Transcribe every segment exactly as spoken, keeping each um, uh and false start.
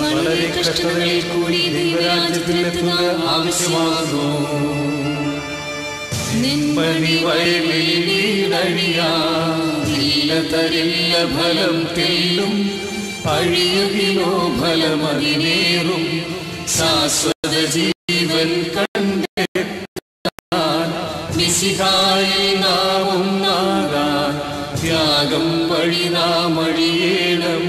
വളരെ കഷ്ടതകളിൽ കൂടി ദൈവരാജ്യത്തിലെത്തുക ആവശ്യമാകുന്നു. നിന്മണി വയലിൽ വീണഴിയാതില്ല തരില്ല ഫലം തെല്ലും അഴിയുകിലോ ഫലമതിനേറും ശാശ്വത ജീവൻ കണ്ടെത്താൻ മിശിഹായിൽ നാം ഒന്നാകാൻ ത്യാഗം വഴി നാം അഴിയേണം.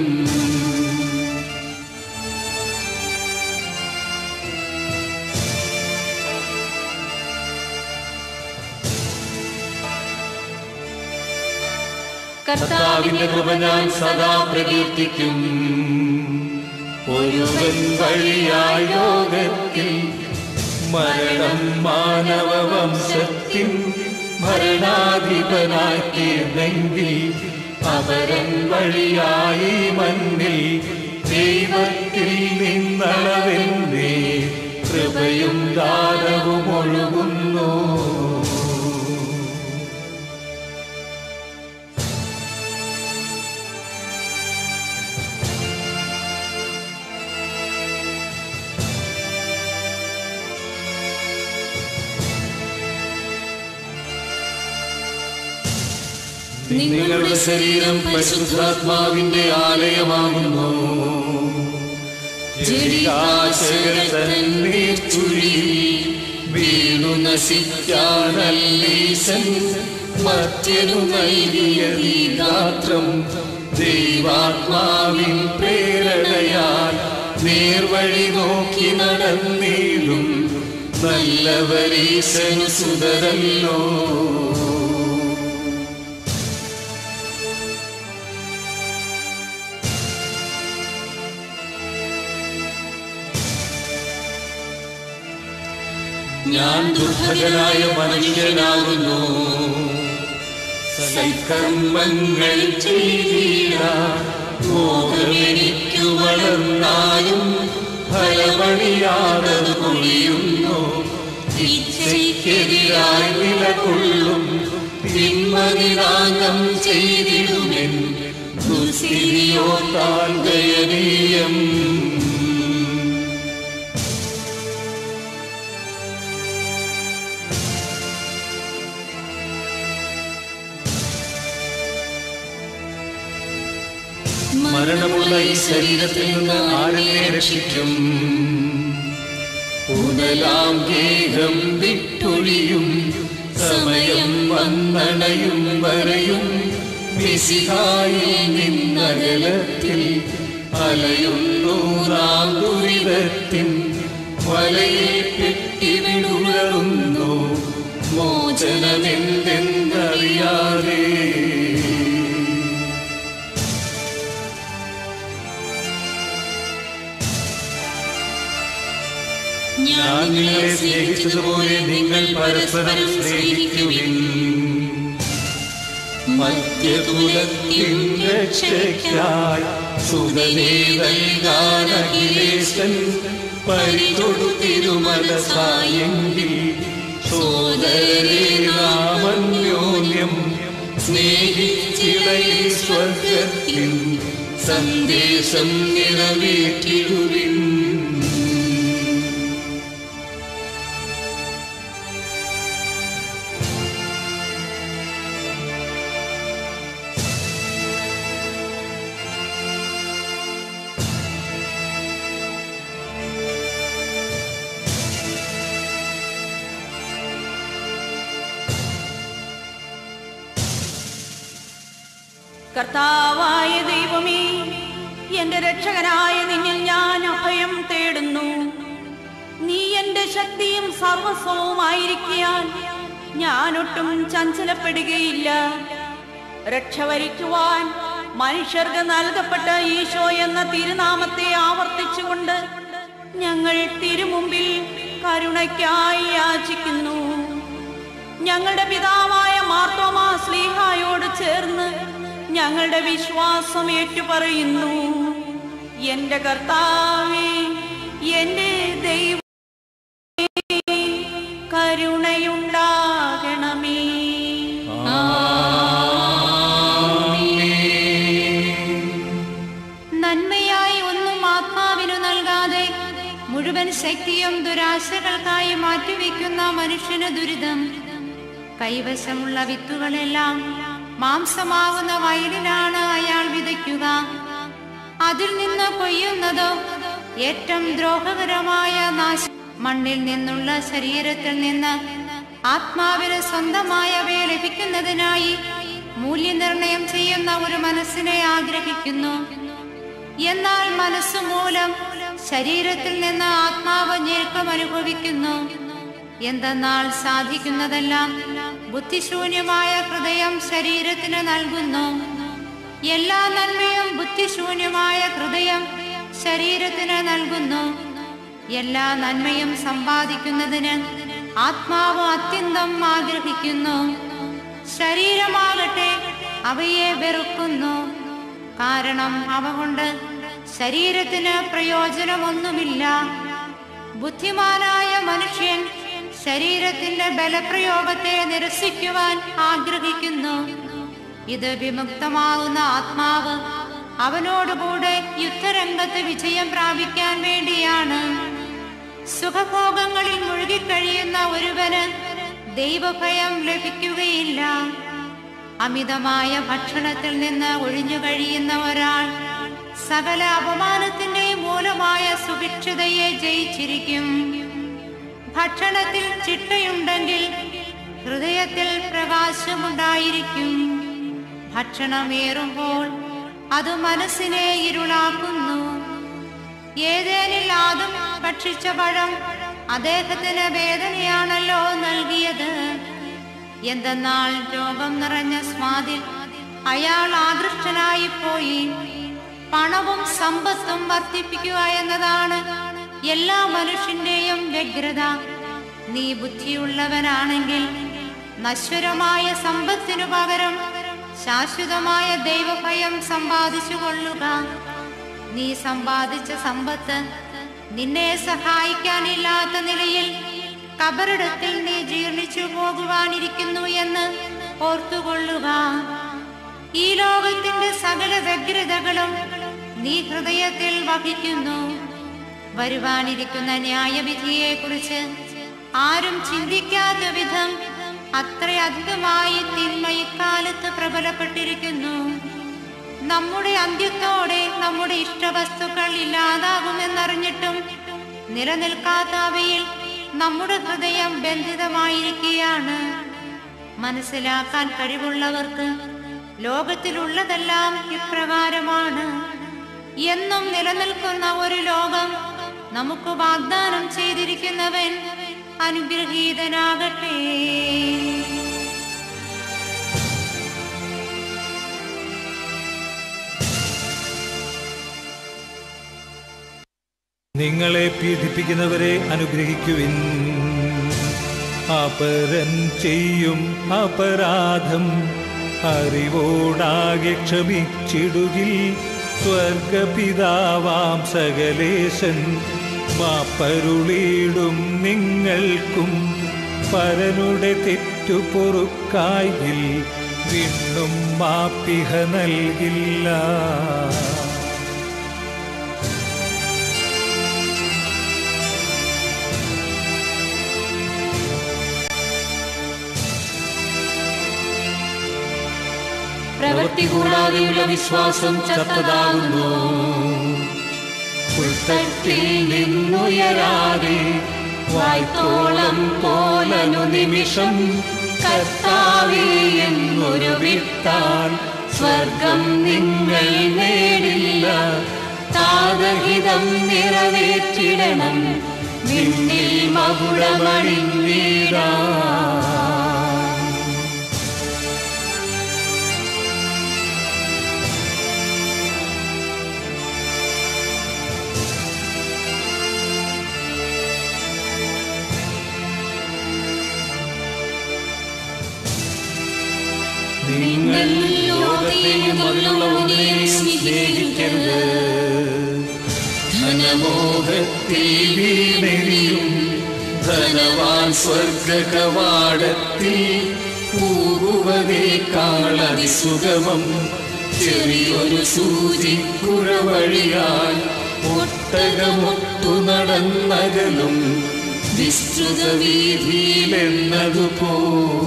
കർത്താവിന്റെ കൃപ ഞാൻ സദാ പ്രകീർത്തിക്കും. ഒരുവൻ വഴിയായ യോഗത്തിൽ മരണം മാനവ വംശത്തിൻ ഭരണാധിപനാക്കിയെങ്കിൽ അപരൻ വഴിയായി മണ്ണിൽ ദൈവത്തിൽ നിന്നളവെന്നേ കൃപയും ദാനവും ഒഴുകുന്നു. നിങ്ങളുടെ ശരീരം പരിശുദ്ധാത്മാവിന്റെ ആലയമാകുന്നു. വീണു നശിക്കാനല്ലീശൻ മറ്റൊരു നൽകിയ ഗാത്രം ദൈവാത്മാവിൻ പ്രേരണയാൽ നേർവഴി നോക്കി നടന്നീടും നല്ലവരീശനു സുതരല്ലോ. ഞാൻ ദുർഭകനായ മനുഷ്യനാകുന്നു. സൽക്കർമ്മങ്ങൾ ചെയ്തിടാൻ മോഹമെനിക്കു വളർന്നാലും ഫലമണിയാതെ കൊഴിയുന്നു. ഇച്ഛയ്ക്കെതിരായി നിലകൊള്ളും തിന്മനിരാഗം ചെയ്തിടുമെൻ ദുസ്ഥിതിയോ താൻ ദയനീയം. മരണമുള്ള ഈ ശരീരത്തിൽ നിന്ന് ആരെന്നെ രക്ഷിക്കും? ഉടലാം ഗേഹം വിട്ടൊഴിയും സമയം വന്നണയും വരെയും മിശിഹായിൽ നിന്നകലത്തിൽ അലയുന്നു നാം ദുരിതത്തിൻ വലയിൽ പെട്ടിവിടുന്നു മോചനമെന്തെന്നറിയാതെ. ഞാൻ നിങ്ങളെ സ്നേഹിച്ചതുപോലെ നിങ്ങൾ പരസ്പരം സ്നേഹിക്കുവിൻ. മധ്യകുലത്തിൻ രക്ഷയ്ക്കായി സുതനേ നൽകാൻ അഖിലേശൻ പരിതൊടു തിരുമനസായെങ്കിൽ സോദരേ നാമന്യോന്യം സ്നേഹിച്ചിടയിൽ സ്വർഗത്തിൻ സന്ദേശം നിറവേറ്റിടുവിൻ. കർത്താവായ ദൈവമേ, എന്റെ രക്ഷകനായ നിന്നിൽ ഞാൻ അഭയം തേടുന്നു. നീ എന്റെ ശക്തിയും സർവസ്വവുമായിരിക്കാൻ ഞാനൊട്ടും ചഞ്ചലപ്പെടുകയില്ല. രക്ഷ വരിക്കുവാൻ മനുഷ്യർക്ക് നൽകപ്പെട്ട ഈശോ എന്ന തിരുനാമത്തെ ആവർത്തിച്ചുകൊണ്ട് ഞങ്ങൾ തിരുമുമ്പിൽ കരുണയ്ക്കായി യാചിക്കുന്നു. ഞങ്ങളുടെ പിതാവായ മാർത്തോമാ ശ്ലീഹായോട് ചേർന്ന് ഞങ്ങളുടെ വിശ്വാസം ഏറ്റുപറയുന്നു. എന്റെ കർത്താവേ, എന്റെ ദൈവമേ, കരുണയുണ്ടാകണമേ. നന്മയായി ഒന്നും ആത്മാവിൽ മാറ്റിവെക്കുന്ന മനുഷ്യന് ദുരിതം. കൈവശമുള്ള വിത്തുകളെല്ലാം മാംസമാകുന്ന വയലിലാണ് അയാൾ വിതയ്ക്കുക. അതിൽ നിന്ന് കൊയ്യുന്നതോ ഏറ്റവും ദ്രോഹകരമായ നാശം. മണ്ണിൽ നിന്നുള്ള ശരീരത്തിൽ നിന്ന് ആത്മാവിന് സ്വന്തമായവയെ ലഭിക്കുന്നതിനായി മൂല്യനിർണയം ചെയ്യുന്ന ഒരു മനസ്സിനെ ആഗ്രഹിക്കുന്നു. എന്നാൽ മനസ്സു മൂലം ശരീരത്തിൽ നിന്ന് ആത്മാവ് ഞെരുക്കം അനുഭവിക്കുന്നു. എന്തെന്നാൽ സാധിക്കുന്നതെല്ലാം ബുദ്ധിശൂന്യമായ ഹൃദയം ശരീരത്തിന് നൽകുന്നു. എല്ലാ നന്മയും ബുദ്ധിശൂന്യമായ ഹൃദയം ശരീരത്തിന് നൽകുന്നു. എല്ലാ നന്മയും സമ്പാദിക്കുന്നതിന് ആത്മാവ് അത്യന്തം ആഗ്രഹിക്കുന്നു. ശരീരമാകട്ടെ അവയെ വെറുക്കുന്നു. കാരണം അവ കൊണ്ട് ശരീരത്തിന് പ്രയോജനമൊന്നുമില്ല. ബുദ്ധിമാനായ മനുഷ്യൻ ശരീരത്തിന്റെ ബലപ്രയോഗത്തെ നിരസിക്കുവാൻ ആഗ്രഹിക്കുന്നു. ഇത് വിമുക്തമാകുന്ന ആത്മാവ് അവനോടുകൂടെ യുദ്ധരംഗത്ത് വിജയം പ്രാപിക്കാൻ വേണ്ടിയാണ്. സുഖഭോഗങ്ങളിൽ മുഴുകിക്കഴിയുന്ന ഒരുവന് ദൈവഭയം ലഭിക്കുകയില്ല. അമിതമായ ഭക്ഷണത്തിൽ നിന്ന് ഒഴിഞ്ഞു കഴിയുന്ന ഒരാൾ സകല അപമാനത്തിന്റെയും മൂലമായ സുഭിക്ഷതയെ ജയിച്ചിരിക്കും. ഭക്ഷണത്തിൽ ചിട്ടയുണ്ടെങ്കിൽ ഹൃദയത്തിൽ പ്രകാശമുണ്ടായിരിക്കും. ഭക്ഷണമേറുമ്പോൾ അത് മനസ്സിനെ ഇരുളാക്കുന്നു. ഏതേനിൽ ആദം ഭക്ഷിച്ച പഴം അദ്ദേഹത്തിന് വേദനയാണല്ലോ നൽകിയത്. എന്തെന്നാൽ രോഗം നിറഞ്ഞ സ്വാദിൽ അയാൾ ആകൃഷ്ടനായി പോയി. പണവും സമ്പത്തും വർദ്ധിപ്പിക്കുക എന്നതാണ് എല്ലാ മനുഷ്യന്റെയും വ്യഗ്രത. നീ ബുദ്ധിയുള്ളവനാണെങ്കിൽ നശ്വരമായ സമ്പത്തിനു പകരം ശാശ്വതമായ ദൈവഭയം സമ്പാദിച്ചു കൊള്ളുക. നീ സമ്പാദിച്ച സമ്പത്ത് നിന്നെ സഹായിക്കാനില്ലാത്ത നിലയിൽ കബറിടത്തിൽ നീ ജീർണിച്ചു പോകുവാനിരിക്കുന്നു എന്ന് ഓർത്തുകൊള്ളുക. ഈ ലോകത്തിന്റെ സകല വ്യഗ്രതകളും നീ ഹൃദയത്തിൽ വഹിക്കുന്നു. വരുവാനിരിക്കുന്ന ന്യായവിധിയെ കുറിച്ച് ആരും ചിന്തിക്കാത്ത വിധം അത്രയധികമായി തിന്മ ഇക്കാലത്ത് പ്രബലപ്പെട്ടിരിക്കുന്നു. നമ്മുടെ അന്ത്യത്തോടെ നമ്മുടെ ഇഷ്ടവസ്തുക്കൾ ഇല്ലാതാകുമെന്നറിഞ്ഞിട്ടും നിലനിൽക്കാത്ത അവയിൽ നമ്മുടെ ഹൃദയം ബന്ധിതമായിരിക്കുകയാണ്. മനസ്സിലാക്കാൻ കഴിവുള്ളവർക്ക് ലോകത്തിലുള്ളതെല്ലാം ഇപ്രകാരമാണ്. എന്നും നിലനിൽക്കുന്ന ഒരു ലോകം നമുക്ക് വാഗ്ദാനം ചെയ്തിരിക്കുന്നവൻ അനുഗ്രഹീതനാകട്ടെ. നിങ്ങളെ പീഡിപ്പിക്കുന്നവരെ അനുഗ്രഹിക്കുവിൻ. അപരൻ ചെയ്യും അപരാധം അറിവോടാകെ ക്ഷമിച്ചിടുകിൽ സ്വർഗപിതാവാം സകലേശൻ മാപ്പരുളിയിടും നിങ്ങൾക്കും. പരനുടെ തെറ്റു പൊറുക്കായിൽ വീണ്ടും മാപ്പിഹ നൽകില്ല. പ്രവൃത്തി കൂടാതെയുള്ള വിശ്വാസം ചത്തതാകുന്നു. ഉൾത്തട്ടിൽ നിന്നുയരാതെ വായ്ത്തോളം പോലനു നിമിഷം കർത്താവേ എന്നൊരു വിട്ടാൽ സ്വർഗം നിങ്ങൾ നേടില്ല. താതഹിതം നിറവേറ്റിടണം നിന്നിൽ മകുടമണിഞ്ഞീടാ. നിങ്ങൾ ലോകത്തെയും അതിലുള്ള ഒന്നിനെയും സ്നേഹിക്കരുത്. ധനമോഹത്തിൽ വീണെരിയും ധനവാൻ സ്വർഗ കവാടത്തിൽ പോകുവതേക്കാൾ അതിസുഗമം ചെറിയൊരു സൂചിക്കുഴ വഴിയാൽ ഒട്ടകമൊത്തു നടന്നകലും വിസ്തൃത വീതിയിലെന്നതുപോ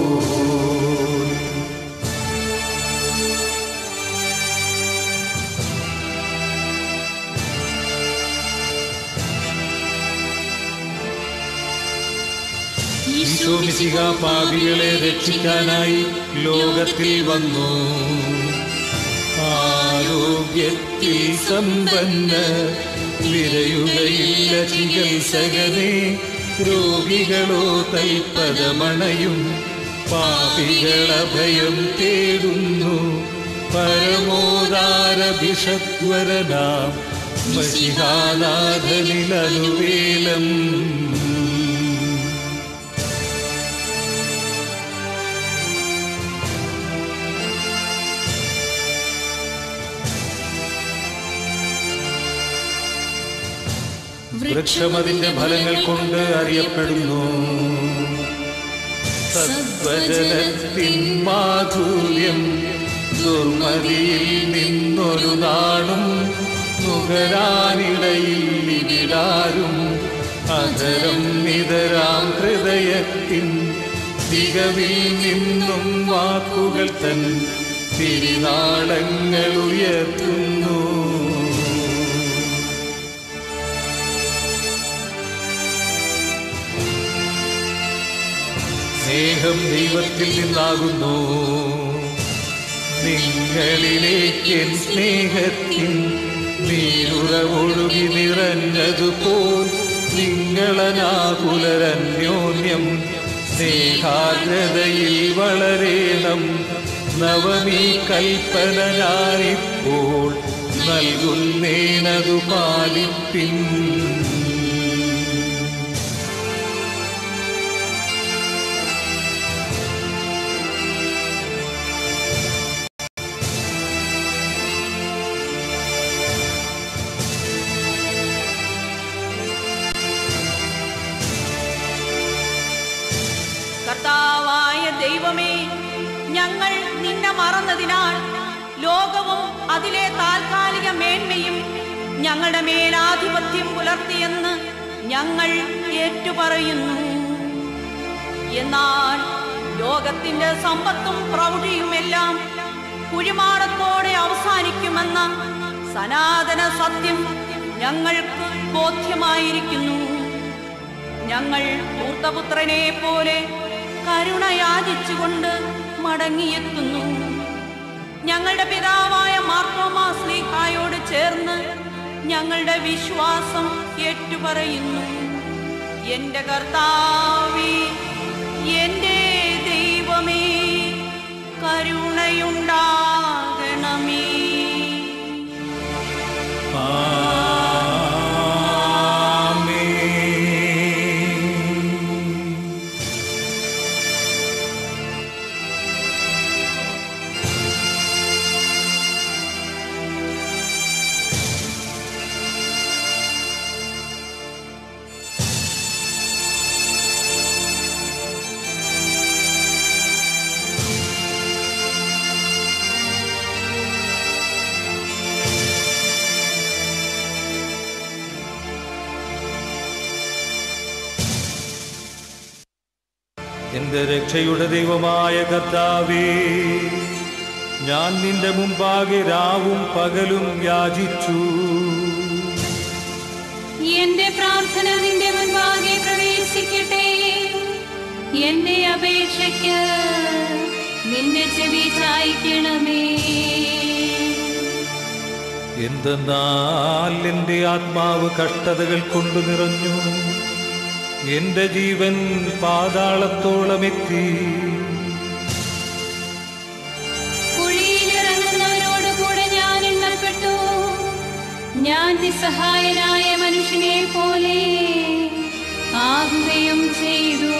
ഈശോ മിശിഹ പാപികളെ രക്ഷിക്കാനായി ലോകത്തിൽ വന്നു. ആരോഗ്യത്തിൽ സമ്പന്ന വിരയുകയില്ല ചികിത്സകനെ, രോഗികളോ തൽപദമണയും പാപികളഭയം തേടുന്നു. പരമോദാരഭിഷദ്വരനാം മഷിഹാനാഥനിലനുവേലം. വൃക്ഷമതിന്റെ ഫലങ്ങൾ കൊണ്ട് അറിയപ്പെടുന്നു. സദ്വചനത്തിൻ മാധുര്യം ദുർമതിയിൽ നിന്നൊരു നാളും നുകരാനിടയിൽ ഇവിടാരും. അധരം നിതരാം ഹൃദയത്തിൻ തികവിൽ നിന്നും വാക്കുകൾ തൻ തിരുനാളങ്ങൾ ഉയർത്തുന്നു. സ്നേഹം ദൈവത്തിൽ നിന്നാകുന്നു. നിങ്ങളിലേക്ക് എൻ സ്നേഹത്തിൻ നീരുറവൊഴുകി നിറഞ്ഞതുപോൽ നിങ്ങളനാകുലരന്യോന്യം സ്നേഹാഗ്രതയിൽ വളരേണം. നവമീ കൽപ്പന ഞാനിപ്പോൾ നൽകുന്നേനതു പാലിപ്പിൻ. കർത്താവായ ദൈവമേ, ഞങ്ങൾ നിന്നെ മറന്നതിനാൽ ലോകവും അതിലെ താൽക്കാലിക മേന്മയും ഞങ്ങളുടെ മേലാധിപത്യം പുലർത്തിയെന്ന് ഞങ്ങൾ ഏറ്റുപറയുന്നു. എന്നാൽ ലോകത്തിന്റെ സമ്പത്തും പ്രൗഢിയുമെല്ലാം കുഴിമാടത്തോടെ അവസാനിക്കുമെന്ന സനാതന സത്യം ഞങ്ങൾക്ക് ബോധ്യമായിരിക്കുന്നു. ഞങ്ങൾ പൂർത്തപുത്രനെ പോലെ കരുണ യാചിച്ചുകൊണ്ട് മടങ്ങിയെത്തുന്നു. ഞങ്ങളുടെ പിതാവായ മാർത്തോമാ ശ്ലീഹായോട് ചേർന്ന് ഞങ്ങളുടെ വിശ്വാസം ഏറ്റുപറയുന്നു. എന്റെ കർത്താവേ, എന്റെ ദൈവമേ, കരുണയുണ്ടാകണമേ. എന്റെ രക്ഷയുടെ ദൈവമായ കർത്താവേ, ഞാൻ നിന്റെ മുമ്പാകെ രാവും പകലും യാചിച്ചു. എന്റെ പ്രാർത്ഥന നിന്റെ മുൻപാകെ പ്രവേശിക്കട്ടെ. എന്റെ അപേക്ഷയ്ക്ക് നിന്റെ ചെവി ചായ്ക്കണമേ. എന്തെന്നാൽ എന്റെ ആത്മാവ് കഷ്ടതകൾ കൊണ്ടു നിറഞ്ഞു. എന്റെ ജീവൻ പാതാളത്തോളം എത്തി. കുഴിയിലിറങ്ങുന്നവരോട് കൂടെ ഞാൻ എണ്ണപ്പെട്ടു. ഞാൻ നിസ്സഹായനായ മനുഷ്യനെ പോലെ ആകുകയും ചെയ്തു.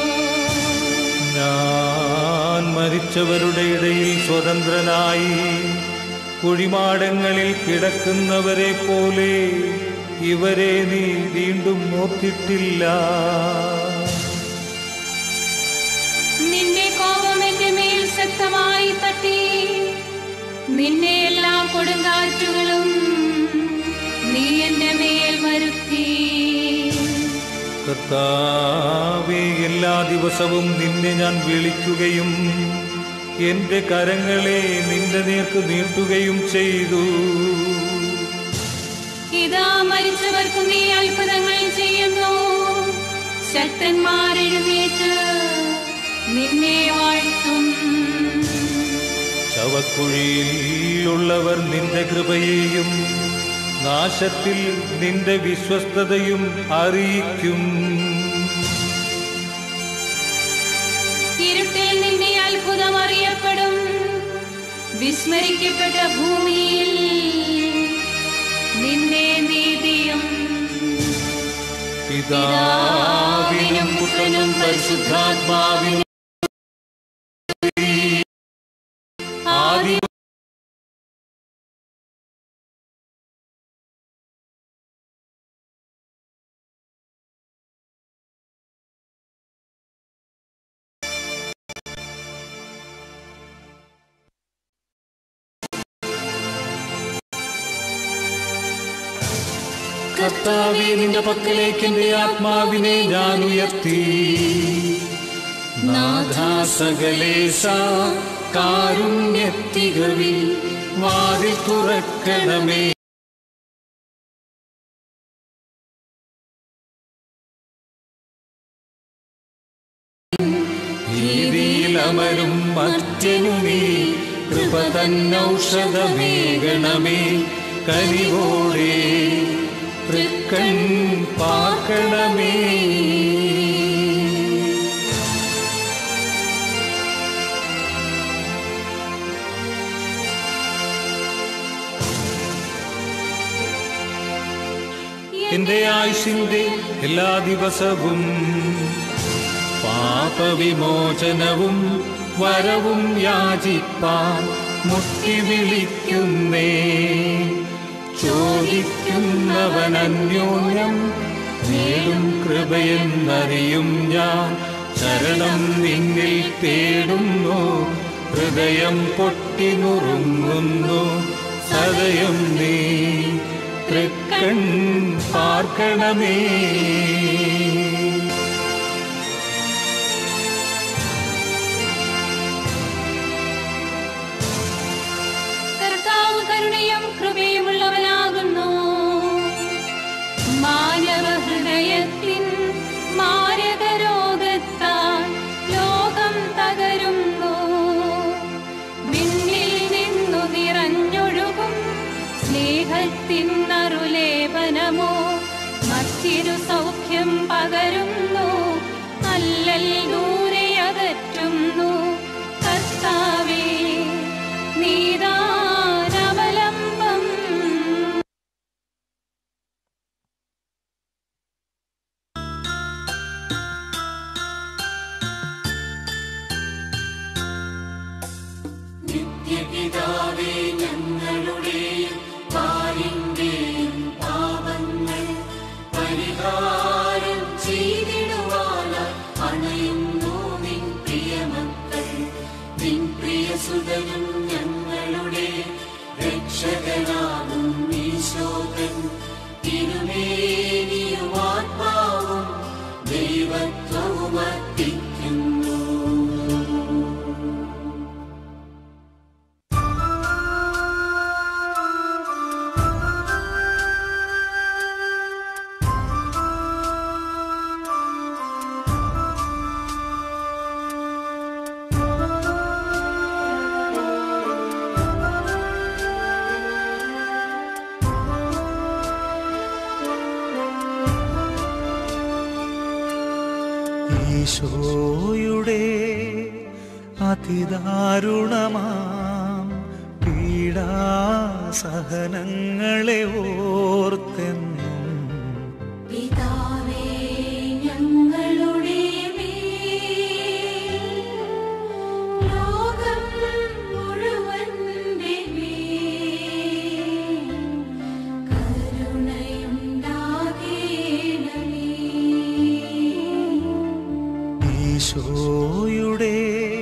ഞാൻ മരിച്ചവരുടെ ഇടയിൽ സ്വതന്ത്രനായി കുഴിമാടങ്ങളിൽ കിടക്കുന്നവരെ പോലെ ഇവരെ നീ വീണ്ടും ഓർത്തിട്ടില്ല. നിന്റെ കോപം എന്റെ മേൽ ശക്തമായി തട്ടി. നിന്നെ എല്ലാ കൊടുങ്കാറ്റുകളും നീ എന്റെ മേൽ വരുത്തി. കർത്താവേ, എല്ലാ ദിവസവും നിന്നെ ഞാൻ വിളിക്കുകയും എന്റെ കരങ്ങളെ നിന്റെ നേർക്ക് നീട്ടുകയും ചെയ്തു. ഇതാ മരിച്ചവർക്കും നീ അത്ഭുതങ്ങൾ ചെയ്യുന്നു. ശക്തന്മാരെഴുന്നേറ്റ് നിന്നെ വാഴ്ത്തും. ശവക്കുഴിയിലുള്ളവർ നിന്റെ കൃപയെയും നാശത്തിൽ നിന്റെ വിശ്വസ്തതയും അറിയിക്കും. ഇരുട്ടിൽ നിന്നെ അത്ഭുതം അറിയപ്പെടും. വിസ്മരിക്കപ്പെട്ട ഭൂമിയിൽ നിന്റെ നീതിയും. പിതാവിനും പുത്രനും പരിശുദ്ധാത്മാവിനും ആദി കർത്താവേ, നിന്റെ പക്കലേക്ക് എന്റെ ആത്മാവിനെ ഞാൻ ഉയർത്തി. നാഥാ സകലേശ കാരുണ്യത്തികവിൽ വാതിൽ തുറക്കണമേ. ഭീതിയിൽ അമരും മർത്യനു നീ കൃപ തന്നൗഷധമേകണമേ. കനിവോടെ തൃക്കൺ പാർക്കണമേ. എന്റെ ആയുസ്സിന്റെ എല്ലാ ദിവസവും പാപവിമോചനവും വരവും യാചിപ്പാൻ മുട്ടി വിളിക്കുന്നേ. ചോദിക്കുന്നവൻ അന്യോന്യം നേടും കൃപയെന്നറിയും ഞാൻ. ശരണം നിന്നിൽ തേടുന്നു, ഹൃദയം പൊട്ടി നുറുങ്ങുന്നു. സദയം നീ തൃക്കൺ പാർക്കണമേ. കൃപയുമുള്ളവനാകുന്നു. മാനവ ഹൃദയത്തിൻ മാരക രോഗത്താൽ ലോകം തകരുന്നു. വിണ്ണിൽ നിന്നു നിറഞ്ഞൊഴുകും സ്നേഹത്തിൻ നറുലേപനമോ മറ്റൊരു സൗഖ്യം പകരുന്നു. അല്ലൽ ദൂരെ അകറ്റുന്നു. കർത്താവേ, നീതാ നിത്യപിതാവേ, ഞങ്ങളുടെയും പാലിന്റെയും പാപങ്ങൾ പരിഹാരം ചെയ്തിടുവാനായി അണയുന്നു നിൻ പ്രിയമക്കൾ. നിൻ പ്രിയസുതനും ഞങ്ങളുടെ രക്ഷകനാകും ഈശോകൻ. തിരുമേനിയും ആത്മാവും ദൈവത്വവും അർപ്പിക്കുന്നു. ഈശോയുടെ അതിദാരുണമാം പീഡാസഹനങ്ങളെ ഓർത്തെന്നും പിതാവേ, ഞങ്ങളുടെ മേൽ ലോകം മുഴുവന്റെ മേൽ കരുണയുണ്ടാകേണമേ. ഈശോയുടെ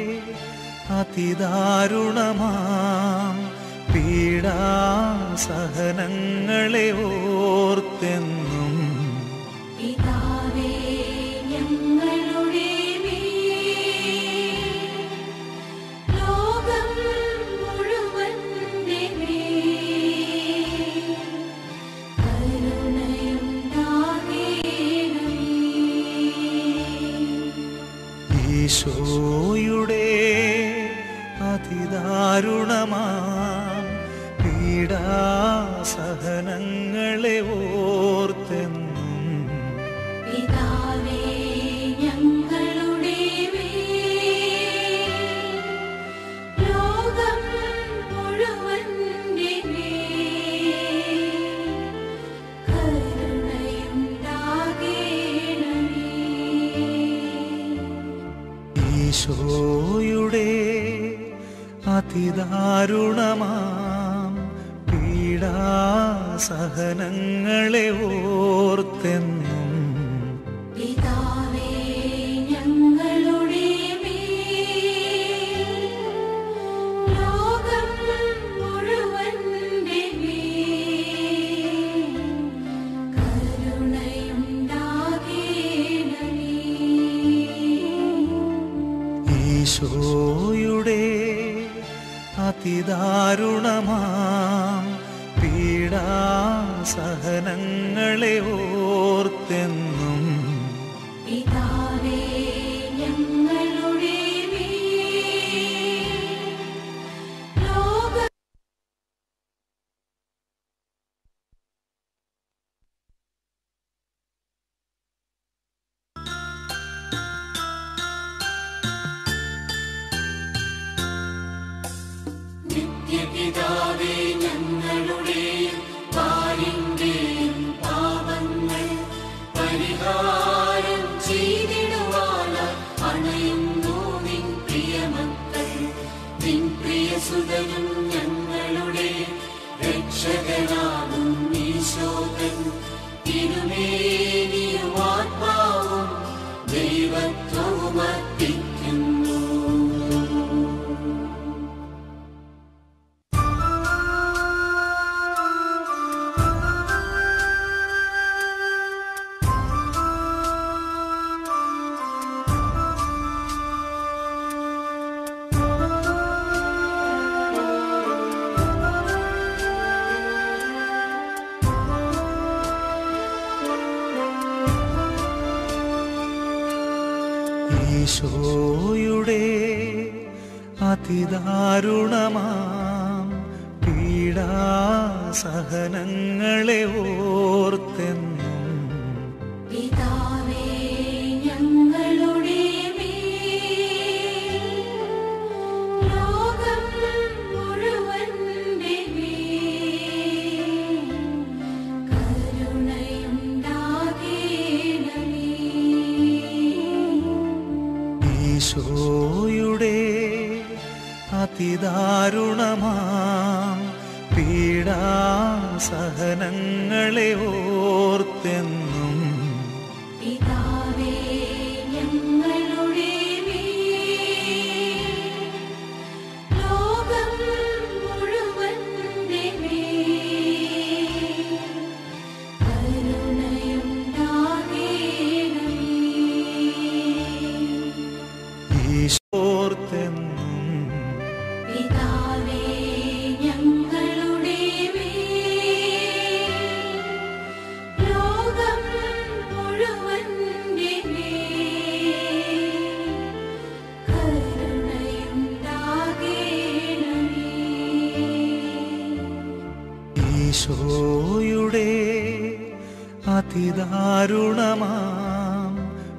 അതിദാരുണമാം പീഡാസഹനങ്ങളെ ഓർത്തെന്നും പിതാവേ, പീഡാസഹനങ്ങളെ ഓർത്തെന്നും പിതാവേ ഞങ്ങളുടെ മേൽ ലോകം മുഴുവന്റെ മേൽ കരുണയുണ്ടാകേണമേ. ഈശോയുടെ അതിദാരുണമാം പീഡാസഹനങ്ങളെ ഓർത്തെന്നും പിതാവേ ഞങ്ങളുടെ മേൽ ലോകം മുഴുവന്റെ മേൽ കരുണയുണ്ടാകേണമേ. ഈശോയുടെ അതിദാരുണമാം പീഡാസഹനങ്ങളെ ഓർത്തെന്നും പിതാവേ ഞങ്ങളുടെ മേൽ ലോകം നിത്യപിതാവേ ഞങ്ങളുടെയും പാലിന്റെയും പാപങ്ങൾ പരിഹാരം ചെയ്തിടുവാനായി അണയുന്നു നിൻ പ്രിയമക്കൾ. നിൻ പ്രിയസുതനും ഞങ്ങളുടെ രക്ഷകനാകും ഈശോകൻ തിരുമേനിയും ആത്മാവും ദൈവത്വവും അർപ്പിക്കുന്നു. ഈശോയുടെ അതിദാരുണമാം പീഡാസഹനങ്ങളെ ഓർത്തെന്നും പിതാവേ ഞങ്ങളുടെ മേൽ ലോകം മുഴുവന്റെ മേൽ കരുണയുണ്ടാകേണമേ. ഈശോയുടെ അതിദാരുണമാം പീഡാസഹനങ്ങളെ ഓർത്തെന്നും പിതാവേ ഞങ്ങളുടെ മേൽ ലോകം മുഴുവന്റെ മേൽ കരുണയുണ്ടാകേണമേ. ഈശോർത്തെന്നും പിതാവേ ഞങ്ങളുടെ മേൽ ലോകം മുഴുവന്റെ മേൽ കരുണയുണ്ടാകേണമേ. ഈശോയുടെ അതിദാരുണമാം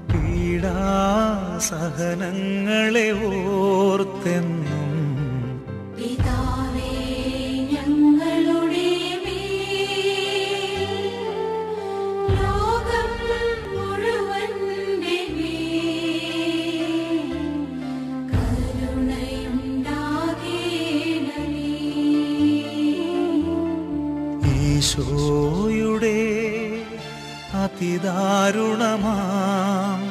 പീഡാസഹനങ്ങളെ ഓർത്തെന്നും പിതാവേ ഞങ്ങളുടെ മേൽ ലോകം മുഴുവന്റെ മേൽ കരുണയുണ്ടാകേണമേ. ഈശോയുടെ അതിദാരുണമാം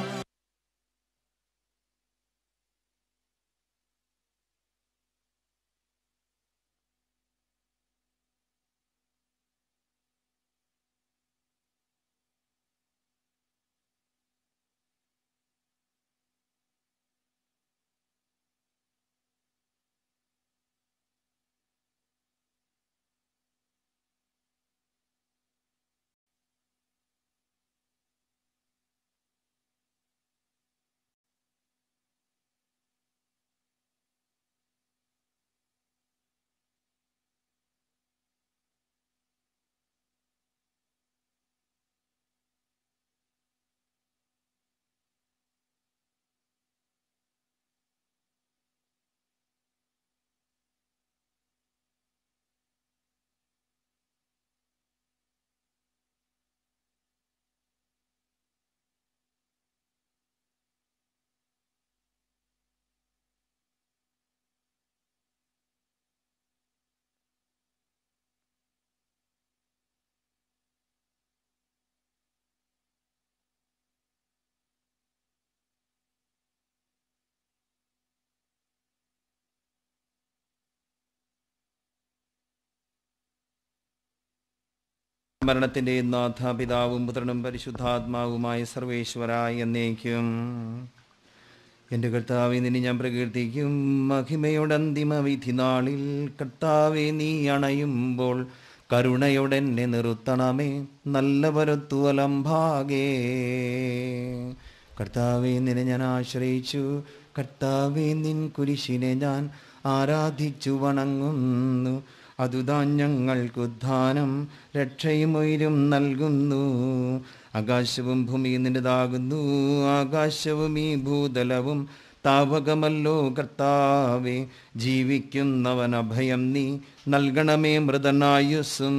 മരണത്തിൻ്റെ നാഥാപിതാവും പുത്രനും പരിശുദ്ധാത്മാവുമായ സർവേശ്വരായ എന്നേക്കും. എൻ്റെ കർത്താവെ, നിന്നെ ഞാൻ പ്രകീർത്തിക്കും മഹിമയുടെ അന്തിമ വിധി നാളിൽ. കർത്താവെ, നീ അണയുമ്പോൾ കരുണയോടെന്നെ നിർത്തണമേ, നല്ല വരത്തുവലംഭാകേ. കർത്താവെ, നിന്നെ ഞാൻ ആശ്രയിച്ചു. കർത്താവെ, നിൻ കുരിശിനെ ഞാൻ ആരാധിച്ചു വണങ്ങുന്നു. അതുതാൻ ഞങ്ങൾക്കുദ്ധാനം രക്ഷയും ഉയരും നൽകുന്നു. ആകാശവും ഭൂമിയും നിന്റേതാകുന്നു, ആകാശവും ഈ ഭൂതലവും താവകമല്ലോ കർത്താവെ. ജീവിക്കുന്നവൻ അഭയം നീ നൽകണമേ മൃതനായുസ്സും.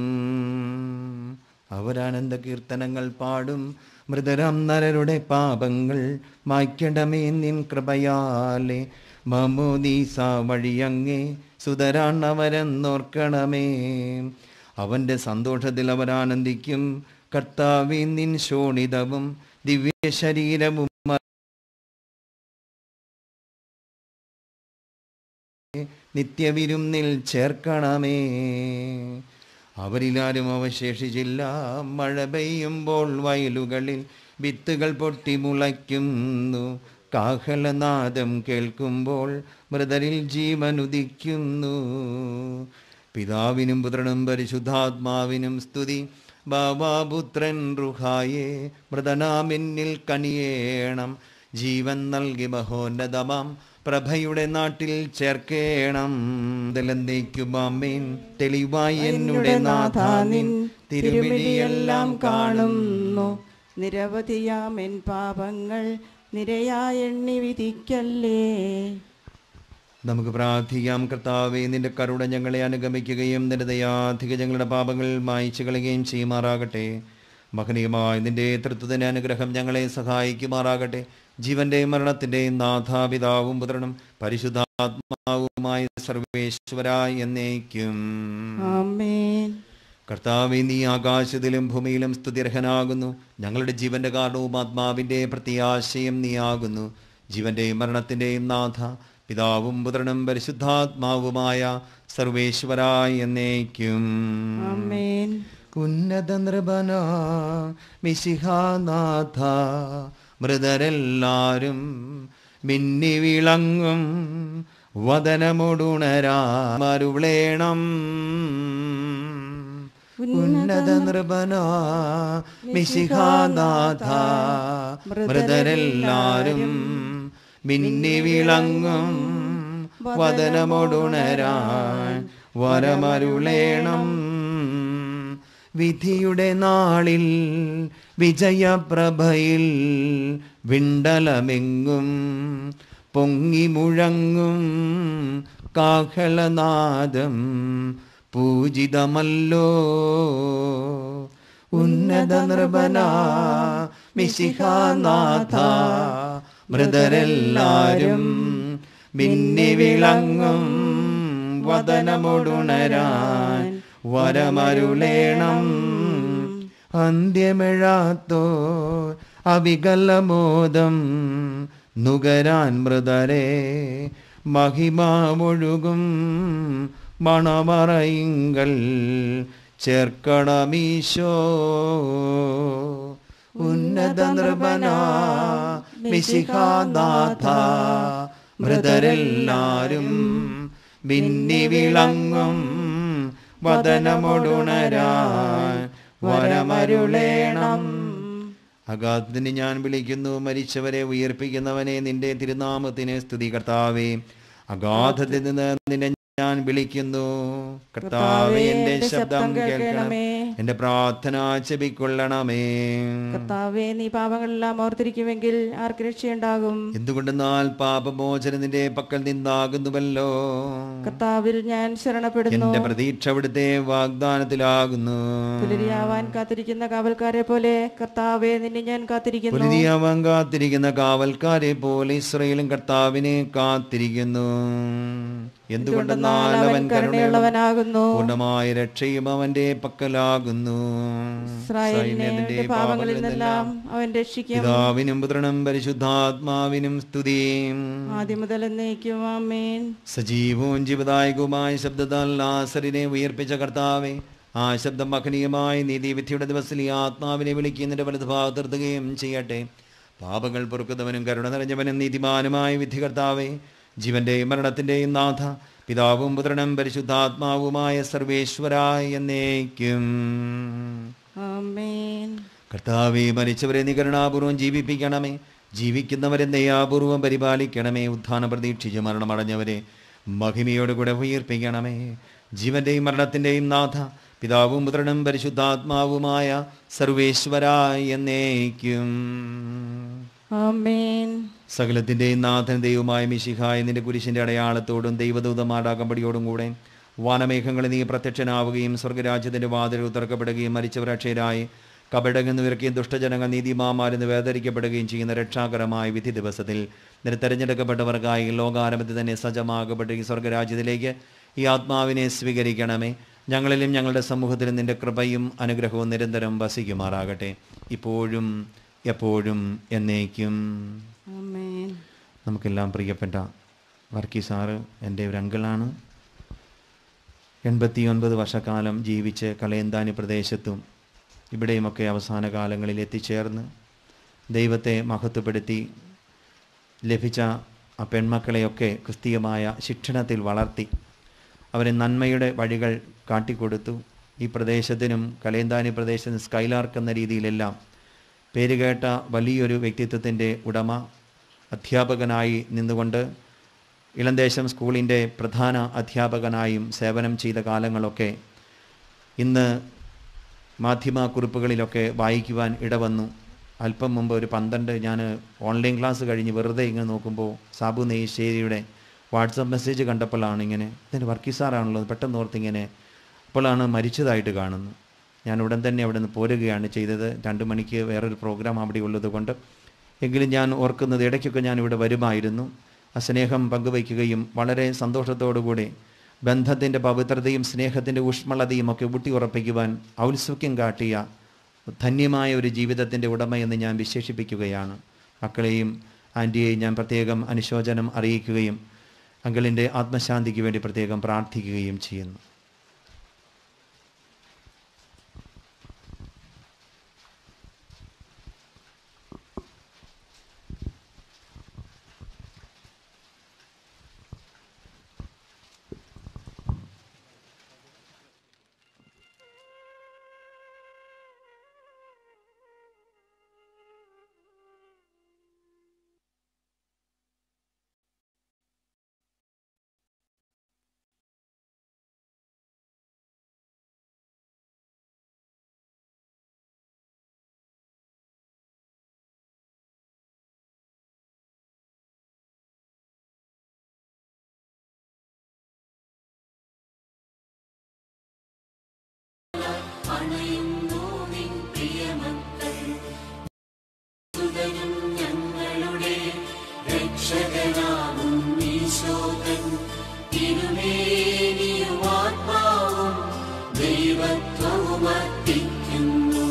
അവരാനന്ദ കീർത്തനങ്ങൾ പാടും, മൃതരാം നരരുടെ പാപങ്ങൾ മായ്ക്കണമേ നിൻ കൃപയാലെ. മമോദീസ വഴിയങ്ങേ സുതരാണവരെന്നോർക്കണമേ. അവൻ്റെ സന്തോഷത്തിൽ അവരാനന്ദിക്കും. കർത്താവേ, നിൻ ശോണിതവും ദിവ്യ ശരീരവും നിത്യവിരുന്നിൽ ചേർക്കണമേ. അവരിലാരും അവശേഷിച്ചില്ല. മഴ പെയ്യുമ്പോൾ വയലുകളിൽ വിത്തുകൾ പൊട്ടി മുളയ്ക്കുന്നു. കാഹളനാദം കേൾക്കുമ്പോൾ മൃതരിൽ ജീവനുദിക്കുന്നു. പിതാവിനും പുത്രനും പരിശുദ്ധാത്മാവിനും സ്തുതി. ബാബാപുത്രൻ റുഹായേ, മൃതനാമെന്നിൽ കനിയേണം. ജീവൻ നൽകി മഹോന്നതമാം പ്രഭയുടെ നാട്ടിൽ ചേർക്കേണം. ദലന്തേക്കുമാമേൻ തെളിവായി എന്നുടെ നാഥാനിൻ തിരുമിഴിയെല്ലാം കാണുന്നു. നിരവധിയാമെൻ പാപങ്ങൾ നിരയായി എണ്ണി വിധിക്കല്ലേ. നമുക്ക് പ്രാർത്ഥിക്കാം. കർത്താവേ, നിന്റെ കരുണ ഞങ്ങളെ അനുഗമിക്കുകയും നിന്റെ ദയാധിക ഞങ്ങളുടെ പാപങ്ങൾ മായ്ച്ചു കളയുകയും ചെയ്യുമാറാകട്ടെ. മഹനീയമായ നിന്റെ തൃത്വത്തിന്റെ അനുഗ്രഹം ഞങ്ങളെ സഹായിക്കുമാറാകട്ടെ. ജീവന്റെയും മരണത്തിന്റെയും നാഥാപിതാവും പുത്രനും പരിശുദ്ധാത്മാവുമായ സർവേശ്വരായ എന്നേക്കും. ആമേൻ. കർത്താവേ, നീ ആകാശത്തിലും ഭൂമിയിലും സ്തുത്യർഹനാകുന്നു. ഞങ്ങളുടെ ജീവന്റെ കാരണവും ആത്മാവിന്റെ പ്രത്യാശയും നീ ആകുന്നു. ജീവന്റെയും മരണത്തിന്റെയും നാഥ, പിതാവും പുത്രനും പരിശുദ്ധാത്മാവുമായ സർവേശ്വരായ എന്നേക്കും. ആമേൻ. ഉന്നത നൃപന മിശിഹാനാഥ, മൃതരെല്ലാരും മിന്നി വിളങ്ങും വദനമൊടുണരാമരുളേണം. ഉന്നത നൃപന മിശിഹാനാഥ, മൃതരെല്ലാരും മിന്നി വിളങ്ങും വദനമൊടുണരാൻ വരമരുളേണം. വിധിയുടെ നാളിൽ വിജയപ്രഭയിൽ വിണ്ടലമെങ്ങും പൊങ്ങി മുഴങ്ങും കാഹളനാദം പൂജിതമല്ലോ. ഉന്നത നൃപന മിശിഹാനാഥ, മൃതരെല്ലാരും മിന്നി വിളങ്ങും വദനമൊടുണരാൻ വരമരുളേണം. അന്ത്യമെഴാത്തോ അവികലമോദം നുകരാൻ മൃതരെ മഹിമാമൊഴുകും മണമറയിങ്കൽ ചേർക്കണമീശോ. ഉന്നത നൃപന മിശിഹാനാഥ, മൃതരെല്ലാരും മിന്നി വിളങ്ങും വദനമൊടുണരാൻ വരമരുളേണം. അഗാധത്തിന് ഞാൻ വിളിക്കുന്നു, മരിച്ചവരെ ഉയർപ്പിക്കുന്നവനെ, നിന്റെ തിരുനാമത്തിന് സ്തുതി. കർത്താവേ, അഗാധത്തിൽ നിന്ന് നിന്നെ ഞാൻ വിളിക്കുന്നു. കർത്താവേ, എന്റെ ശബ്ദം കേൾക്കണമേ, എന്റെ പ്രാർത്ഥന ചെവിക്കൊള്ളണമേ. കർത്താവേ, നീ പാപങ്ങളെല്ലാം ഓർത്തിരിക്കുമെങ്കിൽ ആർക്ക് രക്ഷയുണ്ടാകും? എന്തുകൊണ്ടെന്നാൽ പാപമോചനം നിന്റെ പക്കൽ നിന്നാകുന്നുവല്ലോ. കർത്താവിൽ ഞാൻ ശരണപ്പെടുന്നു. എന്റെ പ്രതീക്ഷ അവിടുത്തെ വാഗ്ദാനത്തിലാകുന്നു. പുലരിയാവാൻ കാത്തിരിക്കുന്ന കാവൽക്കാരെ പോലെ കർത്താവേ, നിന്നെ ഞാൻ കാത്തിരിക്കുന്നു. പുലരിയാവാൻ കാത്തിരിക്കുന്ന കാവൽക്കാരെ പോലെ ഇസ്രായേലും കർത്താവിനെ കാത്തിരിക്കുന്നു. എന്തുകൊണ്ടെന്നാൽ അവൻ കരുണയുള്ളവനാകുന്നു, പൂർണ്ണമായ രക്ഷയും അവന്റെ പക്കലാകുന്നു. ഇസ്രായേലിന്റെ പാപങ്ങളിൽ നിന്നെല്ലാം അവൻ രക്ഷിക്കും. പിതാവിനും പുത്രനും പരിശുദ്ധാത്മാവിനും സ്തുതി, ആദ്യം മുതൽ എന്നേക്കും. ആമേൻ. സജീവവും ജീവദായകവുമായ ശബ്ദത്താൽ ലാസറിനെ ഉയർപ്പിച്ച കർത്താവേ, ആ ശബ്ദം മഹനീയമായി നീതിവിധിയുടെ ദിവസത്തിൽ ഈ ആത്മാവിനെ വിളിക്കുന്നതിൻ്റെ വലത് ഭാഗത്തിർത്തുകയും ചെയ്യട്ടെ. പാപങ്ങൾ പൊറുക്കുന്നവനും കരുണ നിറഞ്ഞവനും നീതിമാനുമായ വിധികർത്താവേ, ജീവന്റെയും മരണത്തിൻ്റെയും നാഥ, പിതാവും പുത്രനും പരിശുദ്ധാത്മാവുമായ സർവേശ്വരായ എന്നേക്കും ആമേൻ. കർത്താവേ, മരിച്ചവരെ നീ കരുണാപൂർവം ജീവിപ്പിക്കണമേ, ജീവിക്കുന്നവരെ ദയാപൂർവം പരിപാലിക്കണമേ. ഉത്ഥാനം പ്രതീക്ഷിച്ച് മരണമടഞ്ഞവരെ മഹിമയോടുകൂടെ ഉയർപ്പിക്കണമേ. ജീവന്റെയും മരണത്തിൻ്റെയും നാഥ, പിതാവും പുത്രനും പരിശുദ്ധാത്മാവുമായ സർവേശ്വരായ എന്നേക്കും ആമേൻ. സകലത്തിൻ്റെയും നാഥൻ ദൈവമായ മിശിഹായ നിന്റെ കുരിശിൻ്റെ അടയാളത്തോടും ദൈവദൂതന്മാരുടെ അകമ്പടിയോടും കൂടെ വാനമേഘങ്ങളിൽ നീ പ്രത്യക്ഷനാവുകയും സ്വർഗരാജ്യത്തിൻ്റെ വാതിലുകൾ തുറക്കപ്പെടുകയും മരിച്ചവർ അക്ഷയരായി കപടകെന്ന് വിറക്കുകയും ദുഷ്ടജനങ്ങൾ നീതിമാന്മാരെന്ന് വേദരിക്കപ്പെടുകയും ചെയ്യുന്ന രക്ഷാകരമായ വിധി ദിവസത്തിൽ നിന്റെ തെരഞ്ഞെടുക്കപ്പെട്ടവർക്കായി ലോകാരംഭത്തിൽ തന്നെ സജ്ജമാകപ്പെട്ട ഈ സ്വർഗരാജ്യത്തിലേക്ക് ഈ ആത്മാവിനെ സ്വീകരിക്കണമേ. ഞങ്ങളിലും ഞങ്ങളുടെ സമൂഹത്തിലും നിന്റെ കൃപയും അനുഗ്രഹവും നിരന്തരം വസിക്കുമാറാകട്ടെ, ഇപ്പോഴും എപ്പോഴും എന്നേക്കും ആമേൻ. നമുക്കെല്ലാം പ്രിയപ്പെട്ട വർക്കി സാറ് എൻ്റെ ഒരു അങ്കിളാണ്. എൺപത്തിയൊൻപത് വർഷക്കാലം ജീവിച്ച് കലയന്താനി പ്രദേശത്തും ഇവിടെയുമൊക്കെ അവസാന കാലങ്ങളിൽ എത്തിച്ചേർന്ന് ദൈവത്തെ മഹത്വപ്പെടുത്തി ലഭിച്ച ആ പെൺമക്കളെയൊക്കെ ക്രിസ്തീയമായ ശിക്ഷണത്തിൽ വളർത്തി അവരെ നന്മയുടെ വഴികൾ കാട്ടിക്കൊടുത്തു. ഈ പ്രദേശത്തിനും കലയന്താനി പ്രദേശത്തിനും സ്കൈലാർക്ക് എന്ന രീതിയിലെല്ലാം പേരുകേട്ട വലിയൊരു വ്യക്തിത്വത്തിൻ്റെ ഉടമ, അധ്യാപകനായി നിന്നുകൊണ്ട് ഇളന്തേശം സ്കൂളിൻ്റെ പ്രധാന അധ്യാപകനായും സേവനം ചെയ്ത കാലങ്ങളൊക്കെ ഇന്ന് മാധ്യമക്കുറിപ്പുകളിലൊക്കെ വായിക്കുവാൻ ഇടവന്നു. അല്പം മുമ്പ് ഒരു പന്ത്രണ്ട് ഞാൻ ഓൺലൈൻ ക്ലാസ് കഴിഞ്ഞ് വെറുതെ ഇങ്ങനെ നോക്കുമ്പോൾ സാബു നെയ്ശ്ശേരിയുടെ വാട്സപ്പ് മെസ്സേജ് കണ്ടപ്പോഴാണ് ഇങ്ങനെ ഇതിൻ്റെ വർക്കി സാറാണല്ലോ, പെട്ടെന്ന് ഓർത്തിങ്ങനെ അപ്പോഴാണ് മരിച്ചതായിട്ട് കാണുന്നു. ഞാൻ ഉടൻ തന്നെ അവിടെ നിന്ന് പോരുകയാണ് ചെയ്തത്. രണ്ട് മണിക്ക് വേറൊരു പ്രോഗ്രാം അവിടെ ഉള്ളത് കൊണ്ട്. എങ്കിലും ഞാൻ ഓർക്കുന്നത് ഇടയ്ക്കൊക്കെ ഞാൻ ഇവിടെ വരുമായിരുന്നു. ആ സ്നേഹം പങ്കുവയ്ക്കുകയും വളരെ സന്തോഷത്തോടുകൂടി ബന്ധത്തിൻ്റെ പവിത്രതയും സ്നേഹത്തിൻ്റെ ഊഷ്മളതയും ഒക്കെ ഊട്ടി ഉറപ്പിക്കുവാൻ ഔത്സുക്യം കാട്ടിയ ധന്യമായ ഒരു ജീവിതത്തിൻ്റെ ഉടമയെന്ന് ഞാൻ വിശേഷിപ്പിക്കുകയാണ്. മക്കളെയും ആൻറ്റിയെയും ഞാൻ പ്രത്യേകം അനുശോചനം അറിയിക്കുകയും അങ്കിളിൻ്റെ ആത്മശാന്തിക്ക് വേണ്ടി പ്രത്യേകം പ്രാർത്ഥിക്കുകയും ചെയ്യുന്നു. അണയുന്നു നിൻ പ്രിയമക്കൾ, സുതനും ഞങ്ങളുടെ രക്ഷകനാകും ഈശോകൻ, തിരുമേനിയും ആത്മാവും ദൈവത്വവും അർപ്പിക്കുന്നു.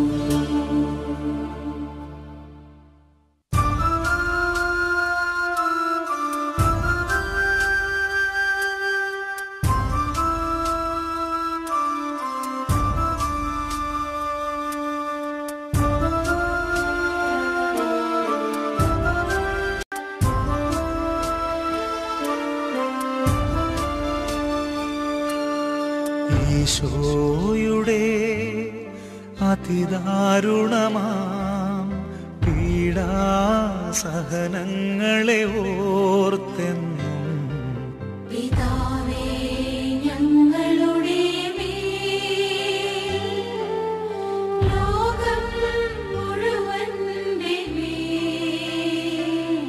ഈശോയുടെ അതിദാരുണമാം പീഡാസഹനങ്ങളെ ഓർത്തെന്നും പിതാവേ ഞങ്ങളുടെ മേൽ, ലോകം മുഴുവന്റെ മേൽ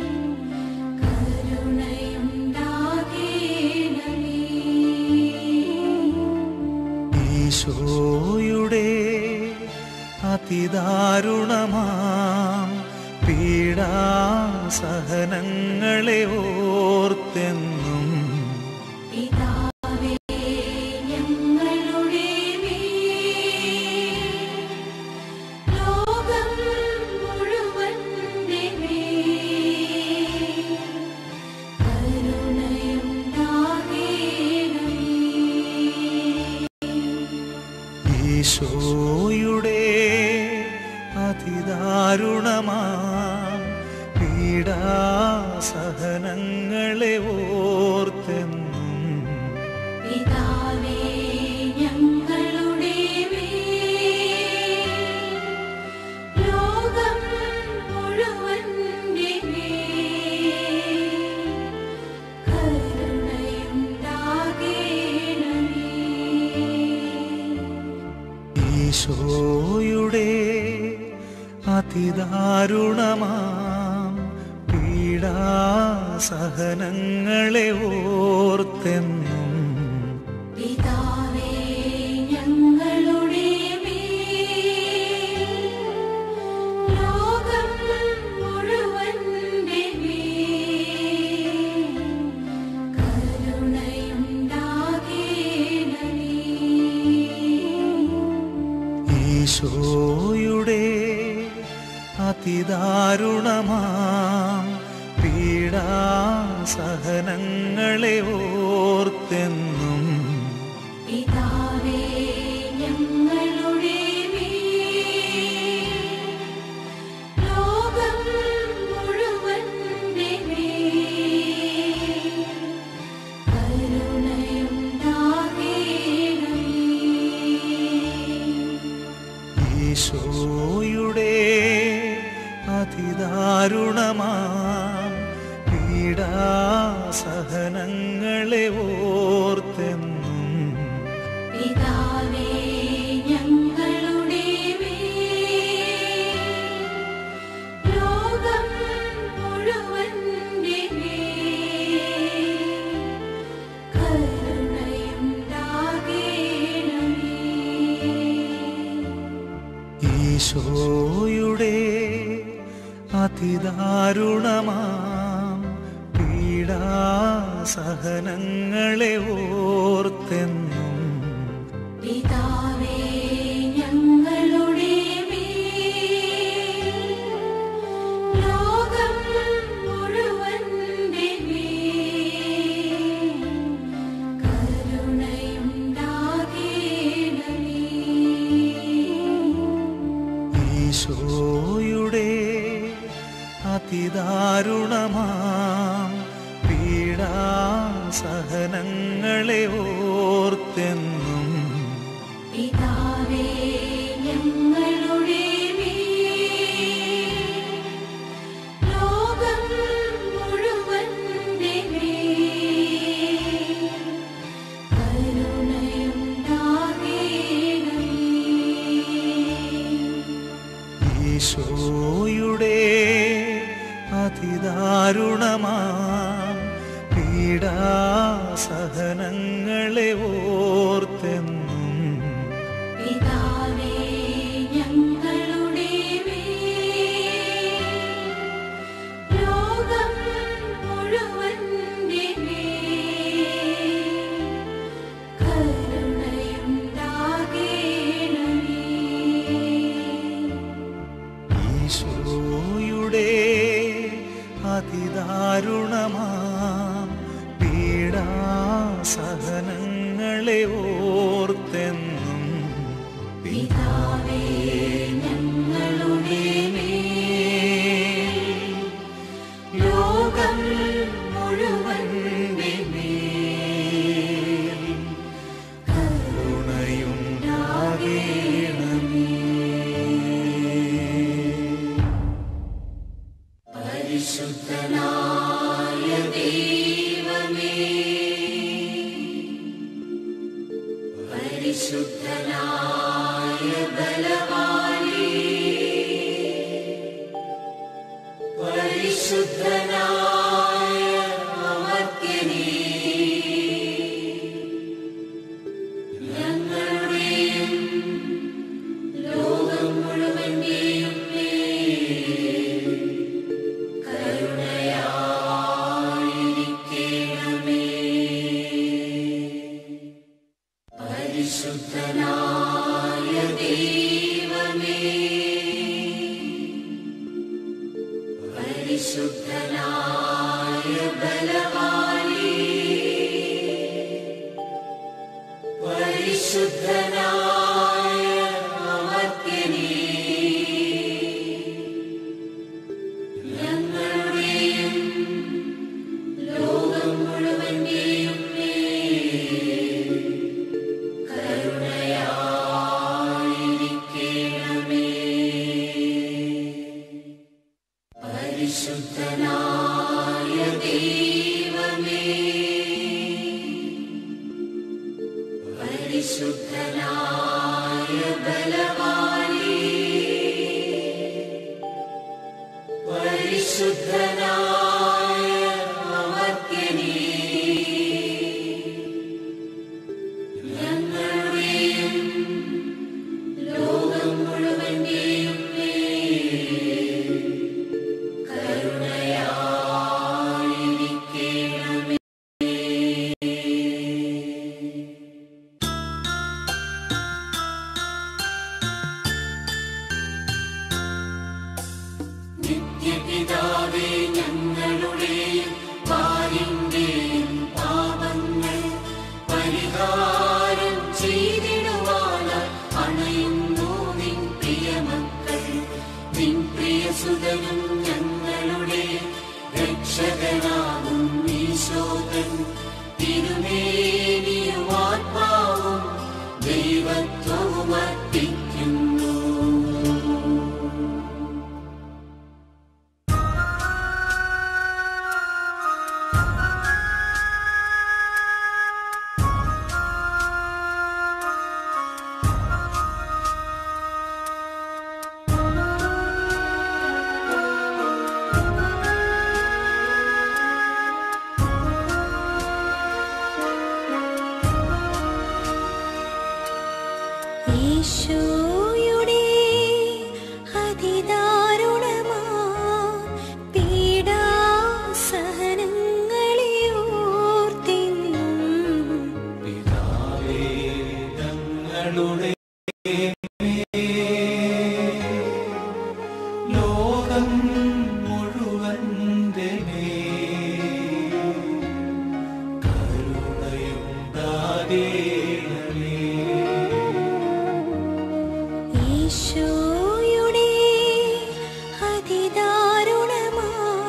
കരുണയുണ്ടാകേണമേ. ഈശോയുടെ അതിദാരുണമാം പീഡാസഹനങ്ങളെ ഓർത്തെന്നും പിതാവേ ഞങ്ങളുടെ മേൽ, ലോകം മുഴുവന്റെ മേൽ കരുണയുണ്ടാകേണമേ. ഈശോയുടെ അതിദാരുണമാം പീഡാസഹനങ്ങളെ ഓർത്തെന്നും പിതാവേ ഞങ്ങളുടെ മേൽ ലോകം മുഴുവന്റെ മേൽ കരുണയുണ്ടാകേണമേ. ഈശോയുടെ അതിദാരുണമാം പീഡാസഹനങ്ങളെ ഓർത്തെന്നും പിതാവേ ഞങ്ങളുടെ മേൽ ലോകം മുഴുവന്റെ മേൽ കരുണയുണ്ടാകേണമേ. ഈശോയുടെ അതിദാരുണമാം പീഡാസഹനങ്ങളെ ഓർത്തെന്നും പിതാവേ ഞങ്ങളുടെ മേൽ ലോകം മുഴുവന്റെ മേൽ കരുണയുണ്ടാകേണമേ. ഈശോയുടെ അതിദാരുണമാം പീഡാസഹനങ്ങളെ ഓർത്തെന്നും പിതാവേ ഞങ്ങളുടെ മേൽ ലോകം മുഴുവന്റെ മേൽ കരുണയുണ്ടാകേണമേ. ഈശോയുടെ അതിദാരുണമാം പീഡാസഹനങ്ങളെ ഓർത്തെന്നും പിതാവേ ഞങ്ങളുടെ മേൽ ലോകം മുഴുവന്റെ മേൽ കരുണയുണ്ടാകേണമേ. ഈശോയുടെ അതിദാരുണമാം പീഡാസഹനങ്ങളെ ഓർത്തെന്നും പിതാവേ ഞങ്ങളുടെ മേൽ ലോകം മുഴുവന്റെ മേൽ കരുണയുണ്ടാകേണമേ. ഈശോയുടെ അതിദാരുണമാം പീഡാസഹനങ്ങളെ ഓർത്തെന്നും പിതാവേ ഞങ്ങളുടെ മേൽ ലോകം മുഴുവന്റെ മേൽ കരുണയുണ്ടാകേണമേ. ഈശോയുടെ അതിദാരുണമാം പീഡാസഹനങ്ങളെ ഓർത്തെന്നും പിതാവേ ഞങ്ങളുടെ മേൽ ലോകം മുഴുവന്റെ മേൽ കരുണയുണ്ടാകേണമേ. പരിശുദ്ധനായ ദൈവമേ, പരിശുദ്ധനായ ബലവാനേ, പരിശുദ്ധനായ അമർത്യനേ, ഞങ്ങളുടെയും ലോകം മുഴുവന്റെയും മേൽ കരുണയായിരിക്കണമേ. പരിശുദ്ധനായ ദൈവമേ, പരിശുദ്ധനായ ബലവാനേ, പരിശുദ്ധനായ ഈശോയുടെ അതിദാരുണമാ പീഡാസഹനങ്ങളെ ഓർത്തിന്നും പിതാവേ ഞങ്ങളുടെ ലോകം മുഴുവന്റെ മേൽ കരുണയുണ്ടാകേണമേ. ഈശോയുടെ അതിദാരുണമാ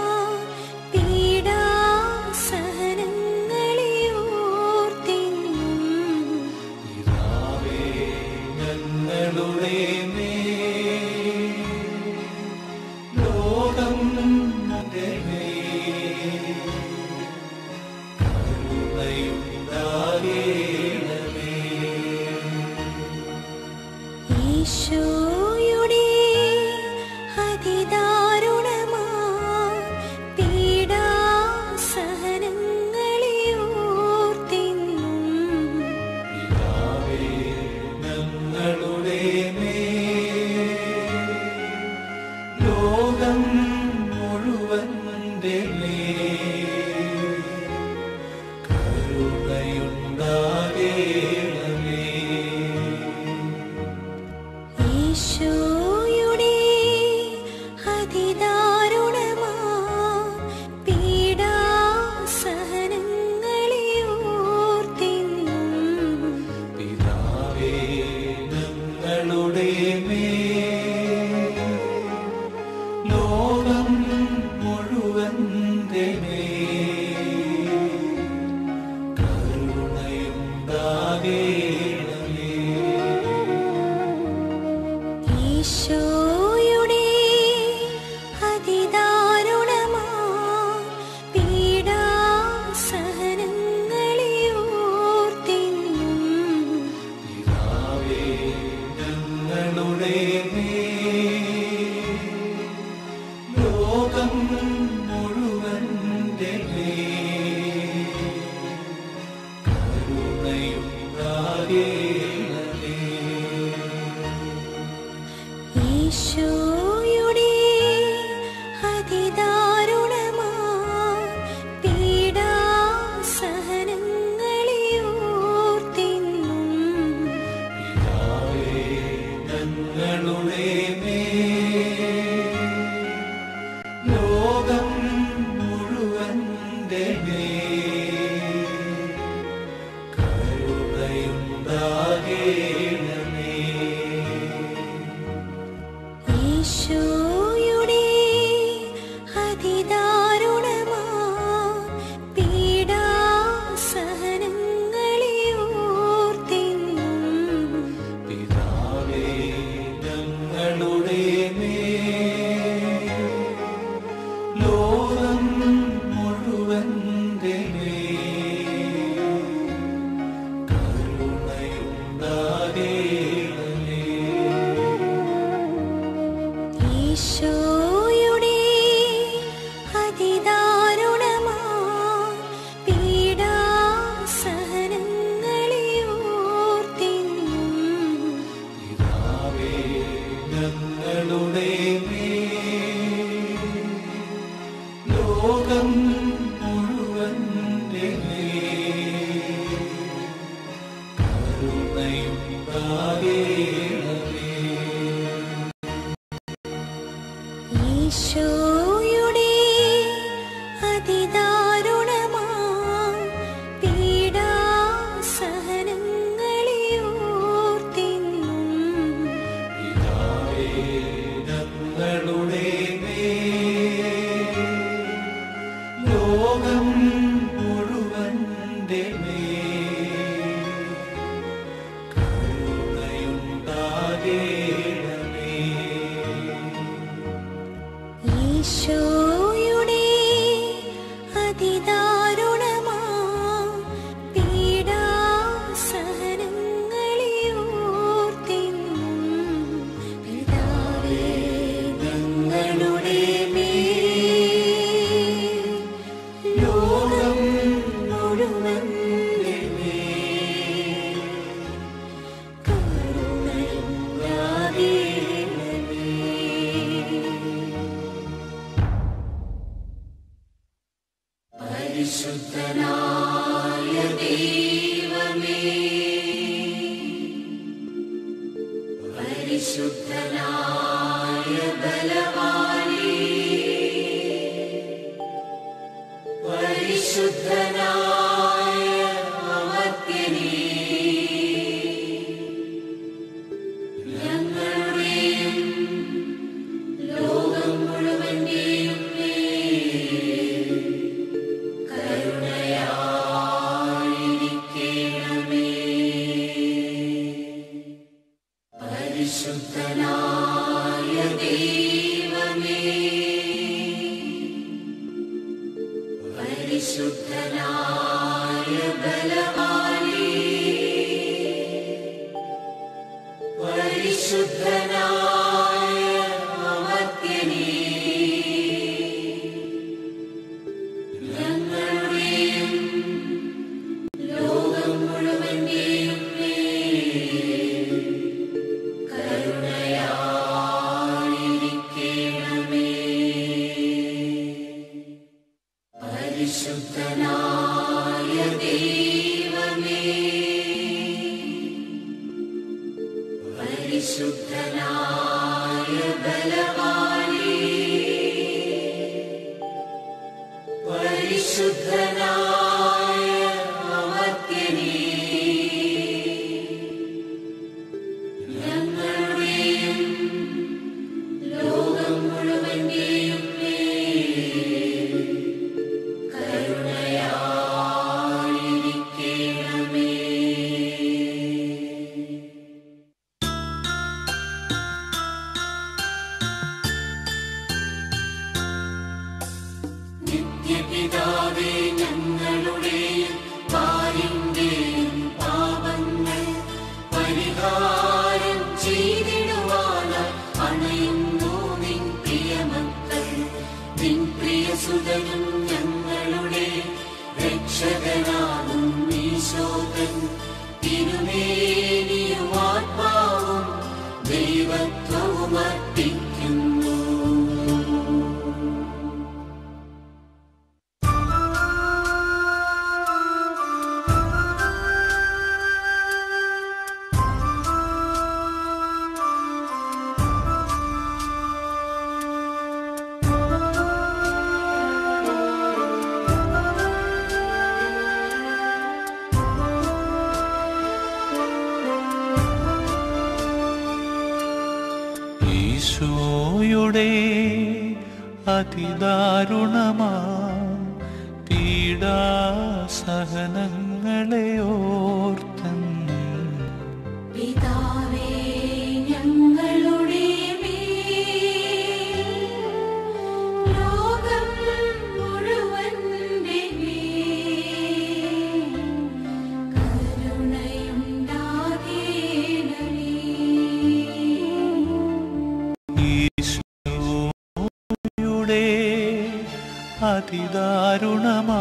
പീഡാസഹനങ്ങളെ ഓർത്തിന്നും പിതാവേ ഞങ്ങളുടെ മേൽ ലോകം മുഴുവന്റെ മേൽ കരുണയുണ്ടാകേണമേ. ഈശോയുടെ അതിദാരുണമാ പീഡാസഹനങ്ങളെ ഓർത്തിന്നും പിതാവേ ഞങ്ങളുടെ മേൽ ലോകം മുഴുവന്റെ മേൽ കരുണയുണ്ടാകേണമേ. ഈശോയുടെ അതിദാരുണമാ പീഡാസഹനങ്ങളെ ഓർത്തിന്നും പിതാവേ ഞങ്ങളുടെ മേൽ ലോകം മുഴുവന്റെ മേൽ കരുണയുണ്ടാകേണമേ. ഈശോയുടെ അതിദാരുണമാ പീഡാസഹനങ്ങളെ ഓർത്തിന്നും പിതാവേ ഞങ്ങളുടെ മേൽ ലോകം മുഴുവന്റെ മേൽ കരുണയുണ്ടാകേണമേ. ഈശോയുടെ അതിദാരുണമാ പീഡാസഹനങ്ങളെ ഓർത്തിന്നും പിതാവേ ഞങ്ങളുടെ മേൽ ലോകം മുഴുവന്റെ മേൽ കരുണയുണ്ടാകേണമേ. ഈശോയുടെ അതിദാരുണമാ പീഡാസഹനങ്ങളെ ഓർത്തിന്നും പിതാവേ ഞങ്ങളുടെ മേൽ ലോകം മുഴുവന്റെ മേൽ കരുണയുണ്ടാകേണമേ. ഈശോയുടെ അതിദാരുണമാ പീഡാസഹനങ്ങളെ ഓർത്തിന്നും പിതാവേ ഞങ്ങളുടെ മേൽ ലോകം മുഴുവന്റെ മേൽ കരുണയുണ്ടാകേണമേ. ഈശോയുടെ അതിദാരുണമാ പീഡാസഹനങ്ങളെ ഓർത്തിന്നും പിതാവേ ഞങ്ങളുടെ മേൽ ലോകം മുഴുവന്റെ മേൽ കരുണയുണ്ടാകേണമേ. പരിശുദ്ധനായ ബലവാനേ, പരിശുദ്ധനായ അമർത്യനേ, ഞങ്ങളുടെയും ലോകം മുഴുവന്റെയും മേൽ കരുണയായിരിക്കണമേ. പരിശുദ്ധനായ ദൈവമേ, പരിശുദ്ധനായ ബലവാനേ, പരിശുദ്ധനായ അമർത്യനേ, ഞങ്ങളുടെയും ലോകം മുഴുവന്റെയും മേൽ കരുണയായിരിക്കണമേ. പരിശുദ്ധനായ ദൈവമേ, പരിശുദ്ധനായ ബലവാനേ, പരിശുദ്ധനായ അമർത്യനേ, ഞങ്ങളുടെയും ലോകം മുഴുവന്റെയും മേൽ കരുണയായിരിക്കണമേ. നിത്യപിതാവേ, ഞങ്ങളുടെയും പാരിന്റെയും പാപങ്ങൾ പരിഹാരം ചെയ്തിടുവാനായി അണയുന്നു നിൻ പ്രിയമക്കൾ. നിൻ പ്രിയസുതനും ഞങ്ങളുടെ രക്ഷകനാകും ഈശോതൻ തിരുമേനിയും ആത്മാവും ദൈവത്വവും അർപ്പിക്കുന്നു. ഈശോയുടെ അതിദാരുണമാ പീഡാസഹനങ്ങളെ ഓർത്തെന്ന് പിതാവേ, ഞങ്ങളുടെ മേൽ ലോകം മുഴുവന്റെ മേൽ കരുണയുണ്ടാകണമേ. ഈശോയുടെ അതിദാരുണമാ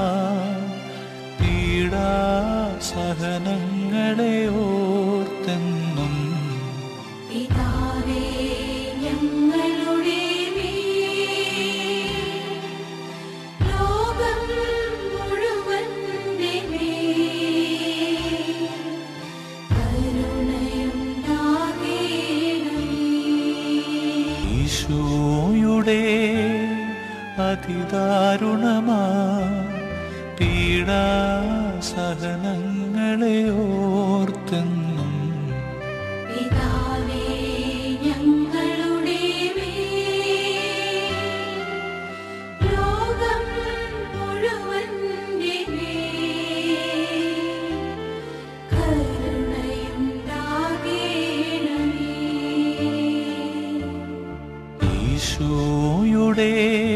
പീഡാസഹനങ്ങളെ ഓർത്തെന്നും പിതാവേ, ഞങ്ങളുടെ മേൽ ലോകം മുഴുവന്റെ മേൽ കരുണയുണ്ടാകണമേ. ഈശോയുടെ അതിദാരുണമാ പീഡാസഹനങ്ങളെ ഓർത്തെന്നും പിതാവേ, ഞങ്ങളുടെ മേൽ ലോകം മുഴുവന്റെ മേൽ കരുണയുണ്ടാകണമേ. ഈശോയുടെ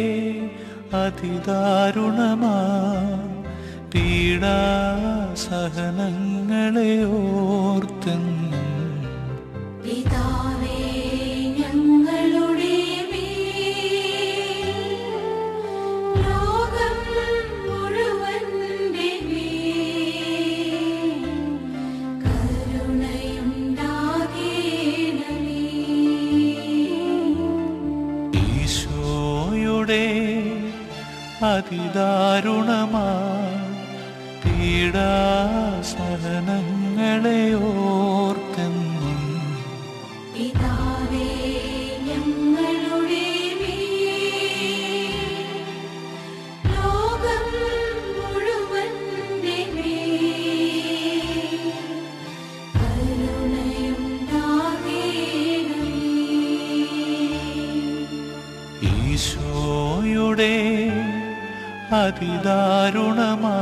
അതിദാരുണമാ പീഡാസഹനങ്ങളെ ഓർത്തെന്നും പിതാവേ, ഞങ്ങളുടെ മേൽ ലോകം മുഴുവന്റെ മേൽ കരുണയുണ്ടാകണമേ. ഈശോയുടെ അതിദാരുണമാ പീഡാസഹനങ്ങളെ ഓർത്തെന്നും പിതാവേ, ഈശോയുടെ അതിദാരുണമാ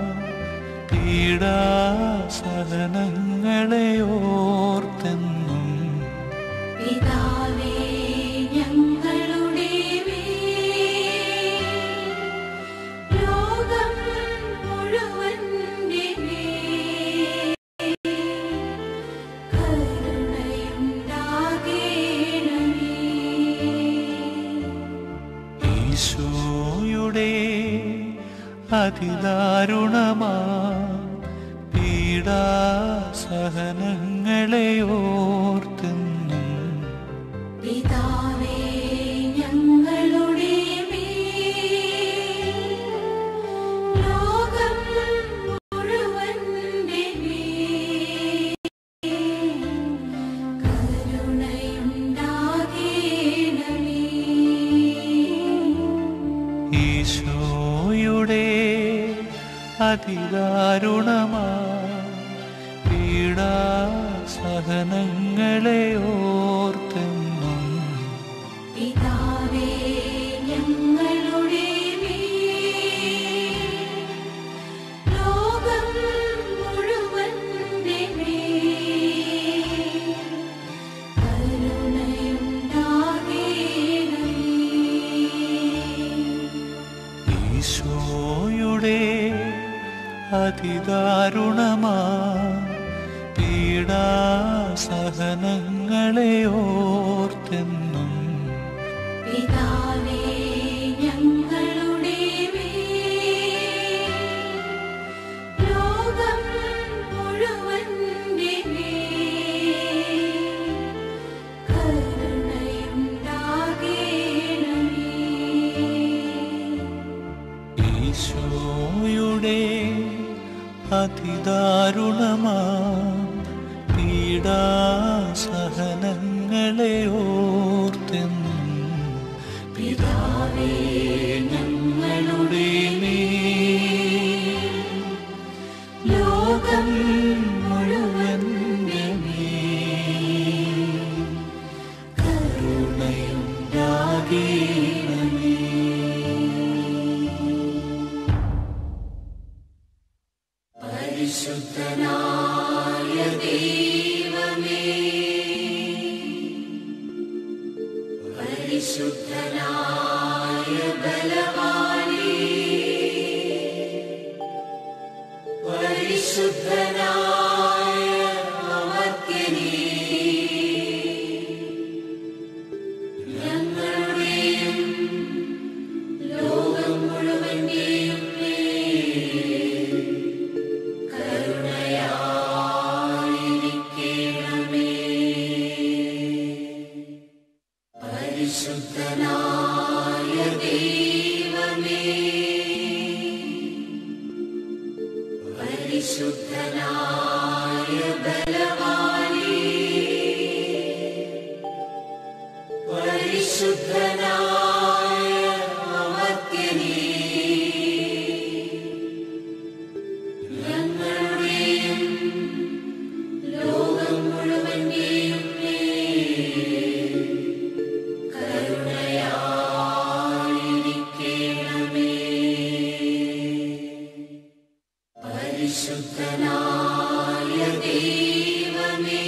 പീഡാസഹനങ്ങളെ ഓർത്തെന്നും പിതാവേ ഞങ്ങളുടെ മേൽ ലോകം മുഴുവന്റെ മേൽ കരുണയുണ്ടാകേണമേ. ഈശോയുടെ അതിദാരുണമാ പീഡാസഹനങ്ങളെ ഓർത്തെന്നും പിതാവേ ഞങ്ങളുടെ മേൽ ലോകം മുഴുവന്റെ മേൽ കരുണയുണ്ടാകേണമേ. ഈശോയുടെ അതിദാരുണമാ പീഡാസഹനങ്ങളെ ഓർത്തെന്നും പിതാവേ ഞങ്ങളുടെ മേൽ ലോകം മുഴുവന്റെ മേൽ കരുണയുണ്ടാകേണമേ. ഈശോയുടെ അതിദാരുണമാ പീഡാസഹനങ്ങളെ ഓർത്തെന്നും പിതാവേ ഞങ്ങളുടെ മേൽ ലോകം മുഴുവന്റെ മേൽ കരുണയുണ്ടാകേണമേ. ഈശോയുടെ അതിദാരുണമാ പീഡാസഹനങ്ങളെ ഓർത്തെന്നും പിതാവേ ഞങ്ങളുടെ മേൽ ലോകം മുഴുവന്റെ മേൽ കരുണയുണ്ടാകേണമേ. പരിശുദ്ധനായ ദൈവമേ, പരിശുദ്ധനായ ബലവാനേ, പരിശുദ്ധനായ അമർത്യനേ, ഞങ്ങളുടെയും ലോകം മുഴുവന്റെയും മേൽ കരുണയായിരിക്കണമേ. പരിശുദ്ധനായ ദൈവമേ, പരിശുദ്ധനായ ബലവാനേ, പരിശുദ്ധനായ അമർത്യനേ, ഞങ്ങളുടെയും ലോകം മുഴുവന്റെയും മേൽ കരുണയായിരിക്കണമേ. പരിശുദ്ധനായ ദൈവമേ,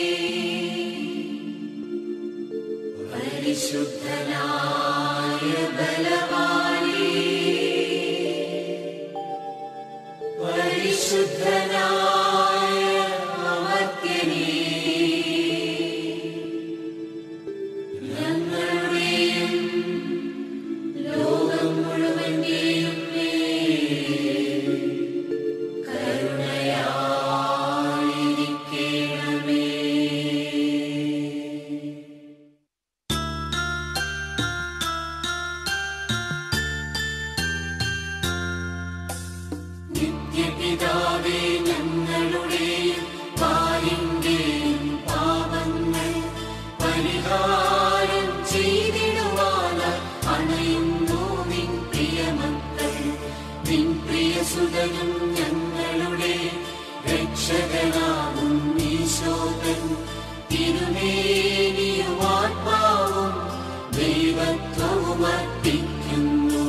പരിശുദ്ധനായ ബലവാനേ, പരിശുദ്ധനായ അമർത്യനേ, ഞങ്ങളുടെയും ലോകം മുഴുവന്റെയും മേൽ കരുണയായിരിക്കണമേ. നിത്യപിതാവേ ഞങ്ങളുടെയും പാലിന്റെയും പാപങ്ങൾ പരിഹാരം ചെയ്തിടുവാനായി അണയുന്നു നിൻ പ്രിയമക്കൾ. നിൻ പ്രിയസുതനും ഞങ്ങളുടെ രക്ഷകനാകും ഈശോതൻ തിരുമേനിയും ആത്മാവും ദൈവത്വവും അർപ്പിക്കുന്നു.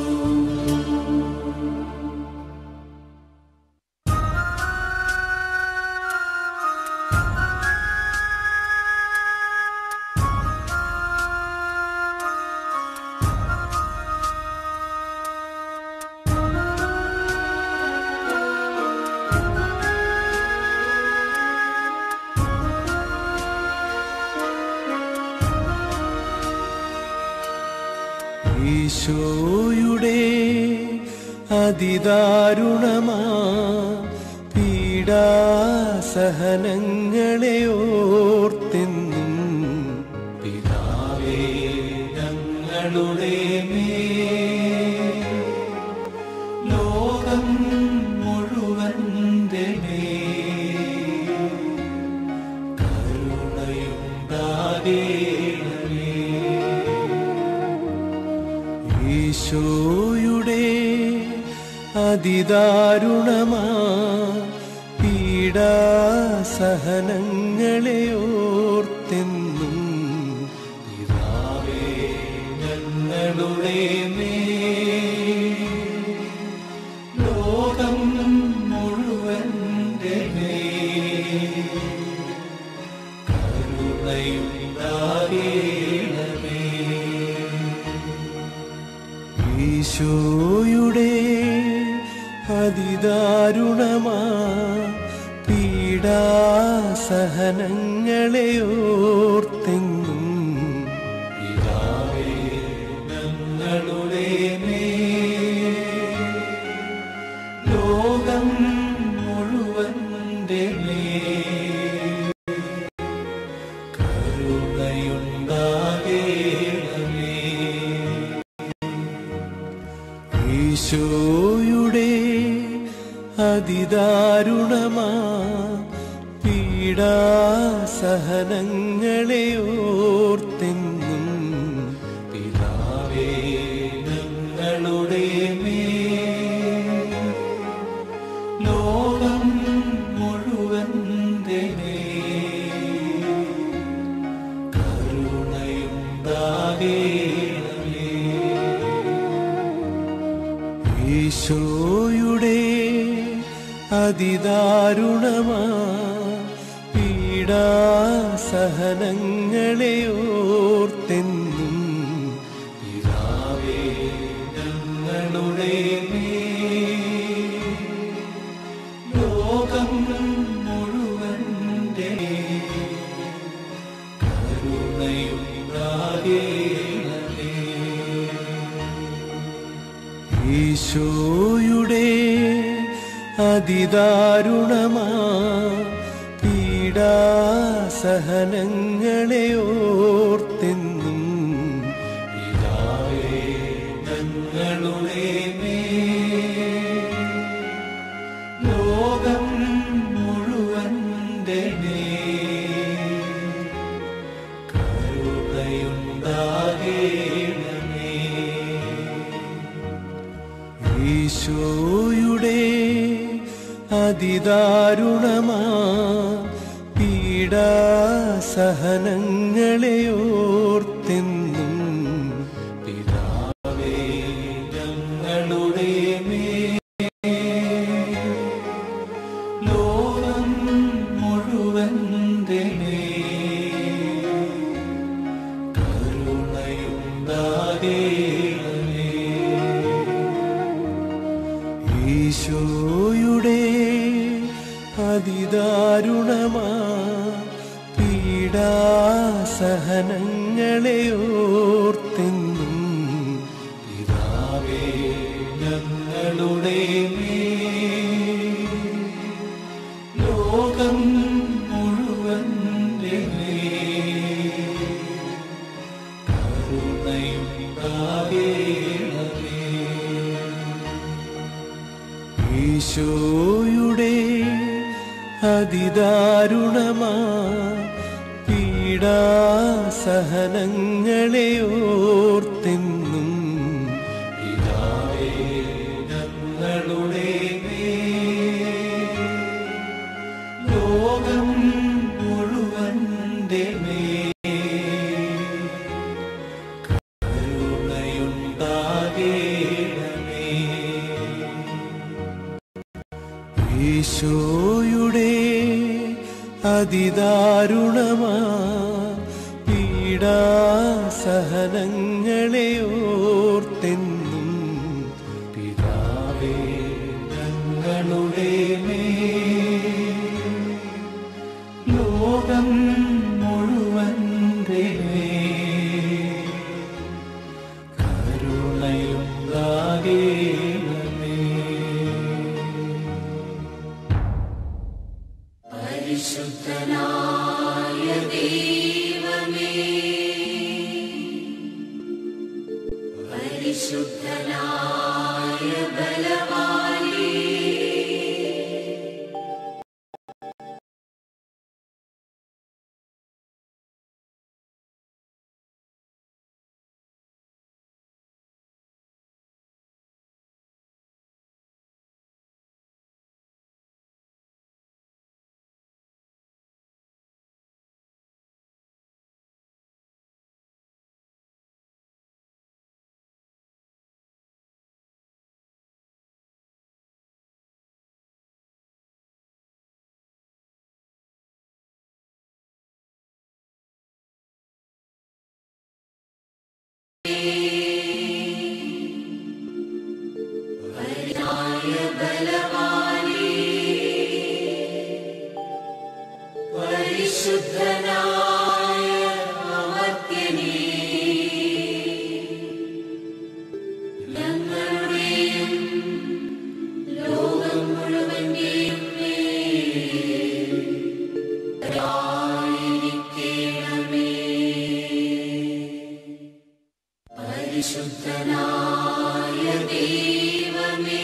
ഈശോയുടെ അതിദാരുണമാ പീഡാസഹനങ്ങളെ ഓർത്തെന്നും പിതാവേ ഞങ്ങളുടെ മേൽ ലോകം മുഴുവന്റെ മേൽ കരുണയുണ്ടാകേണമേ. ഈശോയുടെ അതിദാരുണമാ പീഡാസഹനങ്ങളെ ഓർത്തെന്നും പിതാവേ ഞങ്ങളുടെ മേൽ ലോകം മുഴുവന്റെ മേൽ കരുണയുണ്ടാകേണമേ. ഈശോയുടെ അതിദാരുണമാ പീഡാസഹനങ്ങളെ ഓർത്തെന്നും പിതാവേ ഞങ്ങളുടെ മേൽ ലോകം മുഴുവന്റെ മേൽ കരുണയുണ്ടാകേണമേ. ഈശോയുടെ അതിദാരുണമാ പീഡാസഹനങ്ങളെ ഓർത്തെന്നും പിതാവേ ഞങ്ങളുടെ മേൽ ലോകം മുഴുവന്റെ മേൽ കരുണയുണ്ടാകേണമേ. ഈശോയുടെ അതിദാരുണമാ പീഡാസഹനങ്ങളെ ഓർത്തെന്നും പിതാവേ ഞങ്ങളുടെ മേൽ ലോകം മുഴുവന്റെ കരുണയുണ്ടാകേണമേ. ഈശോയുടെ അതിദാരുണമാ പീഡാസഹനങ്ങളെ ഓർത്തെന്നും പിതാവേ ഞങ്ങളുടെ മേൽ ലോകം മുഴുവന്റെ മേൽ കരുണയുണ്ടാകേണമേ. ഈശോയുടെ അതിദാരുണമാ പീഡാസഹനങ്ങളെ ഓർത്തെന്നും പിതാവേ ഞങ്ങളുടെ മേൽ ലോകം മുഴുവന്റെ മേൽ കരുണയുണ്ടാകേണമേ. ഈശോയുടെ അതിദാരുണമാ പീഡാസഹനങ്ങളെ ഓർത്തെന്നും പിതാവേ ഞങ്ങളുടെ മേൽ ലോകം മുഴുവന്റെ മേൽ കരുണയുണ്ടാകേണമേ. ഈശോയുടെ അതിദാരുണമാ പീഡാസഹനങ്ങളെ ഓർത്തെന്നും പിതാവേ ഞങ്ങളുടെ മേൽ ലോകം മുഴുവന്റെ മേൽ കരുണയുണ്ടാകേണമേ. ഈശോയുടെ അതിദാരുണമാ പീഡാസഹനങ്ങളെ ഓർത്തെന്നും പിതാവേ ഞങ്ങളുടെ മേൽ ലോകം മുഴുവന്റെ മേൽ കരുണ പരിശുദ്ധനായ ബലവാനേ, പരിശുദ്ധനായ അമർത്യനേ, ഞങ്ങളുടെയും ലോകം മുഴുവന്റെയും മേൽ ദയായിരിക്കണമേ. പരിശുദ്ധനായ ദൈവമേ,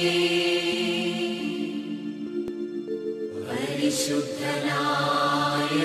പരിശുദ്ധനായ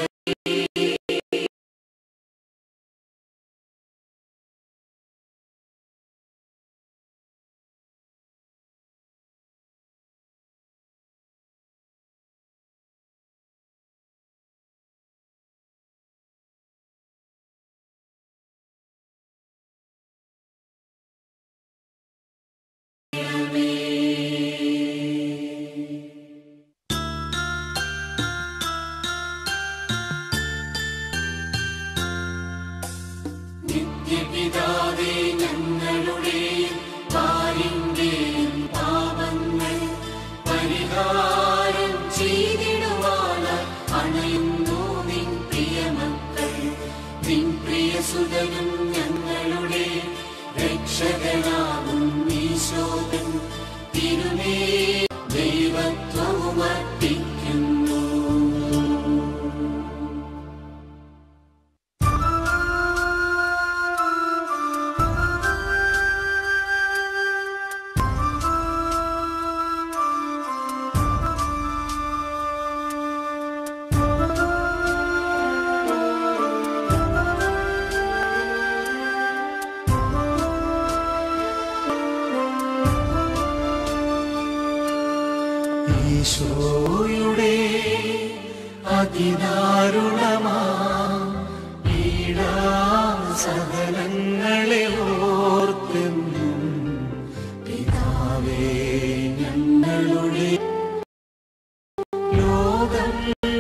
നിത്യപിതാവേ, ഞങ്ങളുടെയും പാലിന്റെയും പാപങ്ങൾ പരിഹാരം ചെയ്തിടുവാനായി അണയുന്നു നിൻ പ്രിയമക്കൾ. നിൻ പ്രിയസുതനും ഞങ്ങളുടെ രക്ഷകനാകും ഈശോതൻ തിരുമേ ദൈവത്വവും അർപ്പിക്കുന്നു. ഈശോയുടെ അതിദാരുണമാ പീഡാസഹനങ്ങളെ ഓർത്തെന്നും പിതാവേ ഞങ്ങളുടെ ലോകം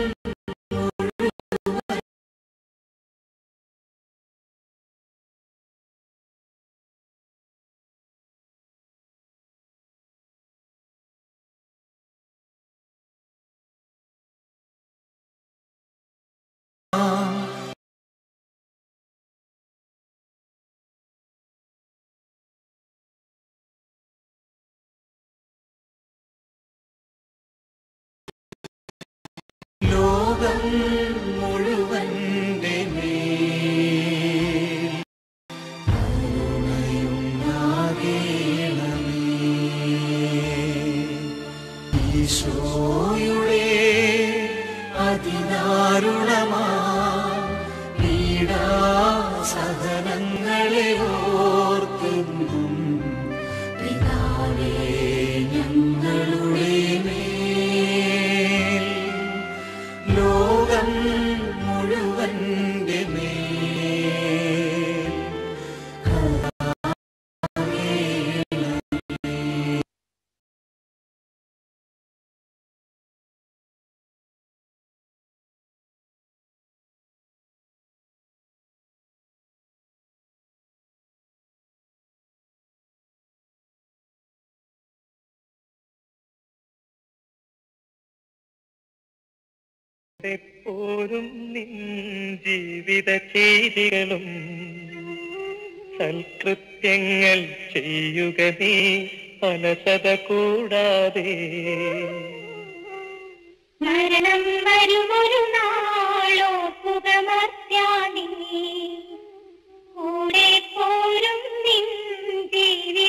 ലോകം മുഴുവന്റെ മേൽ കരുണയുണ്ടാകേണമേ. ഈശോയുടെ അതിദാരുണമാ പീഡാസഹനങ്ങളെ ഓർത്തെന്നും പിതാവേ ഞങ്ങളുടെ മേൽ ലോകം മുഴുവന്റെ മേൽ കരുണയാകേണമേ. എപ്പോഴും നിൻ ജീവിത ചെയ്തികളും സൽകൃത്യങ്ങൾ ചെയ്യുക നീ അലസത കൂടാതെ. മരണം വരുമൊരു നാളോർക്കുക മർത്യാനീ, കൂടെ പോരും നിൻ ജീവിത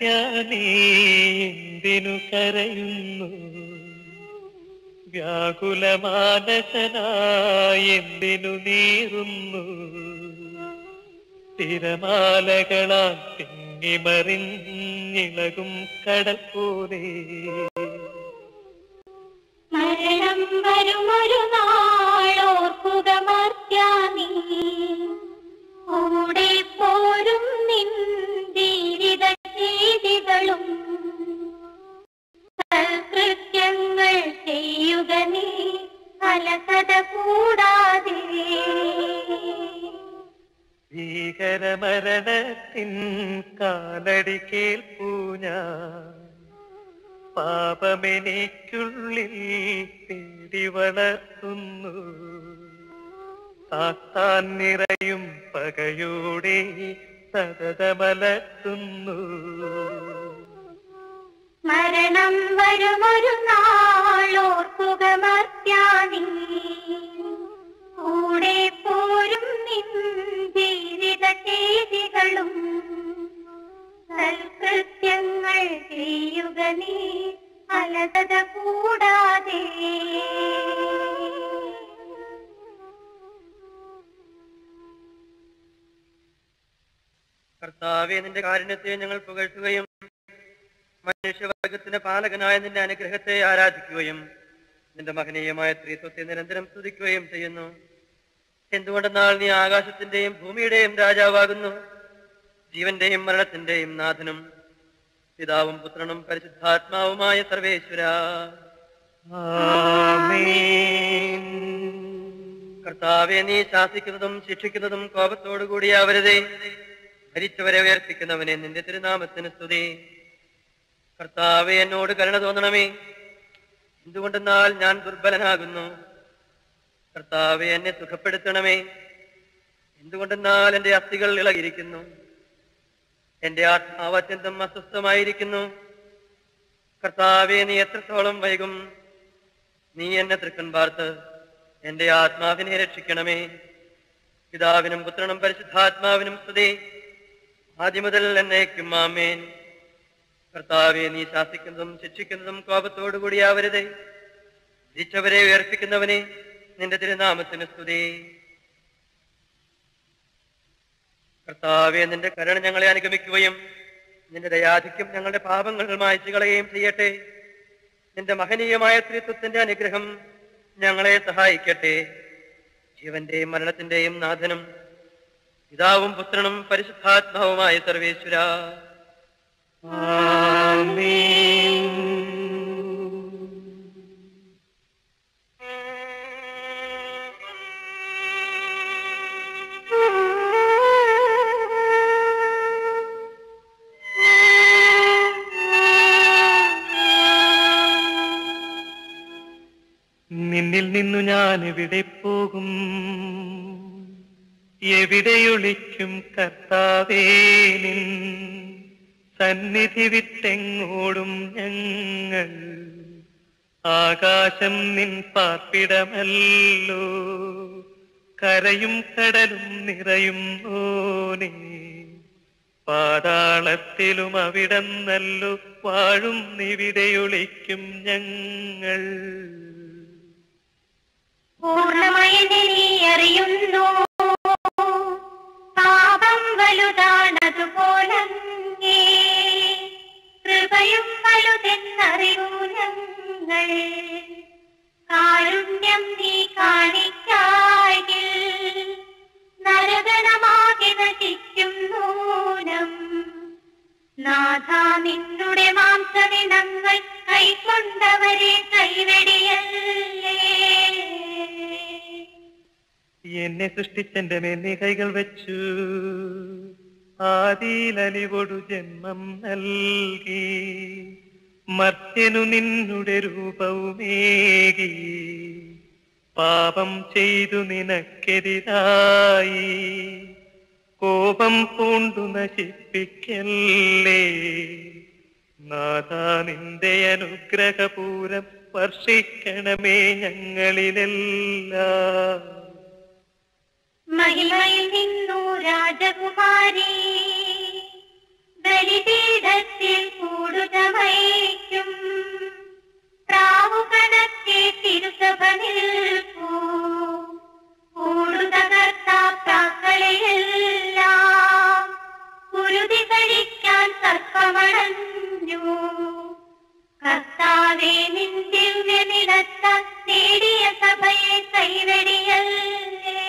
നീ എന്തിനു കരയുന്നു? വ്യാകുലമാനസനായി എന്തിനു നീറുന്നു? തിരമാലകളാൽ തിങ്ങിമറിഞ്ഞിളകും കടൽ പോലെ മരണം വരുമൊരു നാളോർക്കുക മർത്യാനീ, കൂടെ പോരും നിൻ ജീവിത രീതികളും സൽകൃത്യങ്ങൾ ചെയ്യുക നീ അലസത കൂടാതെ. ഭീകരമരണത്തിൻ കാലടി കേൾപ്പൂ ഞാൻ, പാപമെനിക്കുള്ളിൽ പേടി വളർത്തുന്നു. താത്താൻ നിറയും പകയോടെ സതതമലർത്തുന്നു. മരണം വരുമൊരു നാളോർക്കുക മർത്യാനീ, കൂടെ പോരും നിൻ ജീവിത ചെയ്തികളും സൽകൃത്യങ്ങൾ ചെയ്യുക നീ അലസത കൂടാതെ. കർത്താവേ, നിന്റെ കാരുണ്യത്തെ ഞങ്ങൾ പുകഴ്ത്തുകയും മനുഷ്യവർഗത്തിന്റെ പാലകനായ നിന്റെ അനുഗ്രഹത്തെ ആരാധിക്കുകയും നിന്റെ മഹനീയമായ ത്രിത്വത്തെ നിരന്തരം സ്തുതിക്കുകയും ചെയ്യുന്നു. എന്തുകൊണ്ടെന്നാൽ നീ ആകാശത്തിന്റെയും ഭൂമിയുടെയും രാജാവാകുന്നു, ജീവന്റെയും മരണത്തിന്റെയും നാഥനും പിതാവും പുത്രനും പരിശുദ്ധാത്മാവുമായ സർവേശ്വര. കർത്താവെ, നീ ശാസിക്കുന്നതും ശിക്ഷിക്കുന്നതും കോപത്തോടുകൂടിയാവരുതേ. മരിച്ചവരെ ഉയർപ്പിക്കുന്നവനെ നിന്റെ തിരുനാമത്തിന് സ്തുതി. കർത്താവെ, എന്നോട് കരുണ തോന്നണമേ, എന്തുകൊണ്ടെന്നാൽ ഞാൻ ദുർബലനാകുന്നു. കർത്താവെ, എന്നെ സുഖപ്പെടുത്തണമേ, എന്തുകൊണ്ടെന്നാൽ എന്റെ അസ്ഥികൾ ഇളകിയിരിക്കുന്നു, എന്റെ ആത്മാവ് അത്യന്തം അസ്വസ്ഥമായിരിക്കുന്നു. കർത്താവെ, നീ എത്രത്തോളം വൈകും? നീ എന്നെ തൃക്കൺ പാർത്ത് എന്റെ ആത്മാവിനെ രക്ഷിക്കണമേ. പിതാവിനും പുത്രനും പരിശുദ്ധാത്മാവിനും സ്തുതി, ആദ്യം മുതൽ എന്നേക്കും ആമേൻ. കർത്താവെ, നീ ശാസിക്കുന്നതും ശിക്ഷിക്കുന്നതും കോപത്തോടുകൂടിയാവരുതേ. മരിച്ചവരെ ഉയർപ്പിക്കുന്നവനെ നിന്റെ തിരുനാമത്തിന് സ്തുതി. കർത്താവെ, നിന്റെ കരുണ ഞങ്ങളെ അനുഗമിക്കുകയും നിന്റെ ദയാധിക്യം ഞങ്ങളുടെ പാപങ്ങൾ മായ്ച്ചു കളയുകയും ചെയ്യട്ടെ. നിന്റെ മഹനീയമായ ത്രിത്വത്തിന്റെ അനുഗ്രഹം ഞങ്ങളെ സഹായിക്കട്ടെ. ജീവന്റെയും മരണത്തിന്റെയും നാഥനും പിതാവും പുത്രനും പരിശുദ്ധാത്മാവുമായ സർവേശ്വര. ആമേൻ. നിന്നിൽ നിന്നു ഞാൻ എവിടെ പോകും? എവിടെയൊളിക്കും കർത്താവേ? നിൻ സന്നിധി വിട്ടെങ്ങോടും ഞങ്ങൾ. ആകാശം നിൻ പാർപ്പിടമല്ലോ, കരയും കടലും നിറയും ഓനേ. പാതാളത്തിലും അവിടന്നല്ലോ വാഴും നിവിടെയൊളിക്കും ഞങ്ങൾ. പൂർണ്ണമായി നീ അറിയുന്നു, പാപം വലുതാണതുപോലെ കൃപയും വലുതെന്നറിയൂ ഞങ്ങൾ. കാരുണ്യം നീ കാണിക്കായിൽ നരകണമാകെ നശിക്കും നൂനം. നാഥ, നിന്നുടെ മാംസദിനങ്ങൾ കൈക്കൊണ്ടവരെ കൈവെടിയല്ലേ. എന്നെ സൃഷ്ടിച്ചെന്റെ മേൽ നീ കൈകൾ വെച്ചു, ആദിയിലലിവൊടു ജന്മം നൽകി. മർത്യനു നിന്നുടെ രൂപവുമേകി, പാപം ചെയ്തു നിനക്കെതിരായി കോപം പൂണ്ടു നശിപ്പിക്കല്ലേ. നാഥ, നിന്റെ അനുഗ്രഹപൂരം വർഷിക്കണമേ ഞങ്ങളിലെല്ലാം. മഹിമയിൽ നിന്നു രാജകുമാരി, ബലിപീഠത്തിൽ കൂടുതമയ്ക്കും പ്രാവുകണക്കെ തിരുസഭ നിൽപ്പൂ കൂടുതകർത്താക്കളെയെല്ലാം കുരുതി കഴിക്കാൻ സർപ്പമണഞ്ഞു. കർത്താവേ, നിൻ ദിവ്യനിടത്താൽ നേടിയ സഭയെ കൈവെടിയല്ലേ.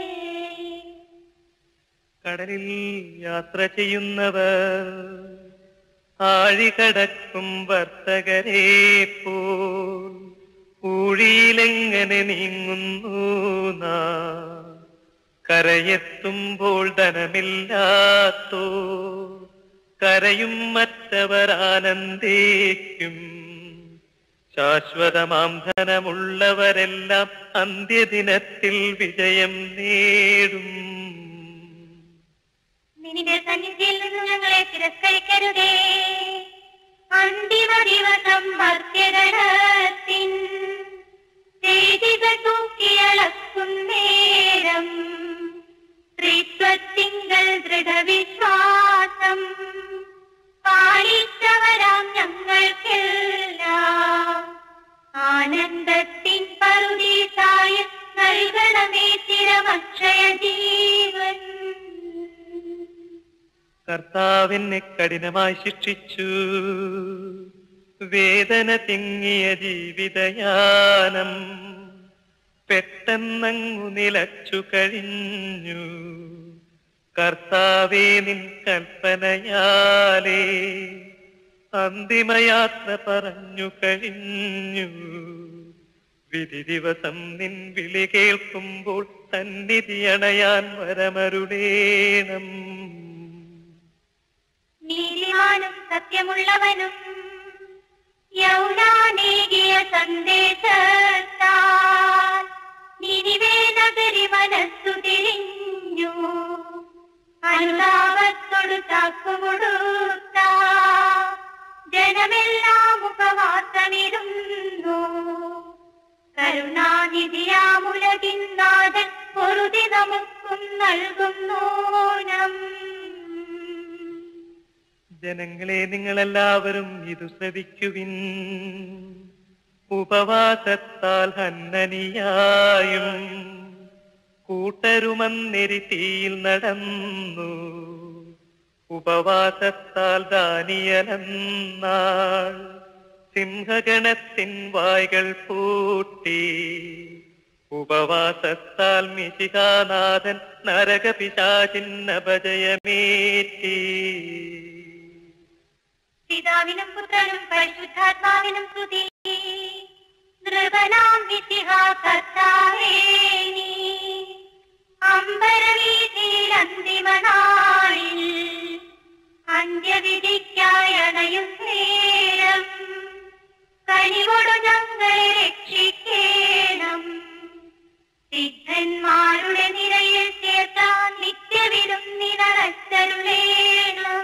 കടലിൽ യാത്ര ചെയ്യുന്നവർ ആഴികടക്കും വർത്തകരെ പോൽ ഊഴിയിലെങ്ങനെ നീങ്ങുന്നു നാം. കരയെത്തുമ്പോൾ ധനമില്ലാത്തോ കരയും മറ്റവർ ആനന്ദിക്കും. ശാശ്വതമാം ധനമുള്ളവരെല്ലാം അന്ത്യദിനത്തിൽ വിജയം നേടും. നിന്റെ സന്നിധിയിൽ നിന്ന് ഞങ്ങളെ തിരസ്കരിക്കരുതേ. അന്തിമ ദിവസം മർത്യഗണത്തിൻ ചെയ്തികൾ തൂക്കിയളക്കുന്നേരം സ്ത്രീത്വത്തിങ്കൽ ദൃഢവിശ്വാസം പാലിച്ചവരാം ഞങ്ങൾക്കെല്ലാം ആനന്ദത്തിൻ പറുദീസായ നൽകണമേ ചിരമക്ഷയ ജീവൻ. കർത്താവിനെ കഠിനമായി ശിക്ഷിച്ചു, വേദന തിങ്ങിയ ജീവിതയാനം പെട്ടെന്നങ്ങു നിലച്ചു കഴിഞ്ഞു. കർത്താവേ, നിൻ കൽപ്പനയാലേ അന്തിമയാത്ര പറഞ്ഞു കഴിഞ്ഞു. വിധി ദിവസം നിൻ വിളി കേൾക്കുമ്പോൾ സന്നിധി അണയാൻ വരമരുളേണം. നീതിമാനും സത്യമുള്ളവനും യൗനാനേകിയ സന്ദേശത്താൽ നിനിവേ നഗരി മനസ്സു തിരിഞ്ഞു. അനുതാപത്തോടു ചാക്കുമുടുത്ത ജനമെല്ലാം ഉപവാസമിരുന്നു. കരുണാനിധിയാമുലകിന്നാഥൻ പൊറുതി നമുക്കും നൽകുന്നൂനം. ജനങ്ങളെ, നിങ്ങളെല്ലാവരും ഇതു ശ്രവിക്കുവിൻ. ഉപവാസത്താൽ ഹന്നനിയായും കൂട്ടരുമന്നെരി തീയിൽ നടന്നു. ഉപവാസത്താൽ ദാനിയലെന്നാൾ സിംഹഗണത്തിൻ വായ്കൾ പൂട്ടി. ഉപവാസത്താൽ മിശിഹാനാഥൻ നരകപിശാചിന്നപജയമേറ്റി. പിതാവിനും പുത്രനും പരിശുദ്ധാത്മാവിനും സ്തുതി. നൃപനാം മിശിഹാ കർത്താവേ, നീ അമ്പരവീഥിയിൽ അന്തിമനാളിൽ അന്ത്യവിധിക്കായി അണയും നേരം കനിവോടു ഞങ്ങളെ രക്ഷിക്കേണം. സിദ്ധന്മാരുടെ നിരയിൽ ചേർത്താൻ നിത്യവിരുന്നിനടച്ചരുളേണം.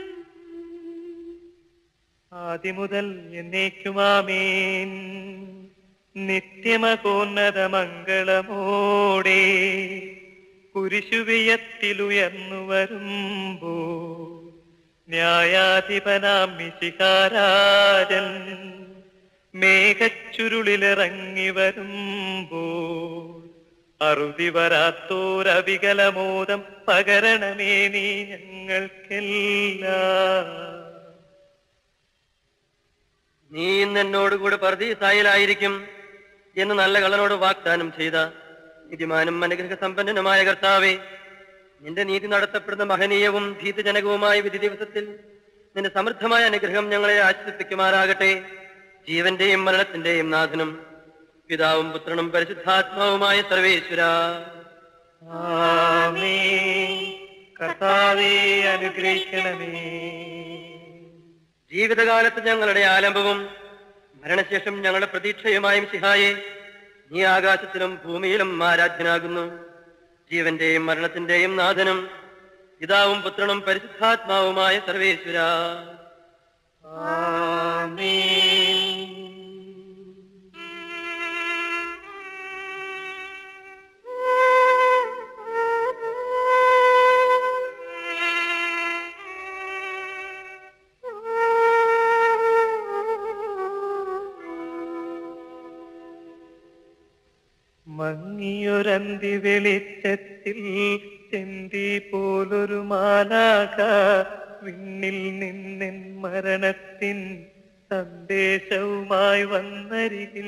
ആദിമുതൽ എന്നേക്കുമാമേൻ. നിത്യമകോന്നത മംഗളമോടെ കുരിശുവിയത്തിലുയർന്നു വരുമ്പോ ന്യായാധിപനാം മിശിഹാരാജൻ മേഘച്ചുരുളിലിറങ്ങി വരുമ്പോ അറുതി വരാത്തോരവികലമോദം പകരണമേ നീ ഞങ്ങൾക്കെല്ലാം. നീ ഇന്ന് എന്നോടുകൂടെ പർദീസായിലായിരിക്കും എന്ന് നല്ല കള്ളനോട് വാഗ്ദാനം ചെയ്ത നീതിമാനും അനുഗ്രഹ സമ്പന്നനുമായ കർത്താവേ, നിന്റെ നീതി നടത്തപ്പെടുന്ന മഹനീയവും ഭീതജനകവുമായ വിധി ദിവസത്തിൽ നിന്റെ സമൃദ്ധമായ അനുഗ്രഹം ഞങ്ങളെ ആശ്വസിപ്പിക്കുമാറാകട്ടെ. ജീവന്റെയും മരണത്തിന്റെയും നാഥനും പിതാവും പുത്രനും പരിശുദ്ധാത്മാവുമായ സർവേശ്വര, ആമേൻ. കർത്താവേ, അനുഗ്രഹിക്കണമേ. ജീവിതകാലത്ത് ഞങ്ങളുടെ ആലംബവും മരണശേഷം ഞങ്ങളുടെ പ്രതീക്ഷയുമായും സിഹായെ, നീ ആകാശത്തിലും ഭൂമിയിലും ആരാധ്യനാകുന്നു. ജീവന്റെയും മരണത്തിന്റെയും നാഥനും പിതാവും പുത്രനും പരിശുദ്ധാത്മാവുമായ സർവേശ്വര, ആമേൻ. മങ്ങിയൊരന്തി വെളിച്ചത്തിൽ ചെന്തി പോലൊരു മാലാക വിണ്ണിൽ നിന്നെൻ മരണത്തിൻ സന്ദേശവുമായി വന്നരികിൽ.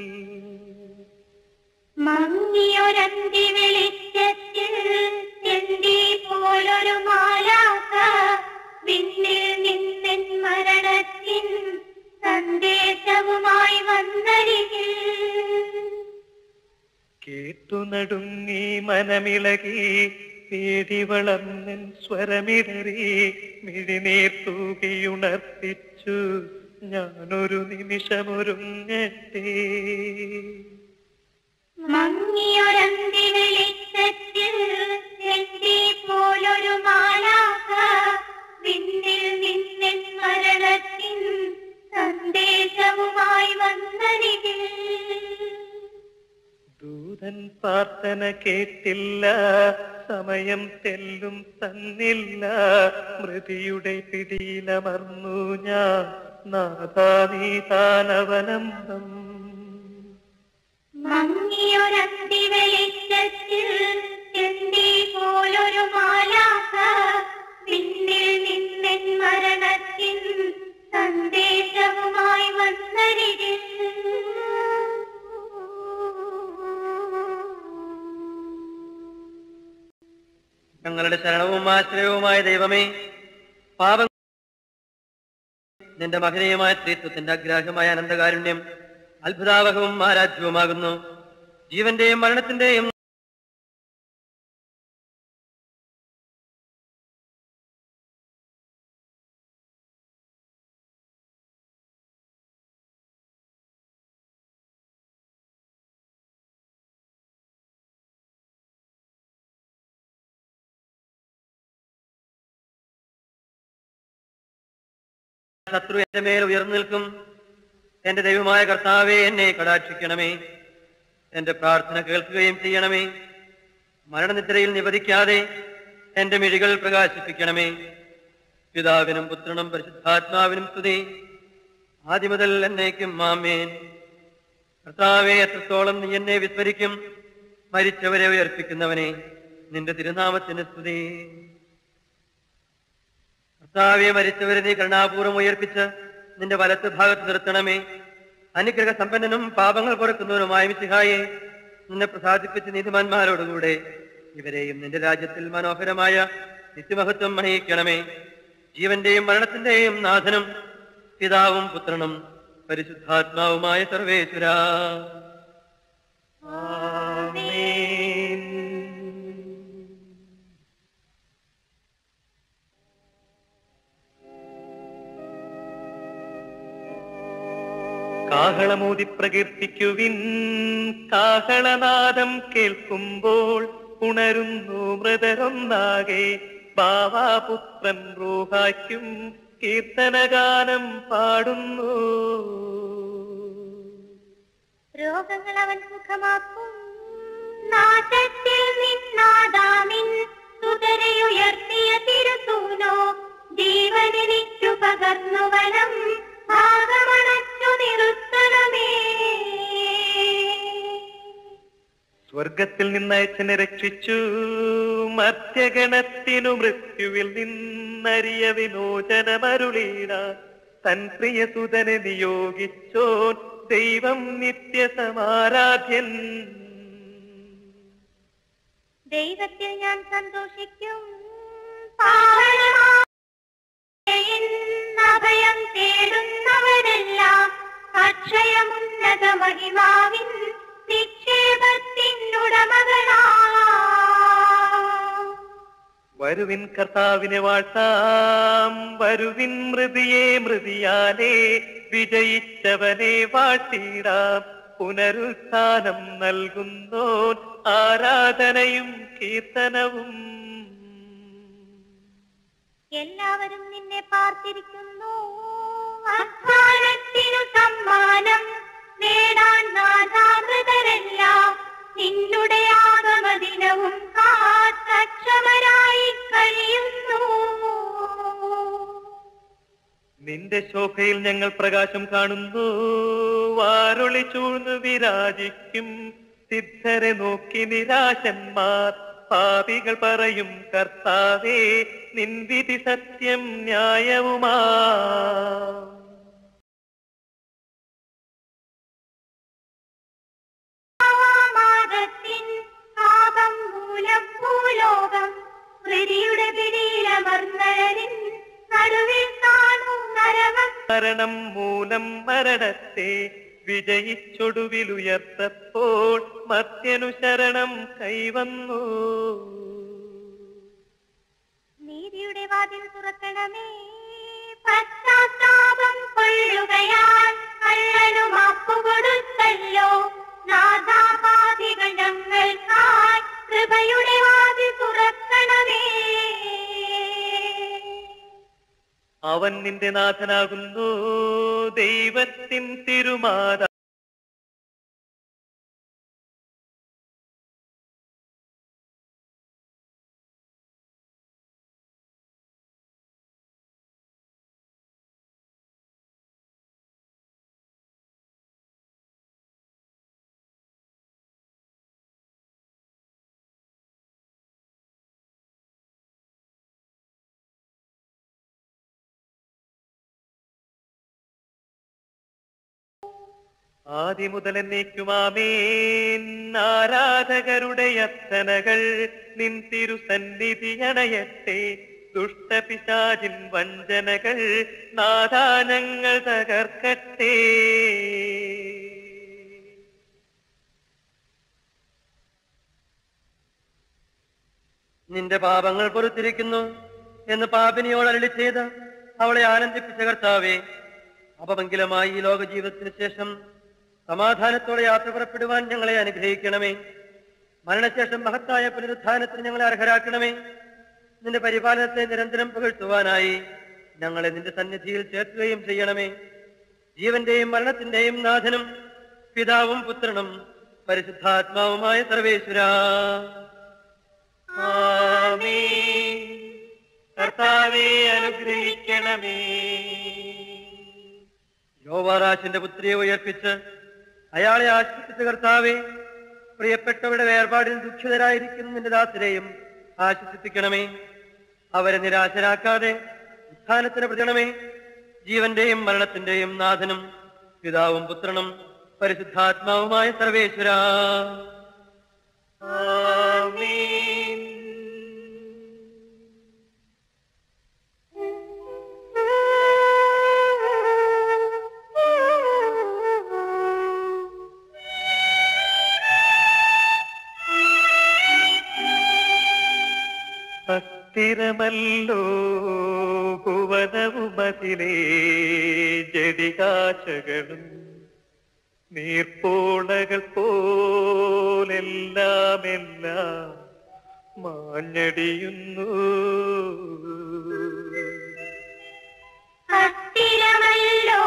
മങ്ങിയൊരന്തി വെളിച്ചത്തിൽ ചെന്തി പോലൊരു മാലാക വിണ്ണിൽ നിന്നെൻ മരണത്തിൻ സന്ദേശവുമായി വന്നരികിൽ. കേട്ടു നടുങ്ങി മനമിളകി പേടി വളർന്നൻ സ്വരമിടറി മിഴിനീർ തൂകിയുണർത്തിച്ചു ഞാനൊരു നിമിഷമൊരുങ്ങട്ടെ. മങ്ങിയൊരന്തി വെളിച്ചത്തിൽ ചെന്തി പോലൊരു മാലാക വിണ്ണിൽ നിന്നെൻ മരണത്തിൻ സന്ദേശവുമായി വന്നരികിൽ. ദൂതൻ പ്രാർത്ഥന കേട്ടില്ല, സമയം തെല്ലും തന്നില്ല, മൃതിയുടെ പിടിയിലമർന്നു ഞാൻ നാഥാ നീ താനവലംബം. മങ്ങിയൊരന്തി വെളിച്ചത്തിൽ ചെന്തി പോലൊരു മാലാക വിണ്ണിൽ നിന്നെൻ മരണത്തിൻ സന്ദേശവുമായി വന്നരികിൽ. ഞങ്ങളുടെ ശരണവും ആശ്രയവുമായ ദൈവമേ, പാപം നിന്റെ മഹനീയമായ ത്രിത്വത്തിന്റെ അഗ്രാഹ്യമായ അനന്തകാരുണ്യം അത്ഭുതാവഹവും ആരാധ്യവുമാകുന്നു. ജീവന്റെയും മരണത്തിന്റെയും ശത്രു എന്റെ മേൽ ഉയർന്നു നിൽക്കും. എന്റെ ദൈവമായ കർത്താവേ, എന്നെ കടാക്ഷിക്കണമേ. എന്റെ പ്രാർത്ഥന കേൾക്കുകയും ചെയ്യണമേ. മരണനിദ്രയിൽ നിവധിക്കാതെ എന്റെ മിഴികൾ പ്രകാശിപ്പിക്കണമേ. പിതാവിനും പുത്രനും പരിശുദ്ധാത്മാവിനും സ്തുതി, ആദ്യം മുതൽ എന്നേക്കും ആമേൻ. കർത്താവേ, എത്രത്തോളം നീ എന്നെ വിസ്മരിക്കും. മരിച്ചവരെ ഉയർപ്പിക്കുന്നവനെ, നിന്റെ തിരുനാമത്തിന് സ്തുതി. കർത്താവെ, മരിച്ചവരെ നീ കരുണാപൂർവ്വം ഉയർപ്പിച്ച് നിന്റെ വലത്ത് ഭാഗത്ത് നിർത്തണമേ. അനുഗ്രഹ സമ്പന്നനും പാപങ്ങൾ പൊറുക്കുന്നവനുമായ മിശിഹായെ, നിന്നെ പ്രസാദിപ്പിച്ച് നീതിമാന്മാരോടുകൂടെ ഇവരെയും നിന്റെ രാജ്യത്തിൽ മനോഹരമായ നിത്യമഹത്വം അണിയിക്കണമേ. ജീവന്റെയും മരണത്തിന്റെയും നാഥനും പിതാവും പുത്രനും പരിശുദ്ധാത്മാവുമായ സർവേശ്വരാ, ആമേൻ. കാഹളമൂതി പ്രകീർത്തിക്കുവിൻ, കാഹളനാദം കേൾക്കുമ്പോൾ ഉണരുന്നു മൃതരൊന്നാകെ. ബാവാപുത്രൻ റൂഹായ്ക്കും കീർത്തനഗാനം പാടുന്നു. രോഗങ്ങൾ അവൻ സുഖമാക്കും, നാശത്തിൽ നിന്നാദാമിൻ സുതരയുയർത്തിയ തിരുസൂനോ. ജീവനെനിക്കു പകർന്നു വനം ഭാഗമണച്ചു നിർത്തണമേ. സ്വർഗത്തിൽ നിന്നയച്ചനെ രക്ഷിച്ചു, മധ്യഗണത്തിനു മൃത്യുവിൽ നിന്നറിയ വിമോചനമരുളീട. തൻ പ്രിയസുതനെ നിയോഗിച്ചോൻ ദൈവം നിത്യസമാരാധ്യൻ. ദൈവത്തിൽ ഞാൻ സന്തോഷിക്കും, അഭയം തേടുന്നവരെല്ലാം അക്ഷയമുന്നത മഹിമാവിൻ നിക്ഷേപത്തിനുടമകളാ. വരുവിൻ കർത്താവിനെ വാഴ്ത്താം, വരുവിൻ മൃതിയെ മൃതിയാലേ വിജയിച്ചവനെ വാഴ്ത്തിടാം. പുനരുത്ഥാനം നൽകുന്നോൻ ആരാധനയും കീർത്തനവും. എല്ലാവരും നിന്നെ പാർത്തിരിക്കുന്നു, അധ്വാനത്തിനു സമ്മാനം നേടാൻ നാഥാമൃതരെല്ലാം നിന്നുടെ ആഗമദിനവും കാത്തക്ഷമരായി കഴിയുന്നു. നിന്റെ ശോഭയിൽ ഞങ്ങൾ പ്രകാശം കാണുന്നു, വാരൊളി ചൂഴ്ന്നു വിരാജിക്കും സിദ്ധരെ നോക്കി നിരാശന്മാർ പാപികൾ പറയും കർത്താവേ നിൻ വിധി സത്യം ന്യായവുമാ. പാപം മൂലം ഭൂലോകം പ്രതിയുടെ പിടിയിലമർന്നവരിൻ നടുവിൽ കാണും നരകം. മരണം മൂലം മരണത്തെ വിജയിച്ചൊടുവിലുയർത്തപ്പോൾ മർത്യനു ശരണം കൈവന്നു. നീതിയുടെ വാതിൽ തുറക്കണമേ, പശ്ചാത്താപം കൊള്ളുകയാൽ കള്ളനു മാപ്പു കൊടുത്തല്ലോ. നാഥാപാതികൾ ഞങ്ങൾക്കായി കൃപയുടെ വാതിൽ തുറക്കണമേ. അവൻ നിന്റെ നാഥനാകുന്നു, ദൈവത്തിൻ തിരുമാതാ. ആദിമുതൽ എന്നേക്കുമാമേൻ. ആരാധകരുടെ അർത്ഥനകൾ നിൻ തിരുസന്നിധി അണയട്ടെ. ദുഷ്ടപിശാചിൻ വഞ്ചനകൾ നാദാനങ്ങൾ തകർക്കട്ടെ. നിന്റെ പാപങ്ങൾ പൊറുത്തിരിക്കുന്നു എന്ന് പാപിനിയോട് അരുളി ചെയ്ത് അവളെ ആനന്ദിപ്പിച്ച കർത്താവേ, അപമംഗലമായി ഈ ലോക ജീവിതത്തിന് ശേഷം സമാധാനത്തോടെ യാത്ര പുറപ്പെടുവാൻ ഞങ്ങളെ അനുഗ്രഹിക്കണമേ. മരണശേഷം മഹത്തായ പുനരുത്ഥാനത്തിന് ഞങ്ങളെ അർഹരാക്കണമേ. നിന്റെ പരിപാലനത്തെ നിരന്തരം പുകഴ്ത്തുവാനായി ഞങ്ങളെ നിന്റെ സന്നിധിയിൽ ചേർക്കുകയും ചെയ്യണമേ. ജീവന്റെയും മരണത്തിന്റെയും നാഥനും പിതാവും പുത്രനും പരിശുദ്ധാത്മാവുമായ സർവേശ്വരാ, ആമേൻ. കർത്താവേ അനുഗ്രഹിക്കണമേ. യോവാറാശിന്റെ പുത്രിയെ ഉയർപ്പിച്ച് അയാളെ ആശ്വസിപ്പിച്ച കർത്താവേ, പ്രിയപ്പെട്ടവരുടെ വേർപാടിൽ ദുഃഖിതരായിരിക്കുന്ന നിന്റെ ദാസരെയും ആശ്വസിപ്പിക്കണമേ. അവരെ നിരാശരാക്കാതെ ഉത്ഥാനത്തിന് പ്രതിണമേ. ജീവന്റെയും മരണത്തിന്റെയും നാഥനും പിതാവും പുത്രനും പരിശുദ്ധാത്മാവുമായ സർവേശ്വരാ, ആമേൻ. അസ്ഥിരമല്ലോ ഭുവനവുമതിലേ ജടികാശകളും നീർപ്പോളകൾ പോലെല്ലാമെല്ലാം മാഞ്ഞടിയുന്നു. അസ്ഥിരമല്ലോ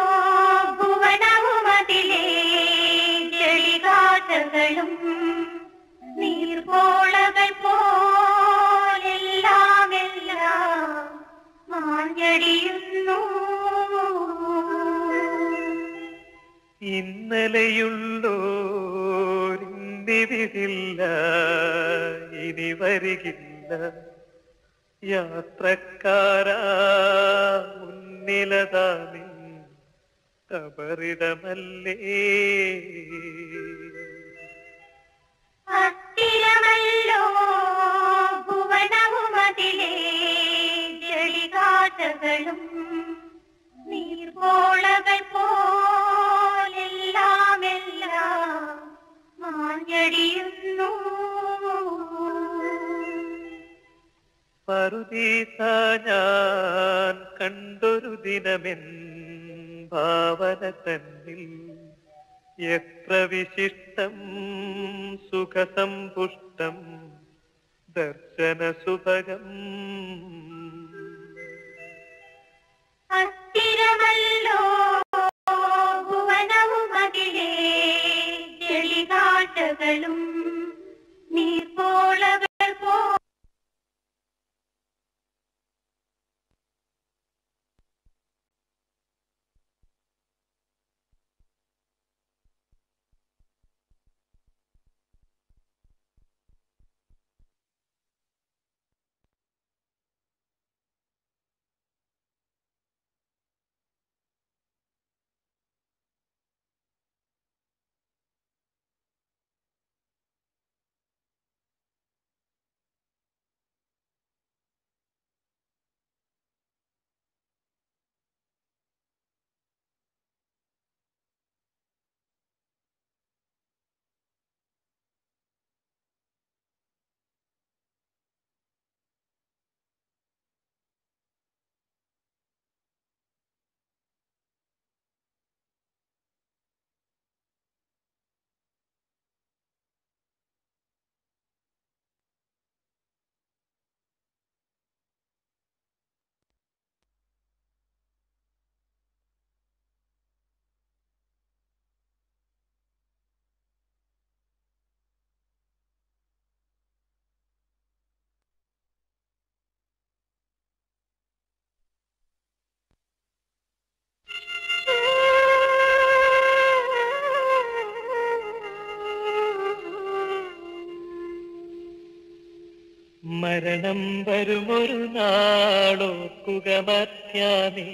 ഭുവനവുമതിലേ ജടികാശകളും നീർപ്പോളകൾ പോലെല്ലാമെല്ലാം മാഞ്ഞടിയുന്നു. ഇന്നലെയുള്ളോരിന്നിവിടില്ല, ഇനി വരികില്ല. യാത്രക്കാരാ മുന്നിലതാമിൻ കബറിടമല്ലേ. അസ്ഥിരമല്ലോ ഭുവനവുമതിലേ ജടികാശകളും നീർപ്പോളകൾ പോലെല്ലാമെല്ലാം മാഞ്ഞടിയുന്നു. പറുദീസ ഞാൻ കണ്ടൊരു ദിനമെൻ ഭാവന തന്നിൽ എത്ര വിശിഷ്ടം സുഖസമ്പുഷ്ടം ദർശന സുഭഗം. അസ്ഥിരമല്ലോ ഭുവനവുമതിലേ ജടികാശകളും നീർപ്പോളകൾ പോ മരണം വരുമൊരു നാളോക്കുക മർത്യാനേ,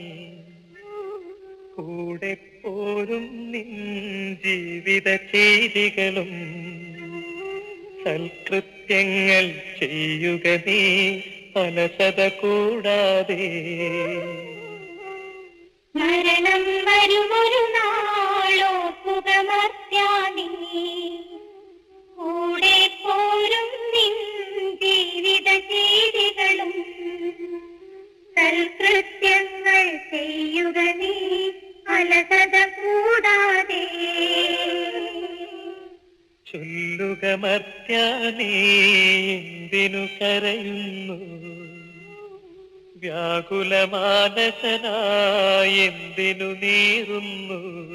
കൂടെ പോരും നിൻ ജീവിത ചെയ്തികളും സൽകൃത്യങ്ങൾ ചെയ്യുക നീ അലസത കൂടാതെ. മരണം വരുമൊരു നാളോക്കുക മർത്യാനേ, കൂടെ പോരും നിൻ ജീവിത ചെയ്തികളും സൽകൃത്യങ്ങൾ ചെയ്യുക നീ അലസത കൂടാതെ. ചൊല്ലുക മർത്യാനേ, എന്തിനു കരയുന്നു, വ്യാകുലമാനസനായി എന്തിനു നീറുന്നു,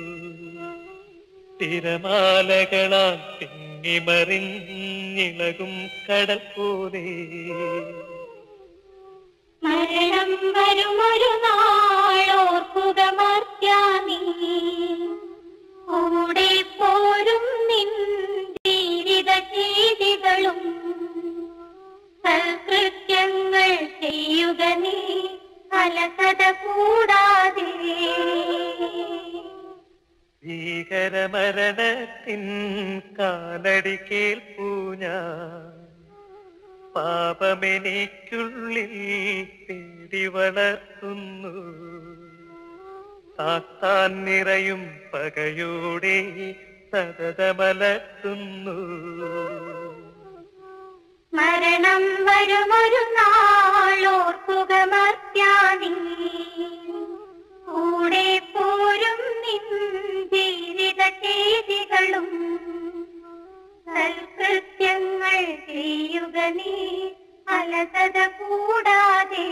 തിരമാലകളാൽ തിങ്ങിമറിഞ്ഞിളകും കടൽ പോലെ. മരണം വരുമൊരു നാളോർക്കുക മർത്യാനേ, കൂടെ പോരും നിൻ ജീവിത ചെയ്തികളും സൽകൃത്യങ്ങൾ ചെയ്യുക നീ അലസത കൂടാതെ. ഭീകരമരണത്തിൻ കാലടി കേൾപ്പൂ ഞാൻ, പാപമെനിക്കുള്ളിൽ പേടി വളർത്തുന്നു, സാത്താൻ നിറയും പകയോടെ സതതമലർത്തുന്നു. മരണം വരുമൊരു നാളോർക്കുക മർത്യാനേ, കൂടെ പോരും നിൻ ജീവിത ചെയ്തികളും സൽകൃത്യങ്ങൾ ചെയ്യുക നീ അലസത കൂടാതെ.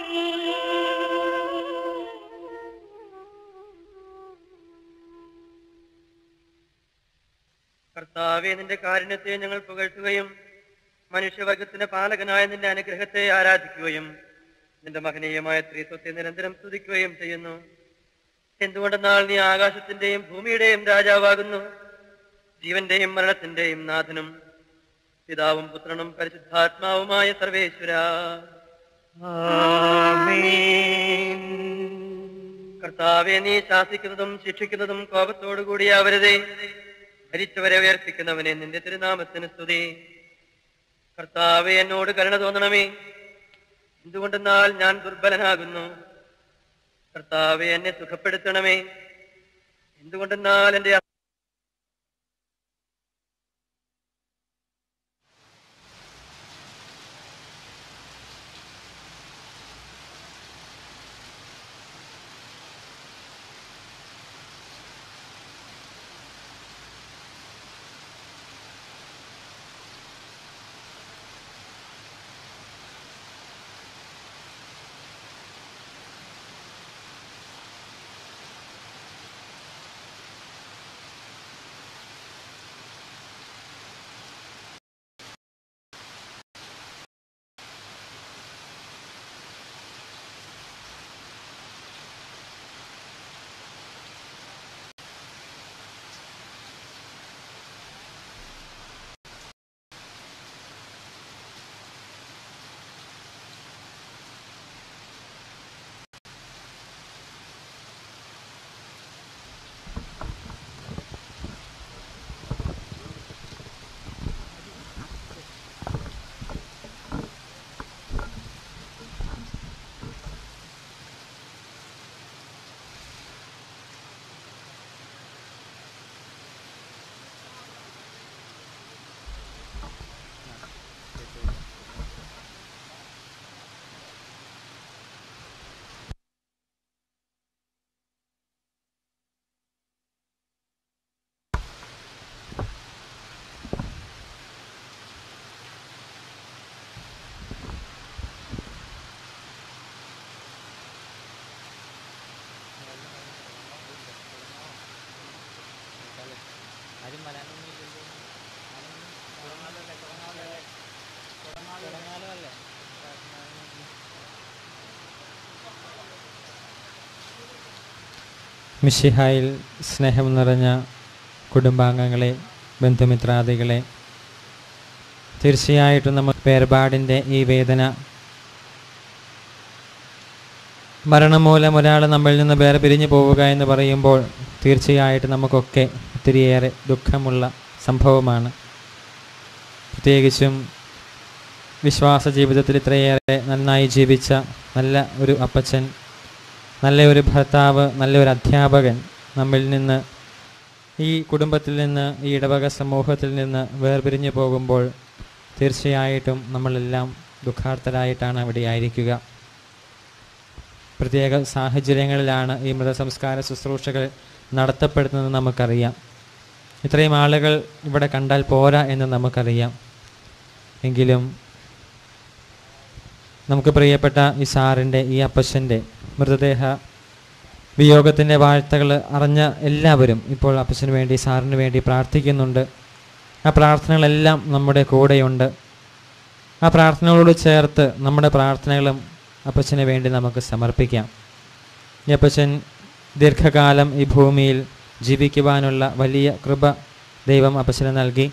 കർത്താവേ, നിന്റെ കാരുണ്യത്തെ ഞങ്ങൾ പുകഴ്ത്തുകയും മനുഷ്യവർഗത്തിന്റെ പാലകനായ നിന്റെ അനുഗ്രഹത്തെ ആരാധിക്കുകയും നിന്റെ മഹനീയമായ ത്രിത്വത്തെ നിരന്തരം സ്തുതിക്കുകയും ചെയ്യുന്നു. എന്തുകൊണ്ടെന്നാൽ നീ ആകാശത്തിന്റെയും ഭൂമിയുടെയും രാജാവാകുന്നു, ജീവന്റെയും മരണത്തിന്റെയും നാഥനും പിതാവും പുത്രനും പരിശുദ്ധാത്മാവുമായ സർവേശ്വര. കർത്താവെ, നീ ശാസിക്കുന്നതും ശിക്ഷിക്കുന്നതും കോപത്തോടുകൂടിയാവരുതേ. മരിച്ചവരെ ഉയർപ്പിക്കുന്നവനെ നിന്റെ തിരുനാമത്തിന് സ്തുതി. കർത്താവെ, എന്നോട് കരുണ തോന്നണമേ, എന്തുകൊണ്ടെന്നാൽ ഞാൻ ദുർബലനാകുന്നു. കർത്താവെ, എന്നെ സുഖപ്പെടുത്തണമേ, എന്തുകൊണ്ടെന്നാൽ എന്റെ മിശിഹായിൽ സ്നേഹം നിറഞ്ഞ കുടുംബാംഗങ്ങളെ, ബന്ധുമിത്രാദികളെ, തീർച്ചയായിട്ടും നമ്മൾ വേർപാടിൻ്റെ ഈ വേദന മരണം മൂലം ഒരാൾ നമ്മളിൽ നിന്ന് വേറെ പിരിഞ്ഞു പോവുക എന്ന് പറയുമ്പോൾ തീർച്ചയായിട്ടും നമുക്കൊക്കെ ഒത്തിരിയേറെ ദുഃഖമുള്ള സംഭവമാണ്. പ്രത്യേകിച്ചും വിശ്വാസ ജീവിതത്തിൽ ഇത്രയേറെ നന്നായി ജീവിച്ച നല്ല ഒരു അപ്പച്ചൻ, നല്ല ഒരു ഭർത്താവ്, നല്ലൊരു അധ്യാപകൻ നമ്മിൽ നിന്ന്, ഈ കുടുംബത്തിൽ നിന്ന്, ഈ ഇടവക സമൂഹത്തിൽ നിന്ന് വേർപിരിഞ്ഞു പോകുമ്പോൾ തീർച്ചയായിട്ടും നമ്മളെല്ലാം ദുഃഖാർത്ഥരായിട്ടാണ് അവിടെ ആയിരിക്കുക. പ്രത്യേക സാഹചര്യങ്ങളിലാണ് ഈ മൃതസംസ്കാര ശുശ്രൂഷകൾ നടത്തപ്പെടുന്നത് നമുക്കറിയാം. ഇത്രയും ആളുകൾ ഇവിടെ കണ്ടാൽ പോരാ എന്ന് നമുക്കറിയാം. എങ്കിലും നമുക്ക് പ്രിയപ്പെട്ട ഈ സാറിൻ്റെ, ഈ അപ്പച്ചൻ്റെ മൃതദേഹ വിയോഗത്തിൻ്റെ വാർത്തകൾ അറിഞ്ഞ എല്ലാവരും ഇപ്പോൾ അപ്പച്ചന് വേണ്ടി, സാറിന് വേണ്ടി പ്രാർത്ഥിക്കുന്നുണ്ട്. ആ പ്രാർത്ഥനകളെല്ലാം നമ്മുടെ കൂടെയുണ്ട്. ആ പ്രാർത്ഥനകളോട് ചേർത്ത് നമ്മുടെ പ്രാർത്ഥനകളും അപ്പച്ചന് വേണ്ടി നമുക്ക് സമർപ്പിക്കാം. ഈ അപ്പച്ചൻ ദീർഘകാലം ഈ ഭൂമിയിൽ ജീവിക്കുവാനുള്ള വലിയ കൃപ ദൈവം അപ്പച്ചന് നൽകി.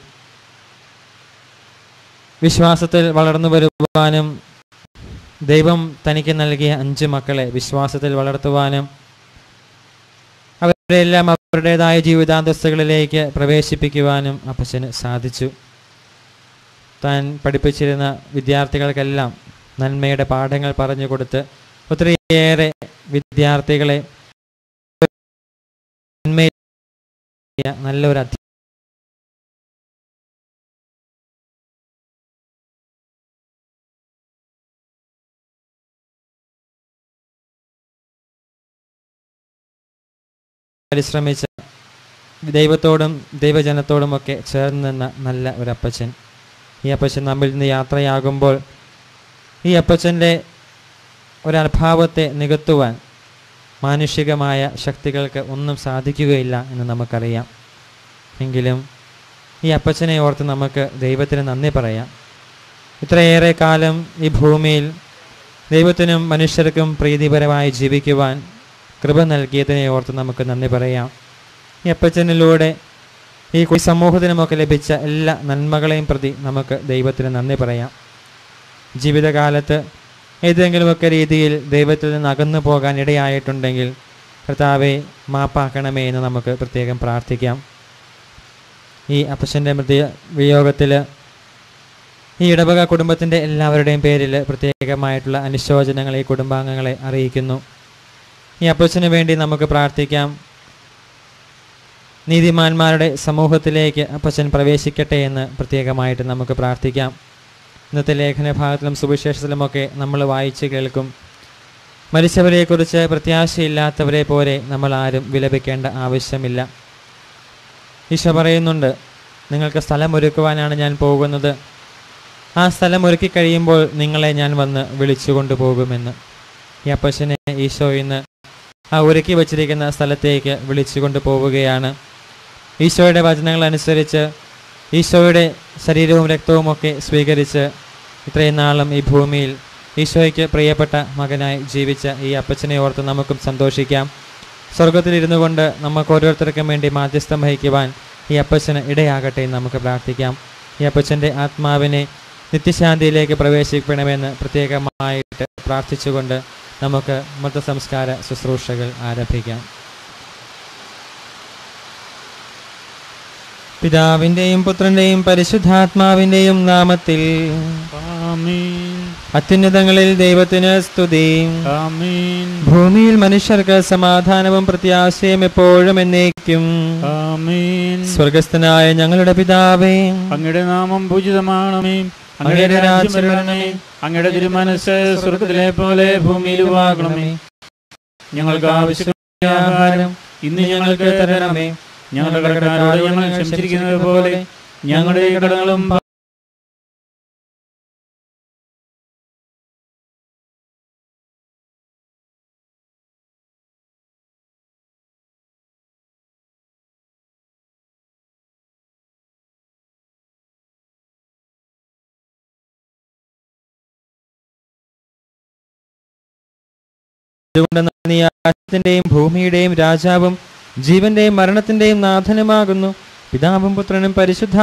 വിശ്വാസത്തിൽ വളർന്നു വരുവാനും ദൈവം തനിക്ക് നൽകിയ അഞ്ച് മക്കളെ വിശ്വാസത്തിൽ വളർത്തുവാനും അവരെല്ലാം അവരുടേതായ ജീവിതാന്തസ്തുകളിലേക്ക് പ്രവേശിപ്പിക്കുവാനും അപ്പച്ചന് സാധിച്ചു. താൻ പഠിപ്പിച്ചിരുന്ന വിദ്യാർത്ഥികൾക്കെല്ലാം നന്മയുടെ പാഠങ്ങൾ പറഞ്ഞു കൊടുത്ത് ഒത്തിരിയേറെ വിദ്യാർത്ഥികളെ നല്ലൊരു അധ്യാപകൻ പരിശ്രമിച്ച, ദൈവത്തോടും ദൈവജനത്തോടുമൊക്കെ ചേർന്ന് നിന്ന നല്ല ഒരു അപ്പച്ചൻ. ഈ അപ്പച്ചൻ നമ്മിൽ നിന്ന് യാത്രയാകുമ്പോൾ ഈ അപ്പച്ചൻ്റെ ഒരഭാവത്തെ നികത്തുവാൻ മാനുഷികമായ ശക്തികൾക്ക് ഒന്നും സാധിക്കുകയില്ല എന്ന് നമുക്കറിയാം. എങ്കിലും ഈ അപ്പച്ചനെ ഓർത്ത് നമുക്ക് ദൈവത്തിന് നന്ദി പറയാം. ഇത്രയേറെ കാലം ഈ ഭൂമിയിൽ ദൈവത്തിനും മനുഷ്യർക്കും പ്രീതിപരമായി ജീവിക്കുവാൻ കൃപ നൽകിയതിനെ ഓർത്ത് നമുക്ക് നന്ദി പറയാം. ഈ അപ്പച്ചനിലൂടെ ഈ സമൂഹത്തിനുമൊക്കെ ലഭിച്ച എല്ലാ നന്മകളെയും പ്രതി നമുക്ക് ദൈവത്തിന് നന്ദി പറയാം. ജീവിതകാലത്ത് ഏതെങ്കിലുമൊക്കെ രീതിയിൽ ദൈവത്തിൽ നിന്ന് അകന്നു പോകാൻ ഇടയായിട്ടുണ്ടെങ്കിൽ കർത്താവെ മാപ്പാക്കണമേ എന്ന് നമുക്ക് പ്രത്യേകം പ്രാർത്ഥിക്കാം. ഈ അപ്പച്ചൻ്റെ മൃത വിയോഗത്തിൽ ഈ ഇടവക കുടുംബത്തിൻ്റെ എല്ലാവരുടെയും പേരിൽ പ്രത്യേകമായിട്ടുള്ള അനുശോചനങ്ങൾ ഈ കുടുംബാംഗങ്ങളെ അറിയിക്കുന്നു. ഈ അപ്പച്ചന് വേണ്ടി നമുക്ക് പ്രാർത്ഥിക്കാം. നീതിമാന്മാരുടെ സമൂഹത്തിലേക്ക് അപ്പച്ചൻ പ്രവേശിക്കട്ടെ എന്ന് പ്രത്യേകമായിട്ട് നമുക്ക് പ്രാർത്ഥിക്കാം. ഇന്നത്തെ ലേഖന ഭാഗത്തിലും സുവിശേഷത്തിലുമൊക്കെ നമ്മൾ വായിച്ച് കേൾക്കും, മരിച്ചവരെക്കുറിച്ച് പ്രത്യാശയില്ലാത്തവരെ പോലെ നമ്മൾ ആരും വിലപിക്കേണ്ട ആവശ്യമില്ല. ഈശോ പറയുന്നുണ്ട്, നിങ്ങൾക്ക് സ്ഥലമൊരുക്കുവാനാണ് ഞാൻ പോകുന്നത്. ആ സ്ഥലം ഒരുക്കി കഴിയുമ്പോൾ നിങ്ങളെ ഞാൻ വന്ന് വിളിച്ചു കൊണ്ടുപോകുമെന്ന്. ഈ അപ്പച്ചനെ ഈശോ ഇന്ന് ആ ഒരുക്കി വച്ചിരിക്കുന്ന സ്ഥലത്തേക്ക് വിളിച്ചു കൊണ്ടു പോവുകയാണ്. ഈശോയുടെ വചനങ്ങൾ അനുസരിച്ച് ഈശോയുടെ ശരീരവും രക്തവും ഒക്കെ സ്വീകരിച്ച് ഇത്രയും നാളും ഈ ഭൂമിയിൽ ഈശോയ്ക്ക് പ്രിയപ്പെട്ട മകനായി ജീവിച്ച ഈ അപ്പച്ചനെ ഓർത്ത് നമുക്കും സന്തോഷിക്കാം. സ്വർഗത്തിലിരുന്നു കൊണ്ട് നമുക്ക് ഓരോരുത്തർക്കും വേണ്ടി മാധ്യസ്ഥം വഹിക്കുവാൻ ഈ അപ്പച്ചന് ഇടയാകട്ടെ എന്ന് നമുക്ക് പ്രാർത്ഥിക്കാം. ഈ അപ്പച്ചൻ്റെ ആത്മാവിനെ നിത്യശാന്തിയിലേക്ക് പ്രവേശിക്കണമെന്ന് പ്രത്യേകമായിട്ട് പ്രാർത്ഥിച്ചുകൊണ്ട് നമുക്ക് മൃതസംസ്കാര ശുശ്രൂഷകൾ ആരംഭിക്കാം. പിതാവിൻ്റെയും പുത്രൻ്റെയും പരിശുദ്ധാത്മാവിൻ്റെയും നാമത്തിൽ ആമേൻ. അത്യുന്നതങ്ങളിൽ ദൈവത്തിന് സ്തുതി. ആമേൻ. ഭൂമിയിൽ മനുഷ്യർക്ക് സമാധാനവും പ്രത്യാശയും എപ്പോഴും എന്നേക്കും. ആമേൻ. സ്വർഗസ്ഥനായ ഞങ്ങളുടെ പിതാവേ, അങ്ങയുടെ നാമം പൂജിതമാണമേ. അങ്ങയുടെ രാജ്യം വരണമേ. അങ്ങയുടെ തിരുമനസ്സ് സ്വർഗത്തിലെ പോലെ ഭൂമിയിലുമാകണമേ. ഞങ്ങൾക്ക് ആവശ്യമായ ആഹാരം ഇന്ന് ഞങ്ങൾക്ക് തരണമേ. ഞങ്ങളുടെ കടക്കാരോട് ഞങ്ങൾ ക്ഷമിച്ചിരിക്കുന്നത് പോലെ ഞങ്ങളുടെ കടങ്ങളും ാശത്തിന്റെയും ഭൂമിയുടെയും രാജാവും ജീവന്റെയും മരണത്തിന്റെയും നാഥനുമാകുന്നു. പിതാവും പുത്രനും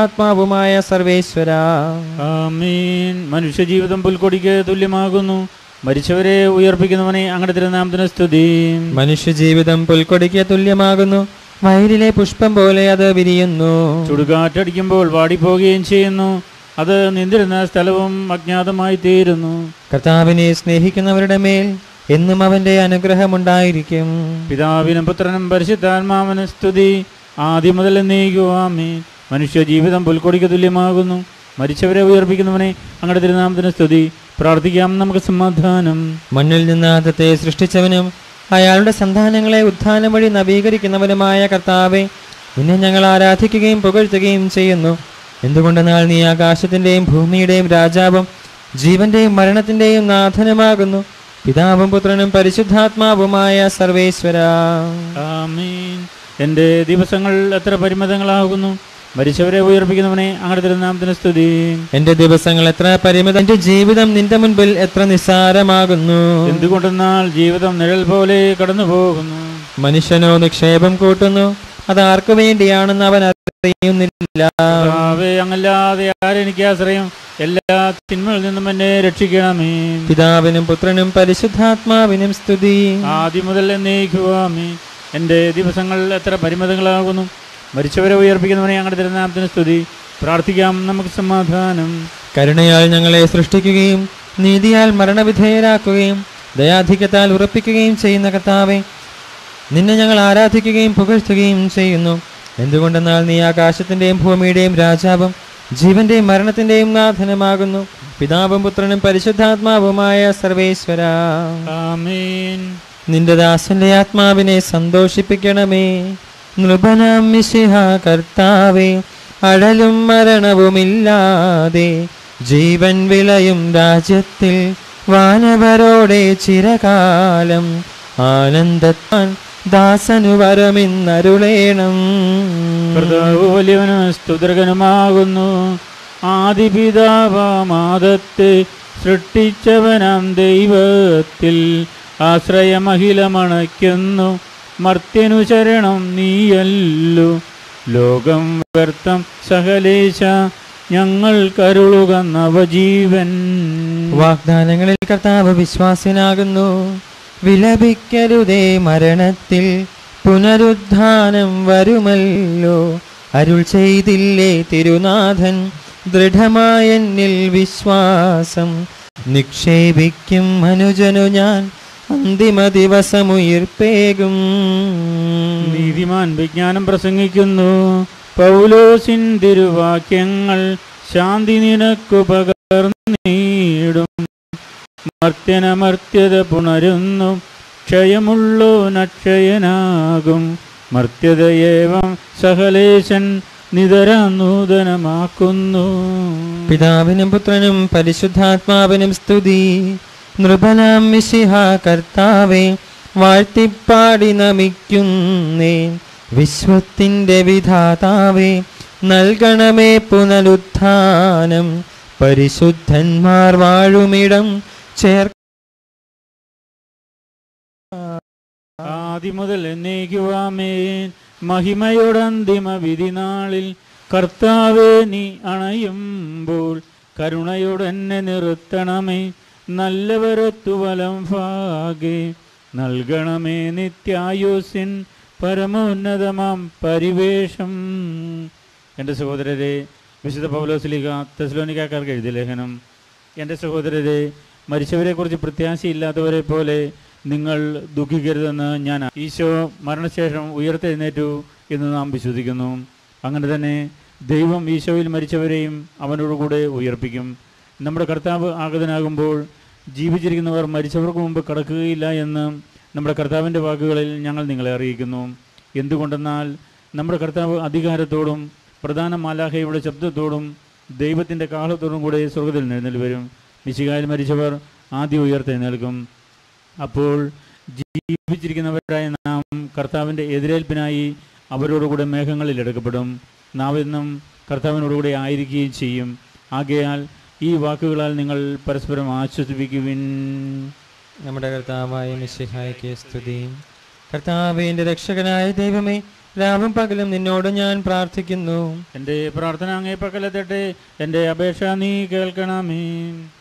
പരിശുദ്ധാത്മാവുമായ സർവേശ്വര. ആമേൻ. മനുഷ്യജീവിതം പുൽക്കൊടിക്ക് തുല്യമാകുന്നു. മരിച്ചവരെ ഉയർപ്പിക്കുന്നവനെ അങ്ങയുടെ തിരുനാമത്തിന് സ്തുതി. മനുഷ്യജീവിതം പുൽക്കൊടിക്ക് തുല്യമാകുന്നു, വയലിലെ പുഷ്പം പോലെ അത് വിരിയുന്നു. ചുടുകാറ്റടിക്കുമ്പോൾ വാടിപ്പോകുകയും ചെയ്യുന്നു, അത് നിന്നിരുന്ന സ്ഥലവും അജ്ഞാതമായി തീരുന്നു. കർത്താവിനെ സ്നേഹിക്കുന്നവരുടെ മേൽ എന്നും അവന്റെ അനുഗ്രഹമുണ്ടായിരിക്കും. പിതാവിനും പുത്രനും പരിശുദ്ധാത്മാവിനും സ്തുതി, ആദ്യം മുതൽ എന്നേക്കും ആമേൻ. മനുഷ്യ ജീവിതം പുൽക്കൊടിക്ക് തുല്യമാകുന്നു, മരിച്ചവരെ ഉയർപ്പിക്കുന്നവനെ അങ്ങയുടെ തിരുനാമത്തിന് സ്തുതി. പ്രാർത്ഥിക്കാം, നമുക്ക് സമാധാനം. മണ്ണിൽ നിന്ന് ആദത്തെ സൃഷ്ടിച്ചവനും അയാളുടെ സന്താനങ്ങളെ ഉത്ഥാനം വഴി നവീകരിക്കുന്നവനുമായ കർത്താവെ, നിന്നെ ഞങ്ങൾ ആരാധിക്കുകയും പുകഴ്ത്തുകയും ചെയ്യുന്നു. എന്തുകൊണ്ടെന്നാൽ നീ ആകാശത്തിന്റെയും ഭൂമിയുടെയും രാജാവും ജീവന്റെയും മരണത്തിന്റെയും നാഥനുമാകുന്നു. പിതാവും പുത്രനും പരിശുദ്ധാത്മാവുമായ സർവേശ്വര. ആമേൻ. എൻ്റെ ദിവസങ്ങൾ എത്ര പരിമിതങ്ങളാകുന്നു, മരിച്ചവരെ ഉയർപ്പിക്കുന്നവനെ അങ്ങയുടെ തിരുനാമത്തിന് സ്തുതി. എന്റെ ദിവസങ്ങൾ എത്ര പരിമിതം, എന്റെ ജീവിതം നിന്റെ മുൻപിൽ എത്ര നിസ്സാരമാകുന്നു. എന്തുകൊണ്ടെന്നാൽ ജീവിതം നിഴൽ പോലെ കടന്നു പോകുന്നു. മനുഷ്യനോ നിക്ഷേപം കൂട്ടുന്നു, അത് ആർക്കു വേണ്ടിയാണെന്ന് അവൻ അറിയുന്നില്ല. അങ്ങല്ലാതെ ആരെനിക്ക് ആശ്രയം, എല്ലാ തിന്മകളിൽ നിന്നും എന്നെ രക്ഷിക്കണമേ. പിതാവിനും പുത്രനും പരിശുദ്ധാത്മാവിനും സ്തുതി, ആദ്യം മുതൽ എന്നേക്കുവാമേ. എൻ്റെ ദിവസങ്ങൾ എത്ര പരിമിതങ്ങളാകുന്നു, മരിച്ചവരെ ഉയർപ്പിക്കുന്നവനെ ഞങ്ങളുടെ തിരുനാമത്തിന് സ്തുതി. പ്രാർത്ഥിക്കാം, നമുക്ക് സമാധാനം. കരുണയാൽ ഞങ്ങളെ സൃഷ്ടിക്കുകയും നീതിയാൽ മരണവിധേയരാക്കുകയും ദയാധിക്യത്താൽ ഉറപ്പിക്കുകയും ചെയ്യുന്ന കർത്താവെ, നിന്നെ ഞങ്ങൾ ആരാധിക്കുകയും പുകഴ്ത്തുകയും ചെയ്യുന്നു. എന്തുകൊണ്ടെന്നാൽ നീ ആകാശത്തിന്റെയും ഭൂമിയുടെയും രാജാവും ജീവന്റെയും മരണത്തിന്റെയും നാഥനുമാകുന്നു. പിതാവും പുത്രനും പരിശുദ്ധാത്മാവുമായ സർവേശ്വര. ആമേൻ. നിന്റെ ദാസന്റെ ആത്മാവിനെ സന്തോഷിപ്പിക്കണമേ. നൃപനാം മിശിഹ കർത്താവേ, അഴലും മരണവുമില്ലാതെ ജീവൻ വിളയും രാജ്യത്തിൽ വാനവരോടെ ചിരകാലം ആനന്ദത്താൻ ദാസനു വരമിന്നരുളേണം. കർത്താവ് വലിയവനും സ്തുതർഗനുമാകുന്നു. ആദിപിതാവാമാദത്തെ സൃഷ്ടിച്ചവനാം ദൈവത്തിൽ ആശ്രയമഹിലമണയ്ക്കുന്നു. മർത്യനു ശരണം നീയല്ലു, ലോകം വ്യർത്ഥം സകലേശ ഞങ്ങൾ കരുളുക നവജീവൻ. വാഗ്ദാനങ്ങളിൽ കർത്താവ് വിശ്വാസനാകുന്നു. വിലപിക്കരുതേ, മരണത്തിൽ പുനരുദ്ധാനം വരുമല്ലോ. അരുൾ ചെയ്തില്ലേ തിരുനാഥൻ, ദൃഢമായെന്നിൽ വിശ്വാസം നിക്ഷേപിക്കും മനുജനു ഞാൻ അന്തിമ ദിവസമുയിർപ്പേകും. നീതിമാൻ വിജ്ഞാനം പ്രസംഗിക്കുന്നു, പൗലോസിൻ തിരുവാക്യങ്ങൾ ശാന്തി നിനക്കു പകർന്നീടും. മർത്യനമർത്യത പുണരുന്നു, ക്ഷയമുള്ളോ നക്ഷയനാകും. മർത്യതയേവം സകലേശൻ നിതരാ നൂതനമാക്കുന്നു. പിതാവിനും പുത്രനും പരിശുദ്ധാത്മാവിനും സ്തുതി. നൃപനാം മിശിഹ കർത്താവേ, വാഴ്ത്തിപ്പാടി നമിക്കുന്നേ. വിശ്വത്തിന്റെ വിധാതാവേ, നൽകണമേ പുനരുത്ഥാനം. പരിശുദ്ധന്മാർ വാഴുമിടം ചേർ ആദിമുതൽ എന്നേക്കുവാമേൻ. മഹിമയോടന്തിമ വിധിനാളിൽ കർത്താവേ, നീ അണയുമ്പോൾ കരുണയോടെന്നെ നിർത്തണമേ. നല്ലവരത്തു വലം ഭാഗേ നൽകണമേ നിത്യായുസിൻ പരമോന്നതമാം പരിവേഷം. എൻ്റെ സഹോദരരെ, വിശുദ്ധ പൗലോസ്ലീഹ തെസ്സലോനിക്കാർക്ക് എഴുതിയ ലേഖനം. എൻ്റെ സഹോദരരെ, മരിച്ചവരെക്കുറിച്ച് പ്രത്യാശയില്ലാത്തവരെ പോലെ നിങ്ങൾ ദുഃഖിക്കരുതെന്ന് ഞാൻ. ഈശോ മരണശേഷം ഉയർത്തെഴുന്നേറ്റു എന്ന് നാം വിശ്വസിക്കുന്നു. അങ്ങനെ തന്നെ ദൈവം ഈശോയിൽ മരിച്ചവരെയും അവനോടുകൂടെ ഉയർപ്പിക്കും. നമ്മുടെ കർത്താവ് ആഗതനാകുമ്പോൾ ജീവിച്ചിരിക്കുന്നവർ മരിച്ചവർക്ക് മുമ്പ് കടക്കുകയില്ല എന്ന് നമ്മുടെ കർത്താവിൻ്റെ വാക്കുകളിൽ ഞങ്ങൾ നിങ്ങളെ അറിയിക്കുന്നു. എന്തുകൊണ്ടെന്നാൽ നമ്മുടെ കർത്താവ് അധികാരത്തോടും പ്രധാന മാലാഖയുടെ ശബ്ദത്തോടും ദൈവത്തിൻ്റെ കാഹളത്തോടും കൂടെ സ്വർഗ്ഗത്തിൽ എഴുന്നേൽപ്പ് വരും. മിശിഹായിൽ മരിച്ചവർ ആദ്യം ഉയർത്തെഴുന്നേൽക്കും. അപ്പോൾ ജീവിച്ചിരിക്കുന്നവരായ നാം കർത്താവിൻ്റെ എതിരേൽപ്പിനായി അവരോടുകൂടെ മേഘങ്ങളിൽ എടുക്കപ്പെടും. നാം എന്നും കർത്താവിനോടുകൂടെ ആയിരിക്കുകയും ചെയ്യും. ആകയാൽ ഈ വാക്കുകളാൽ നിങ്ങൾ പരസ്പരം ആശ്വസിപ്പിക്കുവിൻ. നമ്മുടെ കർത്താവായ മിശിഹായ്ക്ക് സ്തുതി. കർത്താവേ, എൻ്റെ രക്ഷകനായ ദൈവമേ, രാവും പകലും നിന്നോട് ഞാൻ പ്രാർത്ഥിക്കുന്നു. എൻ്റെ പ്രാർത്ഥന അങ്ങേ പക്കലെത്തട്ടെ. എൻ്റെ അപേക്ഷ നീ കേൾക്കണമേ.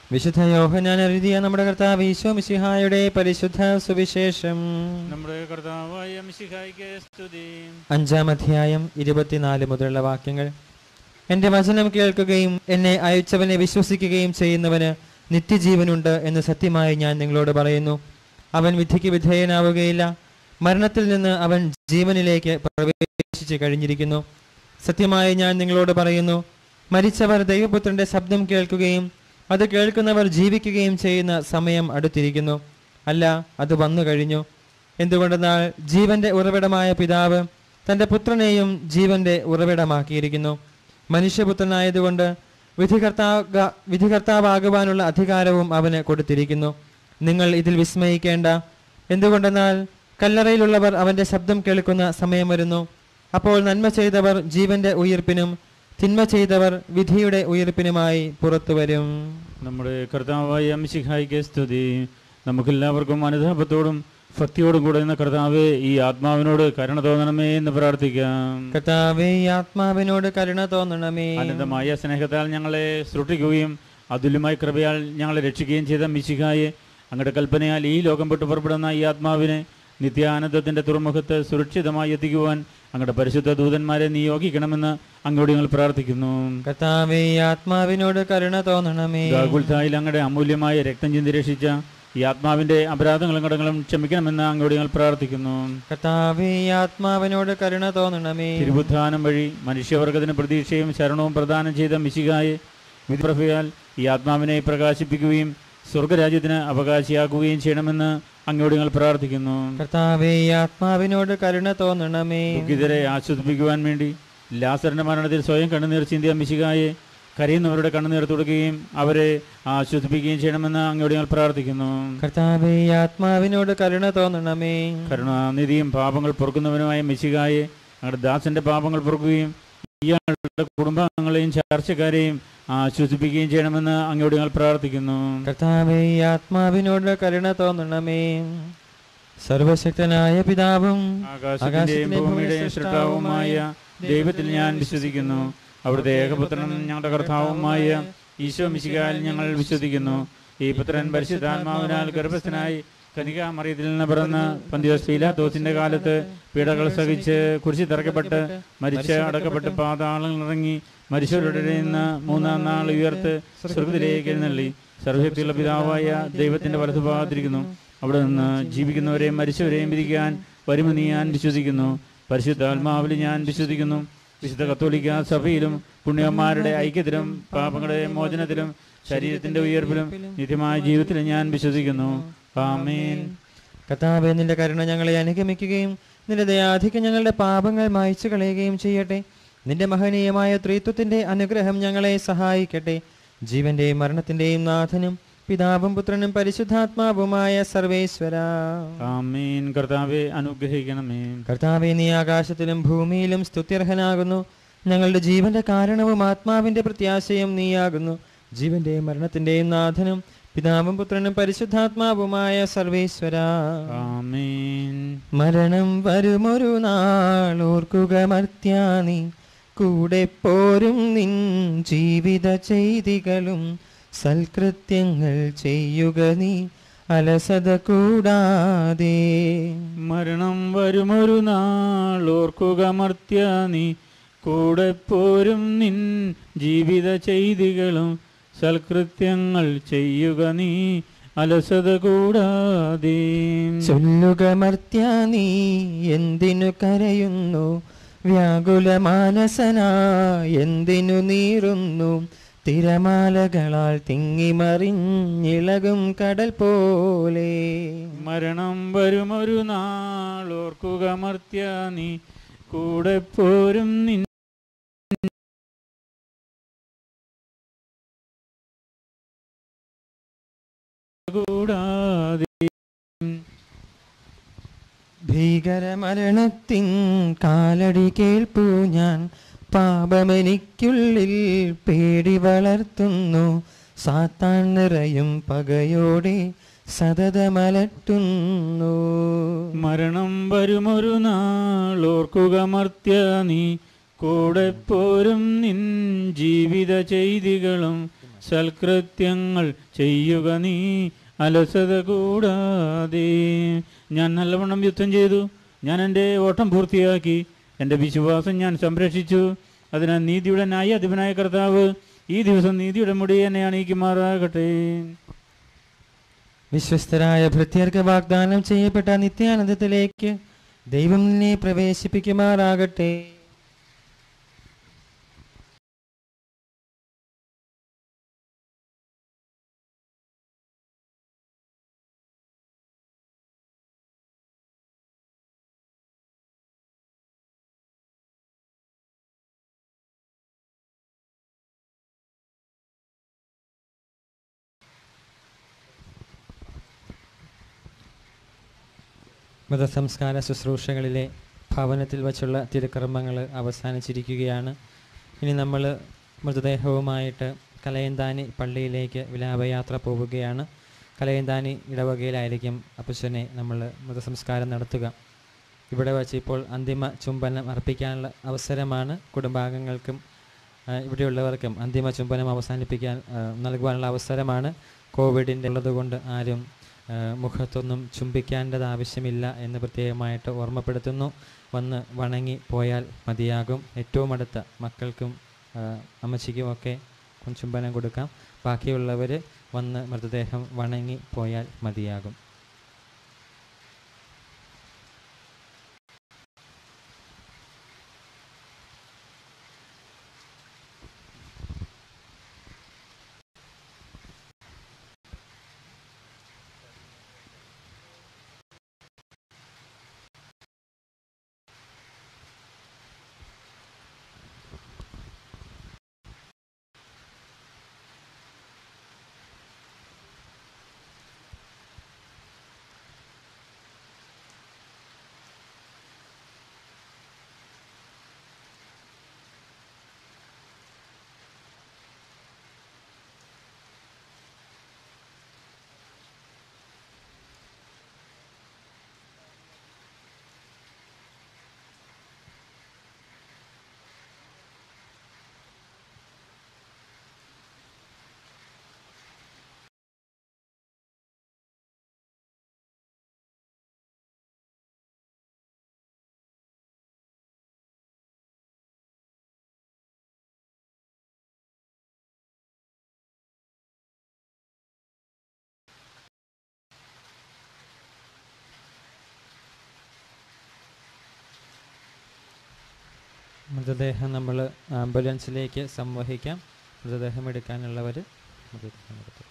വിശുദ്ധ യോഹന്നാൻ എഴുതിയ നമ്മുടെ കർത്താവ് ഈശോ മിശിഹായുടെ പരിശുദ്ധ സുവിശേഷം. നമ്മുടെ കർത്താവായ മിശിഹായ്ക്ക് സ്തുതി. അഞ്ചാം അധ്യായം ഇരുപത്തിനാല് മുതലുള്ള വാക്യങ്ങൾ. എൻ്റെ വചനം കേൾക്കുകയും എന്നെ അയച്ചവനെ വിശ്വസിക്കുകയും ചെയ്യുന്നവന് നിത്യജീവനുണ്ട് എന്ന് സത്യമായി ഞാൻ നിങ്ങളോട് പറയുന്നു. അവൻ വിധിക്ക് വിധേയനാവുകയില്ല, മരണത്തിൽ നിന്ന് അവൻ ജീവനിലേക്ക് പ്രവേശിച്ചു കഴിഞ്ഞിരിക്കുന്നു. സത്യമായി ഞാൻ നിങ്ങളോട് പറയുന്നു, മരിച്ചവർ ദൈവപുത്രന്റെ ശബ്ദം കേൾക്കുകയും അത് കേൾക്കുന്നവർ ജീവിക്കുകയും ചെയ്യുന്ന സമയം അടുത്തിരിക്കുന്നു. അല്ല, അത് വന്നു കഴിഞ്ഞു. എന്തുകൊണ്ടെന്നാൽ ജീവന്റെ ഉറവിടമായ പിതാവ് തൻ്റെ പുത്രനെയും ജീവന്റെ ഉറവിടമാക്കിയിരിക്കുന്നു. മനുഷ്യപുത്രനായതുകൊണ്ട് വിധികർത്താ വിധികർത്താവാകുവാനുള്ള അധികാരവും അവന് കൊടുത്തിരിക്കുന്നു. നിങ്ങൾ ഇതിൽ വിസ്മയിക്കേണ്ട. എന്തുകൊണ്ടെന്നാൽ കല്ലറയിലുള്ളവർ അവന്റെ ശബ്ദം കേൾക്കുന്ന സമയം വരുന്നു. അപ്പോൾ നന്മ ചെയ്തവർ ജീവന്റെ ഉയിർപ്പിനും തിന്മ ചെയ്തവർ വിധിയുടെ ഉയിർപ്പിനുമായി പുറത്തു വരും. നമ്മുടെ കർത്താവായ മിശിഹായ്ക്ക് സ്തുതി. നമുക്കെല്ലാവർക്കും അനുതാപത്തോടും ഭക്തിയോടും കൂടെ എന്ന കർത്താവെ ഈ ആത്മാവിനോട് കരുണ തോന്നണമേ എന്ന് പ്രാർത്ഥിക്കാം. കർത്താവേ, ഈ ആത്മാവിനോട് കരുണ തോന്നണമേ. അനന്തമായ സ്നേഹത്താൽ ഞങ്ങളെ സൃഷ്ടിക്കുകയും അതുല്യമായ കൃപയാൽ ഞങ്ങളെ രക്ഷിക്കുകയും ചെയ്ത മിശിഹായെ, അങ്ങയുടെ കൽപ്പനയാൽ ഈ ലോകം വിട്ടു പുറപ്പെടുന്ന ഈ ആത്മാവിനെ നിത്യാനന്ദത്തിന്റെ തുറമുഖത്ത് സുരക്ഷിതമായി എത്തിക്കുവാൻ അങ്ങയുടെ പരിശുദ്ധ ദൂതന്മാരെ നിയോഗിക്കണമെന്ന് അങ്ങോട്ട് ഞങ്ങൾ പ്രാർത്ഥിക്കുന്നു. കർത്താവേ, ഈ ആത്മാവിനോട് കരുണ തോന്നണമേ. ഗാഗുൽത്തായിൽ അങ്ങയുടെ അമൂല്യമായ രക്തം ചിന്തി രക്ഷിച്ച ഈ ആത്മാവിന്റെ അപരാധങ്ങളും കടങ്ങളും ക്ഷമിക്കണമെന്ന് അങ്ങോട്ട് ഞങ്ങൾ പ്രാർത്ഥിക്കുന്നു. കർത്താവേ, ഈ ആത്മാവിനോട് കരുണ തോന്നണമേ. തിരുവുത്ഥാനം വഴി മനുഷ്യവർഗത്തിന് പ്രതീക്ഷയും ശരണവും പ്രദാനം ചെയ്ത മിശിഹായെ, വിധിപ്രഭയാൽ ഈ ആത്മാവിനെ പ്രകാശിപ്പിക്കുകയും സ്വർഗരാജ്യത്തിന് അവകാശിയാക്കുകയും ചെയ്യണമെന്ന് അങ്ങോട്ട് ഞങ്ങൾ പ്രാർത്ഥിക്കുന്നു. കർത്താവേ, ഈ ആത്മാവിനോട് കരുണ തോന്നണമേ. ദുഃഖിതരെ ആശ്വസിപ്പിക്കുവാൻ വേണ്ടി ലാസറിന്റെ മരണത്തിൽ സ്വയം കണ്ണുനീർ ചിന്തിയ മിശിഹായെ, കരയുന്നവരുടെ കണ്ണുനീർ തുടക്കുകയും അവരെ ആശ്വസിപ്പിക്കുകയും ചെയ്യണമെന്ന് അങ്ങോട്ട് ഞങ്ങൾ പ്രാർത്ഥിക്കുന്നു. കർത്താവേ, ഈ ആത്മാവിനോട് കരുണ തോന്നണമേ. കരുണാനിധിയും പാപങ്ങൾ പൊറുക്കുന്നവനുമായ മിശിഹായെ, അങ്ങയുടെ ദാസന്റെ പാപങ്ങൾ പൊറുക്കുകയും ഇയാളുടെ കുടുംബാംഗങ്ങളെയും ചർച്ചക്കാരെയും ആശ്വസിപ്പിക്കുകയും ചെയ്യണമെന്ന് അങ്ങോട്ട് ഞങ്ങൾ പ്രാർത്ഥിക്കുന്നു. കർത്താവേ, ഈ ആത്മാവിനോട് കരുണ തോന്നണമേ. സർവശക്തനായ പിതാവും ആകാശത്തിന്റെയും ഭൂമിയുടെയും സൃഷ്ടാവുമായ ദൈവത്തിൽ ഞാൻ വിശ്വസിക്കുന്നു. അവിടുത്തെ ഏകപുത്രനും ഞങ്ങളുടെ കർത്താവുമായ ഈശോ മിശിഹായിൽ ഞങ്ങൾ വിശ്വസിക്കുന്നു. ഈ പുത്രൻ പരിശുദ്ധാത്മാവിനാൽ ഗർഭസ്ഥനായി കനികാമറിയത്തിൽ നിന്ന് പിറന്ന് പന്തിയോസ് പീലാത്തോസിന്റെ കാലത്ത് പീഡകൾ സഹിച്ച് കുരിശിൽ തറയ്ക്കപ്പെട്ട് മരിച്ച് അടക്കപ്പെട്ട് പാതാളങ്ങളിൽ ഇറങ്ങി മരിച്ചവരുടെ നിന്ന് മൂന്നാം നാൾ ഉയർത്ത് സ്വർഗ്ഗത്തിലേക്ക് എഴുന്നള്ളി സർവശക്തിയുള്ള പിതാവായ ദൈവത്തിന്റെ വലതുഭാഗത്തിരിക്കുന്നു. അവിടെ നിന്ന് ജീവിക്കുന്നവരെയും മരിച്ചവരെയും വിധിക്കാൻ വരുമെന്ന് ഞാൻ വിശ്വസിക്കുന്നു. പരിശുദ്ധാത്മാവിൽ ഞാൻ വിശ്വസിക്കുന്നു. വിശുദ്ധ കത്തോലിക്ക സഭയിലും പുണ്യന്മാരുടെ ഐക്യത്തിലും പാപങ്ങളുടെ മോചനത്തിലും ശരീരത്തിന്റെ ഉയർപ്പിലും നിത്യമായ ജീവിതത്തിലും ഞാൻ വിശ്വസിക്കുന്നു. ആമേൻ. കർത്താവേ, നിന്റെ കരുണ ഞങ്ങളെ അനുഗമിക്കുകയും നിന്റെ ദയാധിക്യം ഞങ്ങളുടെ പാപങ്ങൾ മായ്ച്ചു കളയുകയും ചെയ്യട്ടെ. നിന്റെ മഹനീയമായ ത്രിത്വത്തിന്റെ അനുഗ്രഹം ഞങ്ങളെ സഹായിക്കട്ടെ. ജീവന്റെയും മരണത്തിന്റെയും നാഥനും പിതാവും പുത്രനും പരിശുദ്ധാത്മാവുമായ സർവേശ്വര. ആമേൻ. കർത്താവേ, അനുഗ്രഹിക്കണമേ. കർത്താവേ, നീ ആകാശത്തിലും ഭൂമിയിലും സ്തുത്യർഹനാകുന്നു. ഞങ്ങളുടെ ജീവന്റെ കാരണവും ആത്മാവിന്റെ പ്രത്യാശയും നീയാകുന്നു. ജീവന്റെയും മരണത്തിന്റെയും നാഥനും പിതാവും പുത്രനും പരിശുദ്ധാത്മാവുമായ സർവേശ്വര. ആമേൻ. മരണം വരുമൊരു നാൾ ഓർക്കുക മർത്യാനി, കൂടെ പോരും നിൻ ജീവിത ചെയ്തികളും സൽകൃത്യങ്ങൾ ചെയ്യുക നീ അലസത കൂടാതെ. മരണം വരുമൊരു നാൾ ഓർക്കുക മർത്യാനി, കൂടെ പോരും നിൻ ജീവിത ചെയ്തികളും സൽകൃത്യങ്ങൾ ചെയ്യുക നീ അലസത കൂടാതെ. ചൊല്ലുക മർത്യാനി, എന്തിനു കരയുന്നു? വ്യാകുല മാനസനാ എന്തിനു നീറുന്നു? തിരമാലകളാൽ തിങ്ങിമറിഞ്ഞിളകും കടൽ പോലെ. മരണം വരുമൊരു നാൾ ഓർക്കുക മർത്യാനി, കൂടെ പോരും നിൻ കൂടാതെ. ഭീകരമരണത്തിൻ കാലടി കേൾപ്പു ഞാൻ, പാപമെനിക്കുള്ളിൽ പേടി വളർത്തുന്നു. സാത്താൻ നിറയും പകയോടെ സതതമലട്ടുന്നു. മരണം വരുമൊരു നാൾ ഓർക്കുക മർത്യാനി, കൂടെ പോരും നിൻ ജീവിത ചെയ്തികളും സൽകൃത്യങ്ങൾ ചെയ്യുക നീ അലസത കൂടാതെ. ഞാൻ നല്ലവണ്ണം യുദ്ധം ചെയ്തു, ഞാൻ എൻ്റെ ഓട്ടം പൂർത്തിയാക്കി, എൻ്റെ വിശ്വാസം ഞാൻ സംരക്ഷിച്ചു. അതിനാൽ നീതിയുടെ ന്യായാധിപനായ കർത്താവ് ഈ ദിവസം നീതിയുടെ മുടി എന്നെ അണിയിക്കുമാറാകട്ടെ. വിശ്വസ്തരായ ഭൃത്യർക്ക് വാഗ്ദാനം ചെയ്യപ്പെട്ട നിത്യാനന്ദത്തിലേക്ക് ദൈവം നിന്നെ പ്രവേശിപ്പിക്കുമാറാകട്ടെ. മതസംസ്കാര ശുശ്രൂഷകളിലെ ഭവനത്തിൽ വച്ചുള്ള തിരുക്കർമ്മങ്ങൾ അവസാനിച്ചിരിക്കുകയാണ്. ഇനി നമ്മൾ മൃതദേഹവുമായിട്ട് കലയന്താനി പള്ളിയിലേക്ക് വിലാപയാത്ര പോവുകയാണ്. കലയന്താനി ഇടവകയിലായിരിക്കും അപ്പച്ചനെ നമ്മൾ മൃതസംസ്കാരം നടത്തുക. ഇവിടെ വച്ച് ഇപ്പോൾ അന്തിമ ചുംബനം അർപ്പിക്കാനുള്ള അവസരമാണ്. കുടുംബാംഗങ്ങൾക്കും ഇവിടെയുള്ളവർക്കും അന്തിമ ചുംബനം അവസാനിപ്പിക്കാൻ നൽകുവാനുള്ള അവസരമാണ്. കോവിഡിൻ്റെ ഉള്ളതുകൊണ്ട് ആരും മുഖത്തൊന്നും ചുംബിക്കേണ്ടത് ആവശ്യമില്ല എന്ന് പ്രത്യേകമായിട്ട് ഓർമ്മപ്പെടുത്തുന്നു. വന്ന് വണങ്ങി പോയാൽ മതിയാകും. ഏറ്റവും അടുത്ത മക്കൾക്കും അമ്മച്ചിക്കുമൊക്കെ ചുംബനം കൊടുക്കാം. ബാക്കിയുള്ളവർ വന്ന് മൃതദേഹം വണങ്ങി പോയാൽ മതിയാകും. മൃതദേഹം നമ്മൾ ആംബുലൻസിലേക്ക് സംവഹിക്കാം. മൃതദേഹം എടുക്കാനുള്ളവർ മൃതദേഹം എടുത്തു.